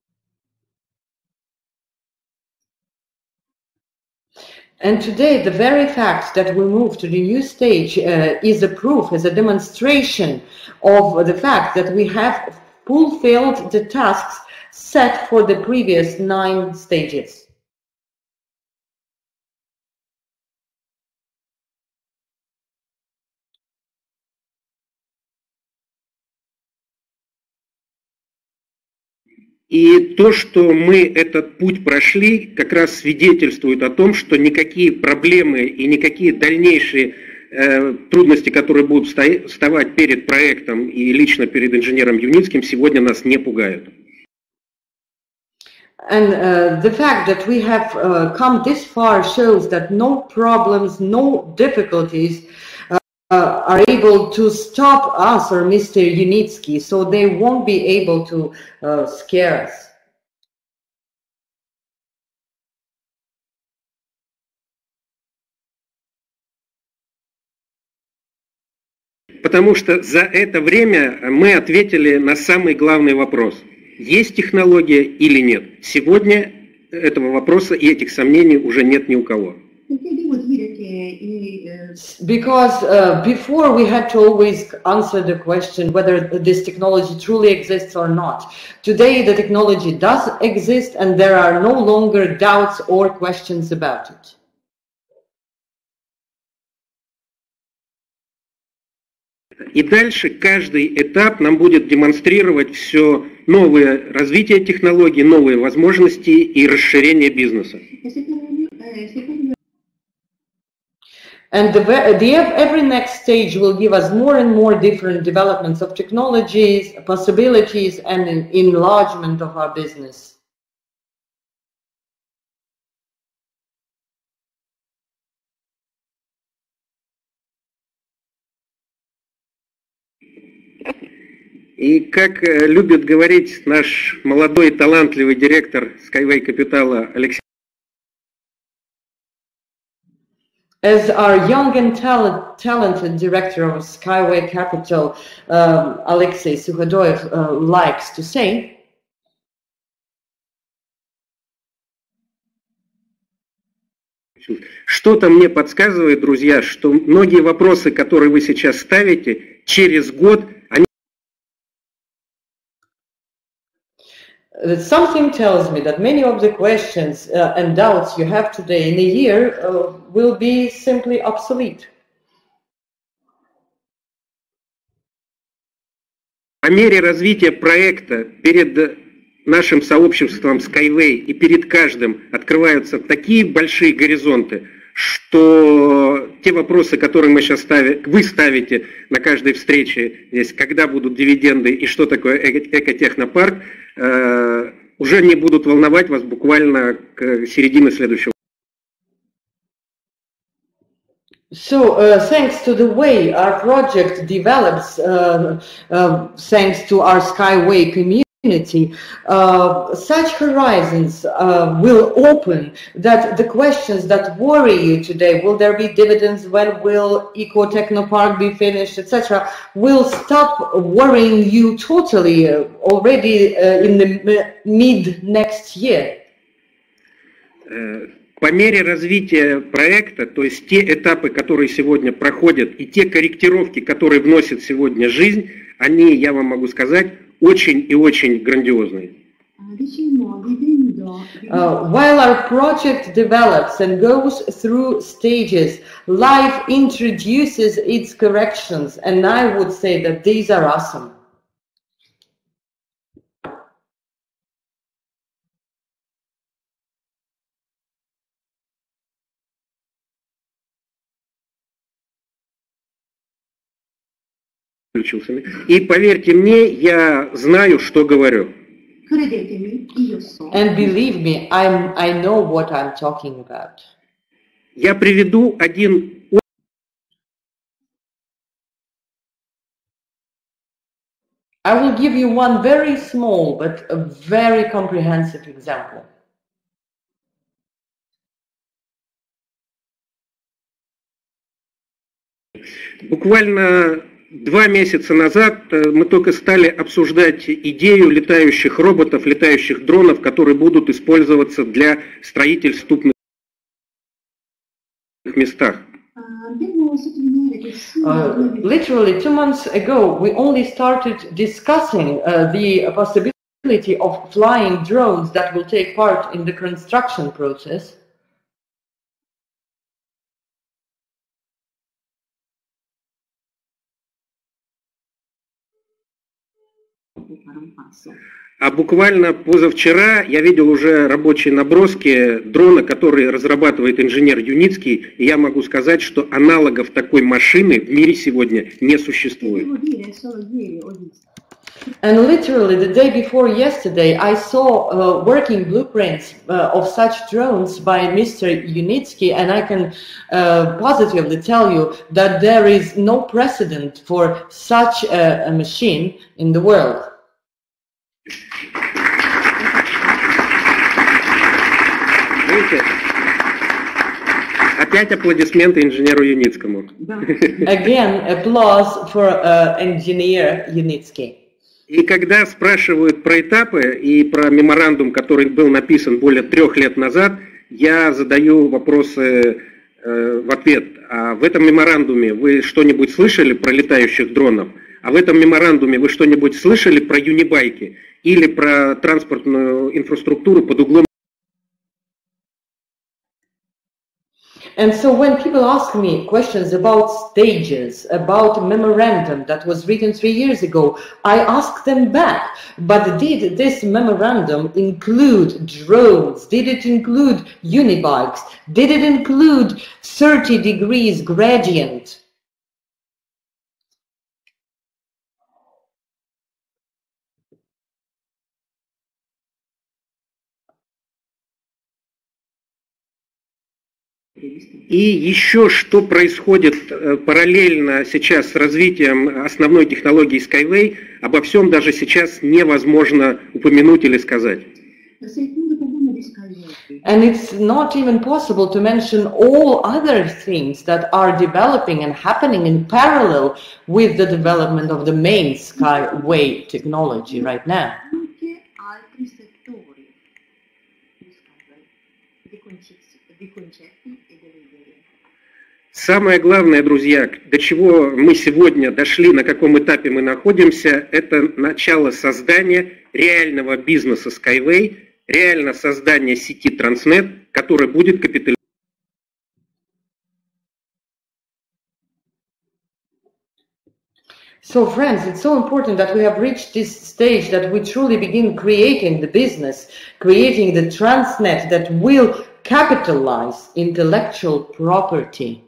And today, the very fact that we move to the new stage uh, is a proof, is a demonstration of the fact that we have fulfilled the tasks set for the previous nine stages. И то, что мы этот путь прошли, как раз свидетельствует о том, что никакие проблемы и никакие дальнейшие э, трудности, которые будут вставать перед проектом и лично перед инженером Юницким, сегодня нас не пугают. And uh, the fact that we have uh, come this far shows that no problems, no difficulties Uh, are able to stop us or мистер Юницкий, so they won't be able to uh, scare us. Потому что за это время мы ответили на самый главный вопрос. Есть технология или нет? Сегодня этого вопроса и этих сомнений уже нет ни у кого. Because uh, before we had to always answer the question whether this technology truly exists or not. Today the technology does exist and there are no longer doubts or questions about it. И дальше каждый этап нам будет демонстрировать все новое развитие технологий, новые возможности и расширение бизнеса. And the, the every next stage will give us more and more different developments of technologies, possibilities, and an enlargement of our business. И как любит говорить наш молодой и талантливый директор Skyway Capital Алексей, as our young and talent, talented director of Skyway Capital, um, Alexei Sukhadoyev, uh, likes to say, что-то мне подсказывает, друзья, что многие вопросы, которые вы сейчас ставите, через год, они... Something tells me that many of the questions uh, and doubts you have today in a year uh, will be simply obsolete. По мере развития проекта перед нашим сообществом Skyway и перед каждым открываются такие большие горизонты, что те вопросы, которые мы сейчас ставим, вы ставите на каждой встрече, здесь, когда будут дивиденды и что такое экотехнопарк, э, уже не будут волновать вас буквально к середине следующего. So, uh, thanks to the way our project develops, uh, uh, thanks to our Skyway community, uh, such horizons uh, will open that the questions that worry you today, will there be dividends, when will Eco-Technopark be finished, et cetera, will stop worrying you totally uh, already uh, in the mid next year. Uh, По мере развития проекта, то есть те этапы, которые сегодня проходят, и те корректировки, которые вносит сегодня жизнь, они, я вам могу сказать, очень и очень грандиозные. Uh, while our project develops and goes through stages, life introduces its corrections, and I would say that these are awesome. И поверьте мне, я знаю, что говорю. And believe me, I'm, I know what I'm talking about. Я приведу один... I will give you one very small but a very comprehensive example. Буквально два месяца назад мы только стали обсуждать идею летающих роботов, летающих дронов, которые будут использоваться для строительств в крупных местах. Uh, literally two months ago, we only started discussing uh, the possibility of flying drones that will take part in the construction process. А буквально позавчера я видел уже рабочие наброски дрона, который разрабатывает инженер Юницкий, и я могу сказать, что аналогов такой машины в мире сегодня не существует. And literally the day before yesterday, I saw uh, working blueprints uh, of such drones by Mister Yunitsky, and I can uh, positively tell you that there is no precedent for such a, a machine in the world. Опять аплодисменты инженеру Юницкому. Again, applause for uh, engineer Yunitsky. И когда спрашивают про этапы и про меморандум, который был написан более трех лет назад, я задаю вопросы э, в ответ. А в этом меморандуме вы что-нибудь слышали про летающих дронов? А в этом меморандуме вы что-нибудь слышали про юнибайки или про транспортную инфраструктуру под углом? And so when people ask me questions about stages, about a memorandum that was written three years ago, I ask them back, but did this memorandum include drones? Did it include unibikes? Did it include thirty degrees gradient? И еще что происходит параллельно сейчас с развитием основной технологии Skyway, обо всем даже сейчас невозможно упомянуть или сказать. And it's not even possible to mention all other things that are developing and happening in parallel with the development of the main Skyway technology right now. Самое главное, друзья, до чего мы сегодня дошли, на каком этапе мы находимся, это начало создания реального бизнеса Skyway, реально создание сети Transnet, которая будет капитализировать. So friends, it's so important that we have reached this stage that we truly begin creating the business, creating the Transnet that will capitalize intellectual property.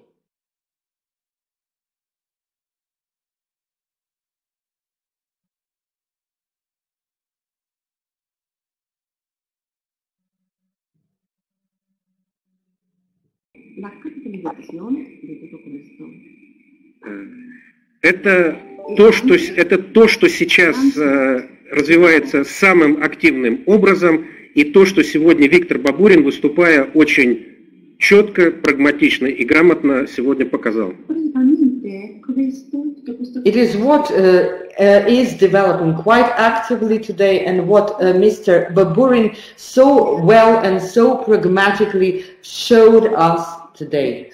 Это то, что, это то, что сейчас э, развивается самым активным образом, и то, что сегодня Виктор Бабурин, выступая очень четко, прагматично и грамотно, сегодня показал. It is what uh, uh, is developing quite actively today, and what uh, Mister Baburin so well and so pragmatically showed us today.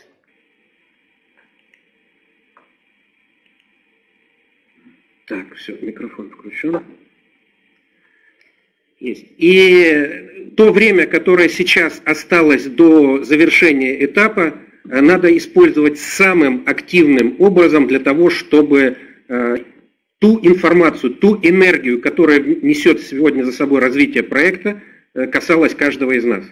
Так, все, микрофон включен. Есть. И то время, которое сейчас осталось до завершения этапа, надо использовать самым активным образом для того, чтобы э, ту информацию, ту энергию, которая несет сегодня за собой развитие проекта, э, касалась каждого из нас.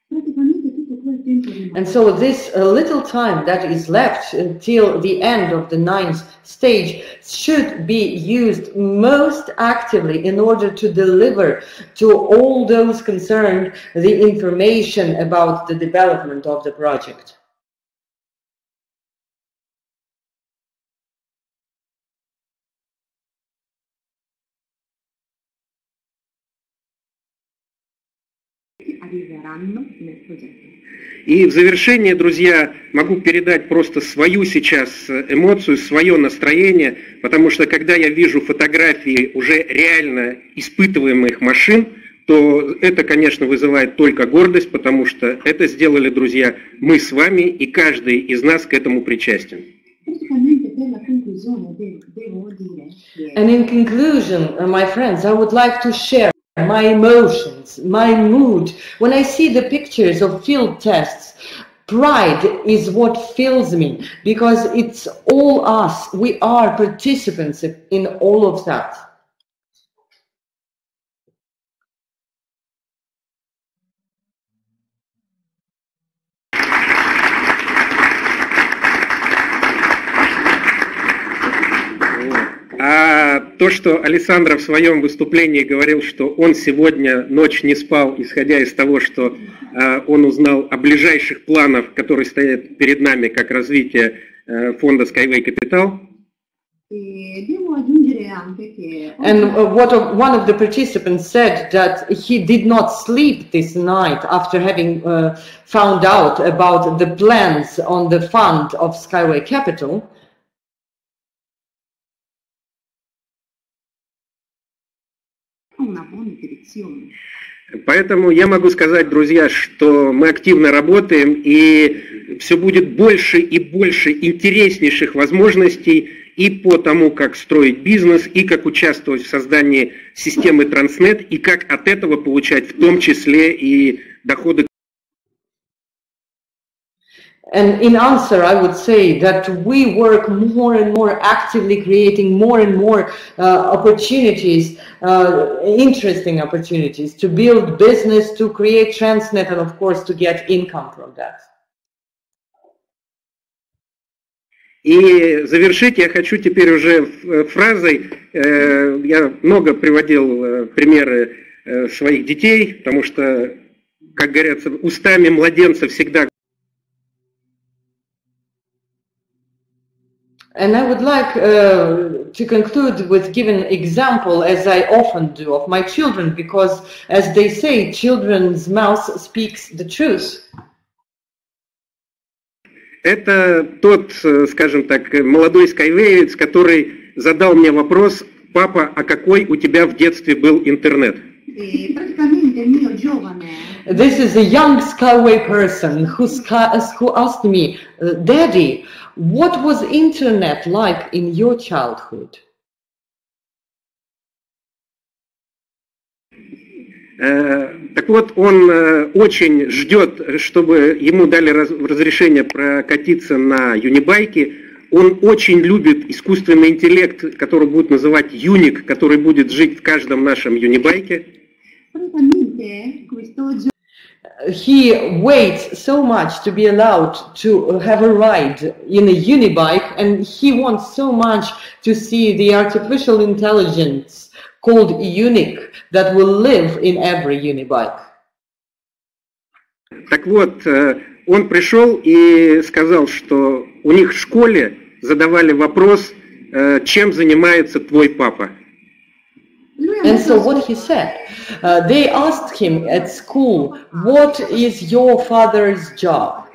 And so this uh, little time that is left till the end of the ninth stage should be used most actively in order to deliver to all those concerned the information about the development of the project. И в завершение, друзья, могу передать просто свою сейчас эмоцию, свое настроение, потому что когда я вижу фотографии уже реально испытываемых машин, то это, конечно, вызывает только гордость, потому что это сделали, друзья, мы с вами, и каждый из нас к этому причастен. And in conclusion, my friends, I would like to share my emotions, my mood. When I see the pictures of field tests, pride is what fills me, because it's all us. We are participants in all of that. А то, что Алессандро в своем выступлении говорил, что он сегодня ночь не спал, исходя из того, что э, он узнал о ближайших планах, которые стоят перед нами, как развитие э, фонда Skyway Capital. And what one of the participants said that he did not sleep this night after having uh, found out about the plans on the fund of Skyway Capital. Поэтому я могу сказать, друзья, что мы активно работаем, и все будет больше и больше интереснейших возможностей и по тому, как строить бизнес, и как участвовать в создании системы Transnet, и как от этого получать в том числе и доходы. And in answer, I would say that we work more and more actively, creating more and more uh, opportunities, uh, interesting opportunities to build business, to create Transnet, and of course to get income from that. И завершить я хочу теперь уже фразой. Я много приводил примеры своих детей, потому что, как говорится, устами младенца всегда. And I would like uh, to conclude with giving an example, as I often do, of my children, because, as they say, children's mouth speaks the truth. Это тот, скажем так, молодой скайвеец, который задал мне вопрос: папа, а какой у тебя в детстве был интернет? This is a young Skyway person who, who asked me, Daddy, what was internet like in your childhood? Так вот, он очень ждет, чтобы ему дали разрешение прокатиться на юнибайке. Он очень любит искусственный интеллект, который будет называть Юник, который будет жить в каждом нашем юнибайке. He waits so much to be allowed to have a ride in a unibike, and he wants so much to see the artificial intelligence called Unique that will live in every unibike. Так вот, он пришел и сказал, что у них в школе задавали вопрос, чем занимается твой папа. And so what he said, uh, they asked him at school, what is your father's job?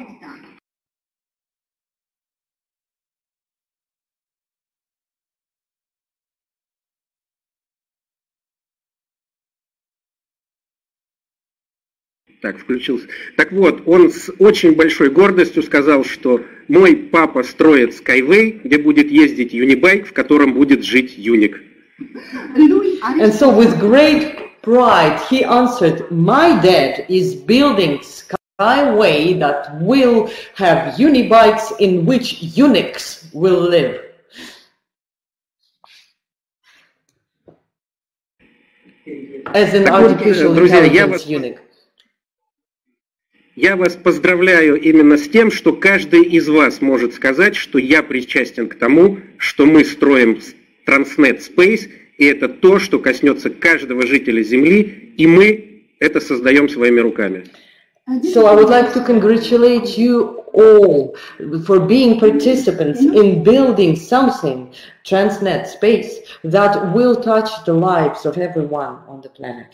Так, включился. Так вот, он с очень большой гордостью сказал, что мой папа строит Skyway, где будет ездить юнибайк, в котором будет жить Юник. And so with great pride, he answered, my dad is building skyway that will have unibikes in which eunuchs will live. As an artificial Друзья, я intelligence вас, eunuch. я вас поздравляю именно с тем, что каждый из вас может сказать, что я причастен к тому, что мы строим Transnet Space, и это то, что коснется каждого жителя Земли, и мы это создаем своими руками. So I would like to congratulate you all for being participants in building something, Transnet Space, that will touch the lives of everyone on the planet.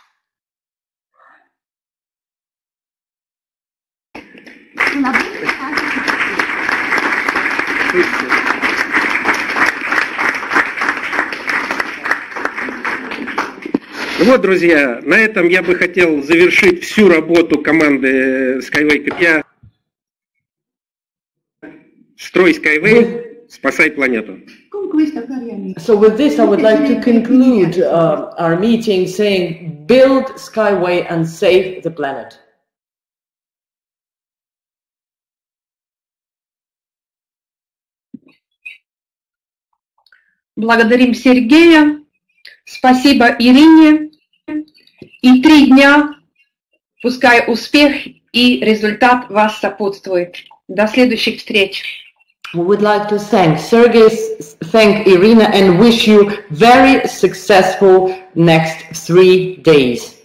Вот, друзья, на этом я бы хотел завершить всю работу команды Skyway Копья. Строй Skyway, спасай планету. So with this, I would like to conclude uh, our meeting saying, build Skyway and save the planet. Благодарим Сергея. Спасибо Ирине. И три дня, пускай успех и результат вас сопутствует. До следующих встреч. We would like to thank Sergey, thank Irina, and wish you very successful next three days.